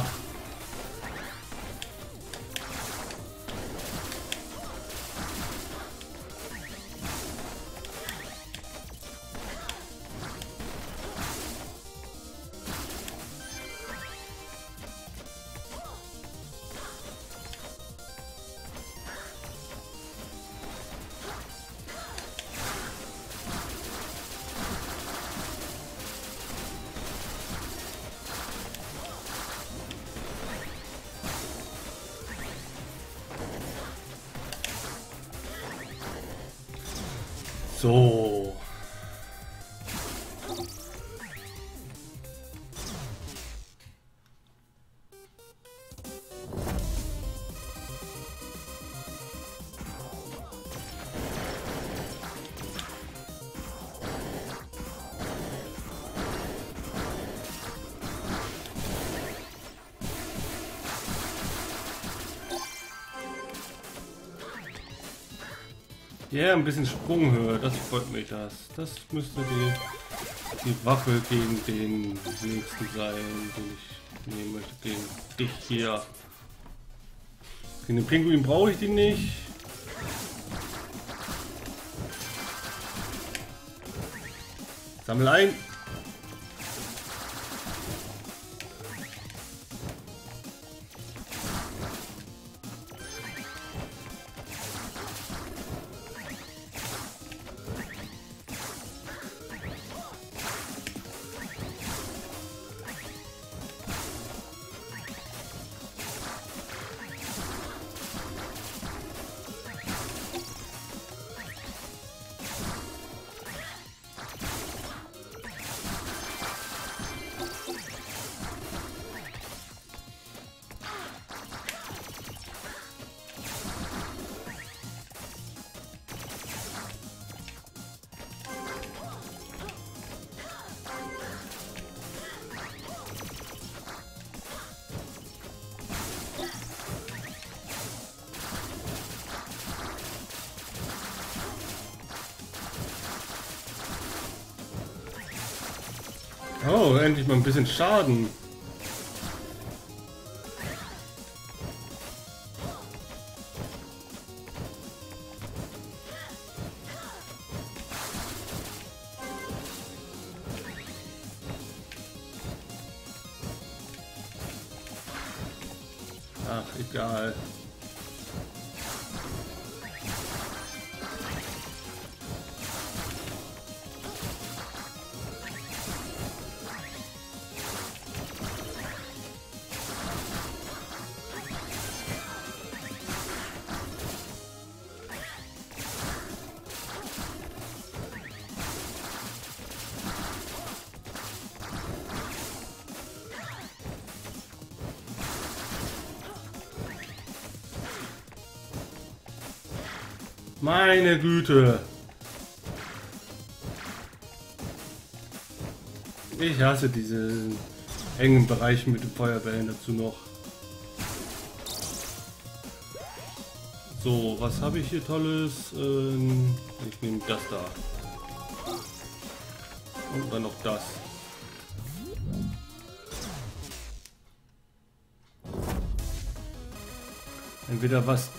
So. Ja, yeah, ein bisschen Sprunghöhe, das freut mich das. Das müsste die, die Waffe gegen den nächsten sein, den ich nehmen möchte, gegen dich hier. Gegen den Pinguin brauche ich die nicht. Sammel ein. Oh, endlich mal ein bisschen Schaden. Ach, egal. Meine Güte. Ich hasse diese engen Bereiche mit den Feuerbällen dazu noch. So, was habe ich hier Tolles? Ähm, ich nehme das da. Und dann noch das. Entweder was...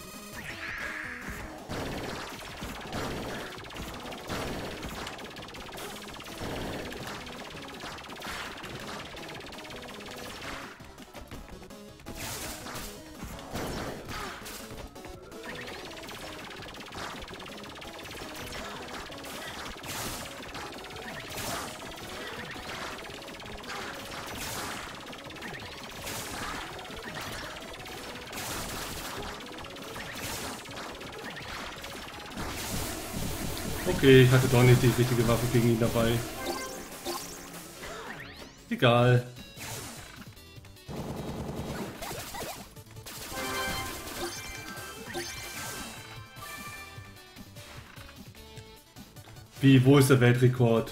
Okay, ich hatte doch nicht die richtige Waffe gegen ihn dabei. Egal. Wie, wo ist der Weltrekord?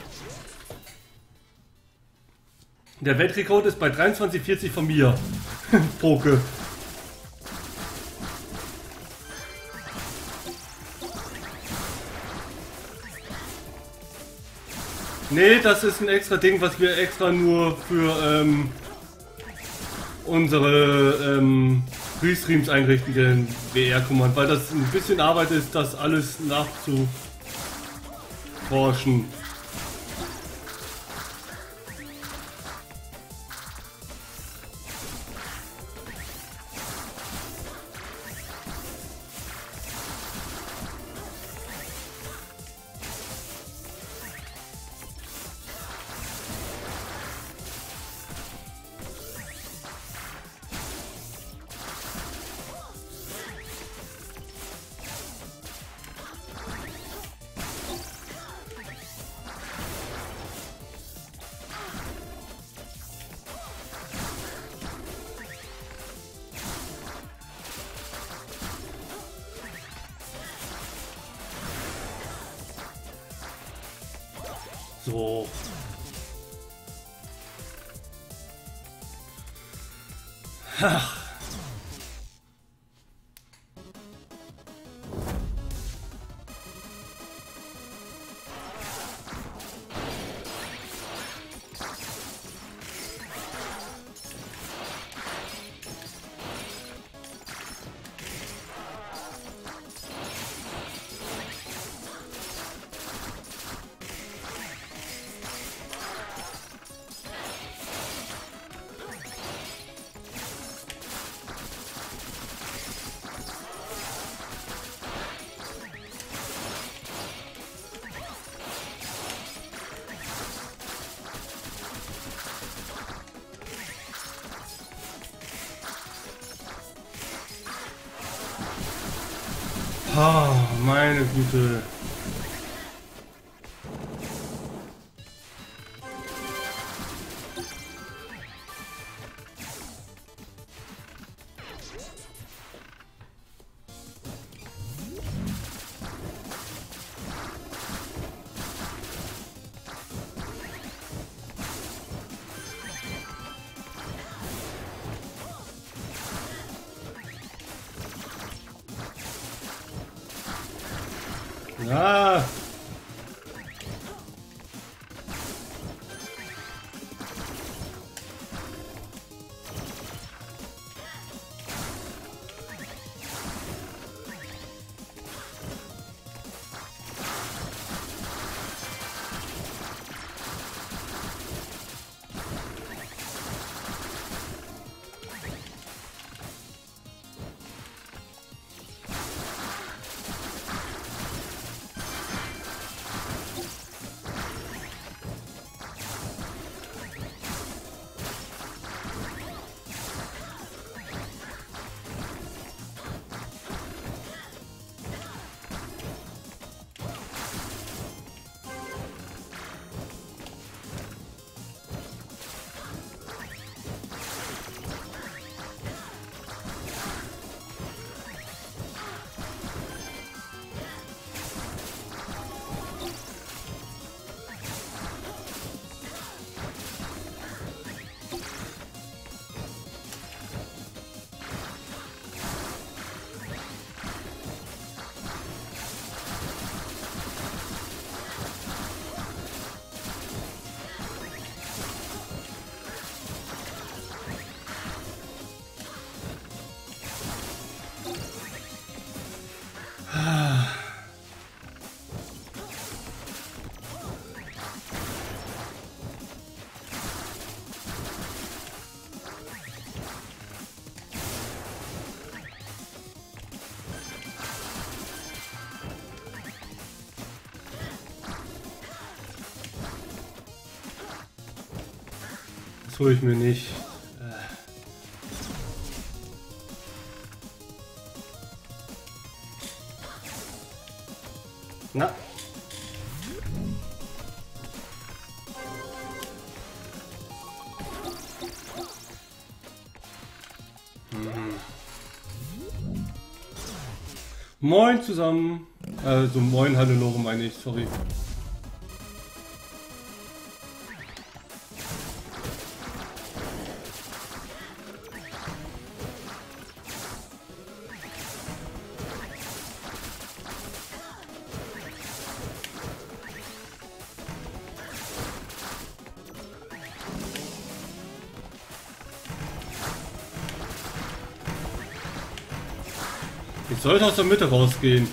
Der Weltrekord ist bei dreiundzwanzig vierzig von mir. Poke. Nee, das ist ein extra Ding, was wir extra nur für ähm, unsere ähm, Restreams einrichten, den W R-Command, weil das ein bisschen Arbeit ist, das alles nachzuforschen. So. Ach. Ah, meine Güte. Ah. Das hole ich mir nicht. Na, Moin zusammen. Also moin, Hannelore meine ich, sorry. Ich sollte aus der Mitte rausgehen.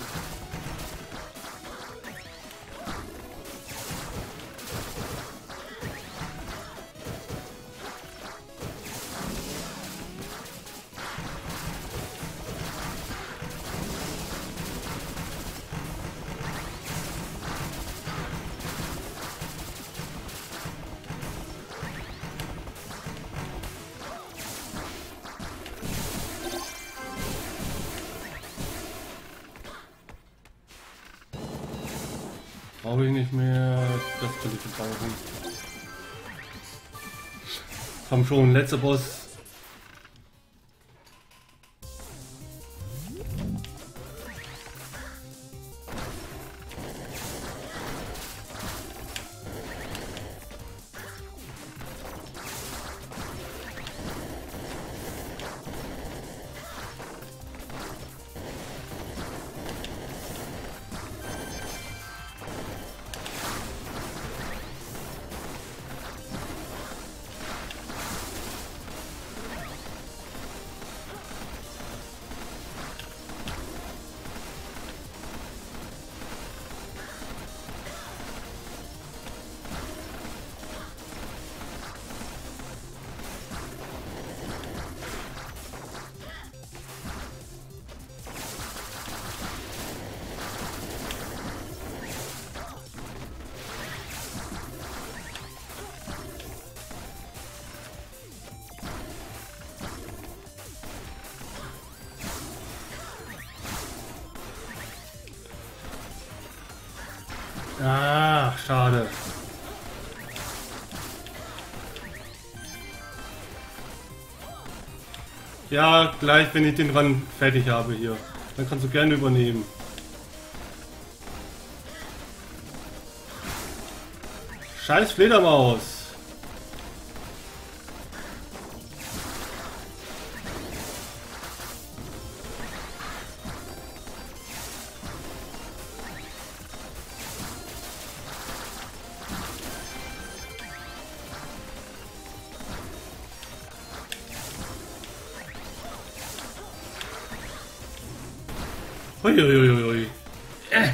Brauche ich nicht mehr. Das kann ich gebrauchen. Komm schon, letzter Boss. Ah, schade. Ja, gleich, wenn ich den Run fertig habe hier. Dann kannst du gerne übernehmen. Scheiß Fledermaus. Uiuiuiui. Äh.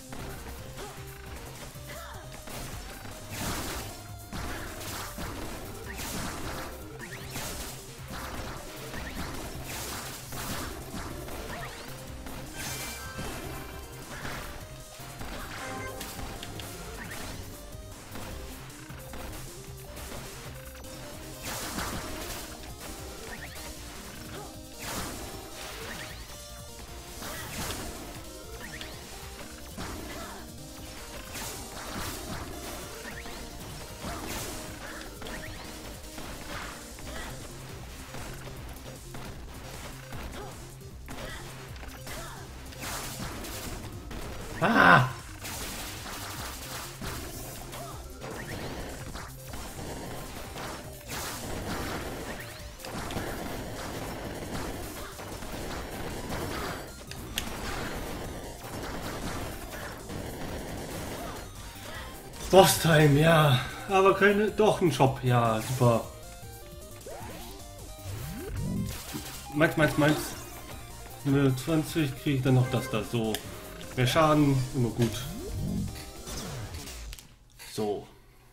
Ah! Boss-Time, ja. Aber keine, doch ein Shop, ja, super. Meins, meins, meins. Eine zwanzig kriege ich dann noch das da, so. Mehr Schaden, immer gut. So.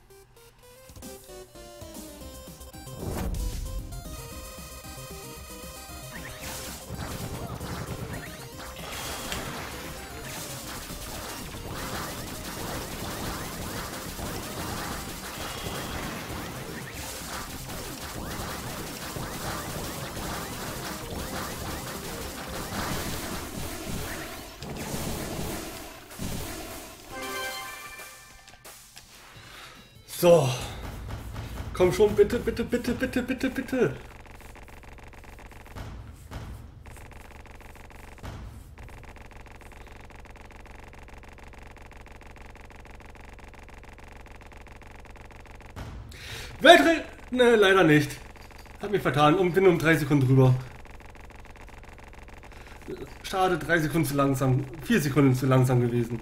So. Komm schon, bitte, bitte, bitte, bitte, bitte, bitte. Weltre... Ne, leider nicht. Hat mich vertan und bin um drei Sekunden drüber. Schade, drei Sekunden zu langsam. Vier Sekunden zu langsam gewesen.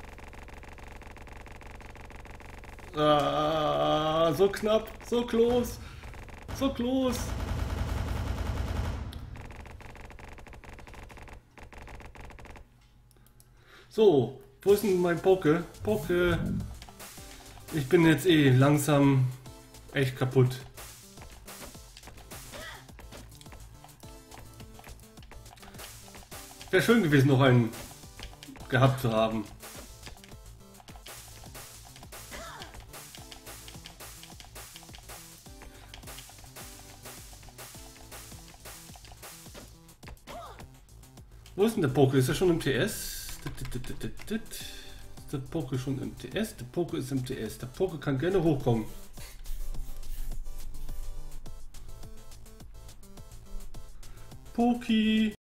Ah, so knapp, so close, so close. So, wo ist denn mein Poke? Poke. Ich bin jetzt eh langsam echt kaputt. Wäre schön gewesen, noch einen gehabt zu haben. Wo ist denn der Poke? Ist er schon im T S? Ist der Poke schon im T S? Der Poke ist im T S. Der Poke kann gerne hochkommen. Poki.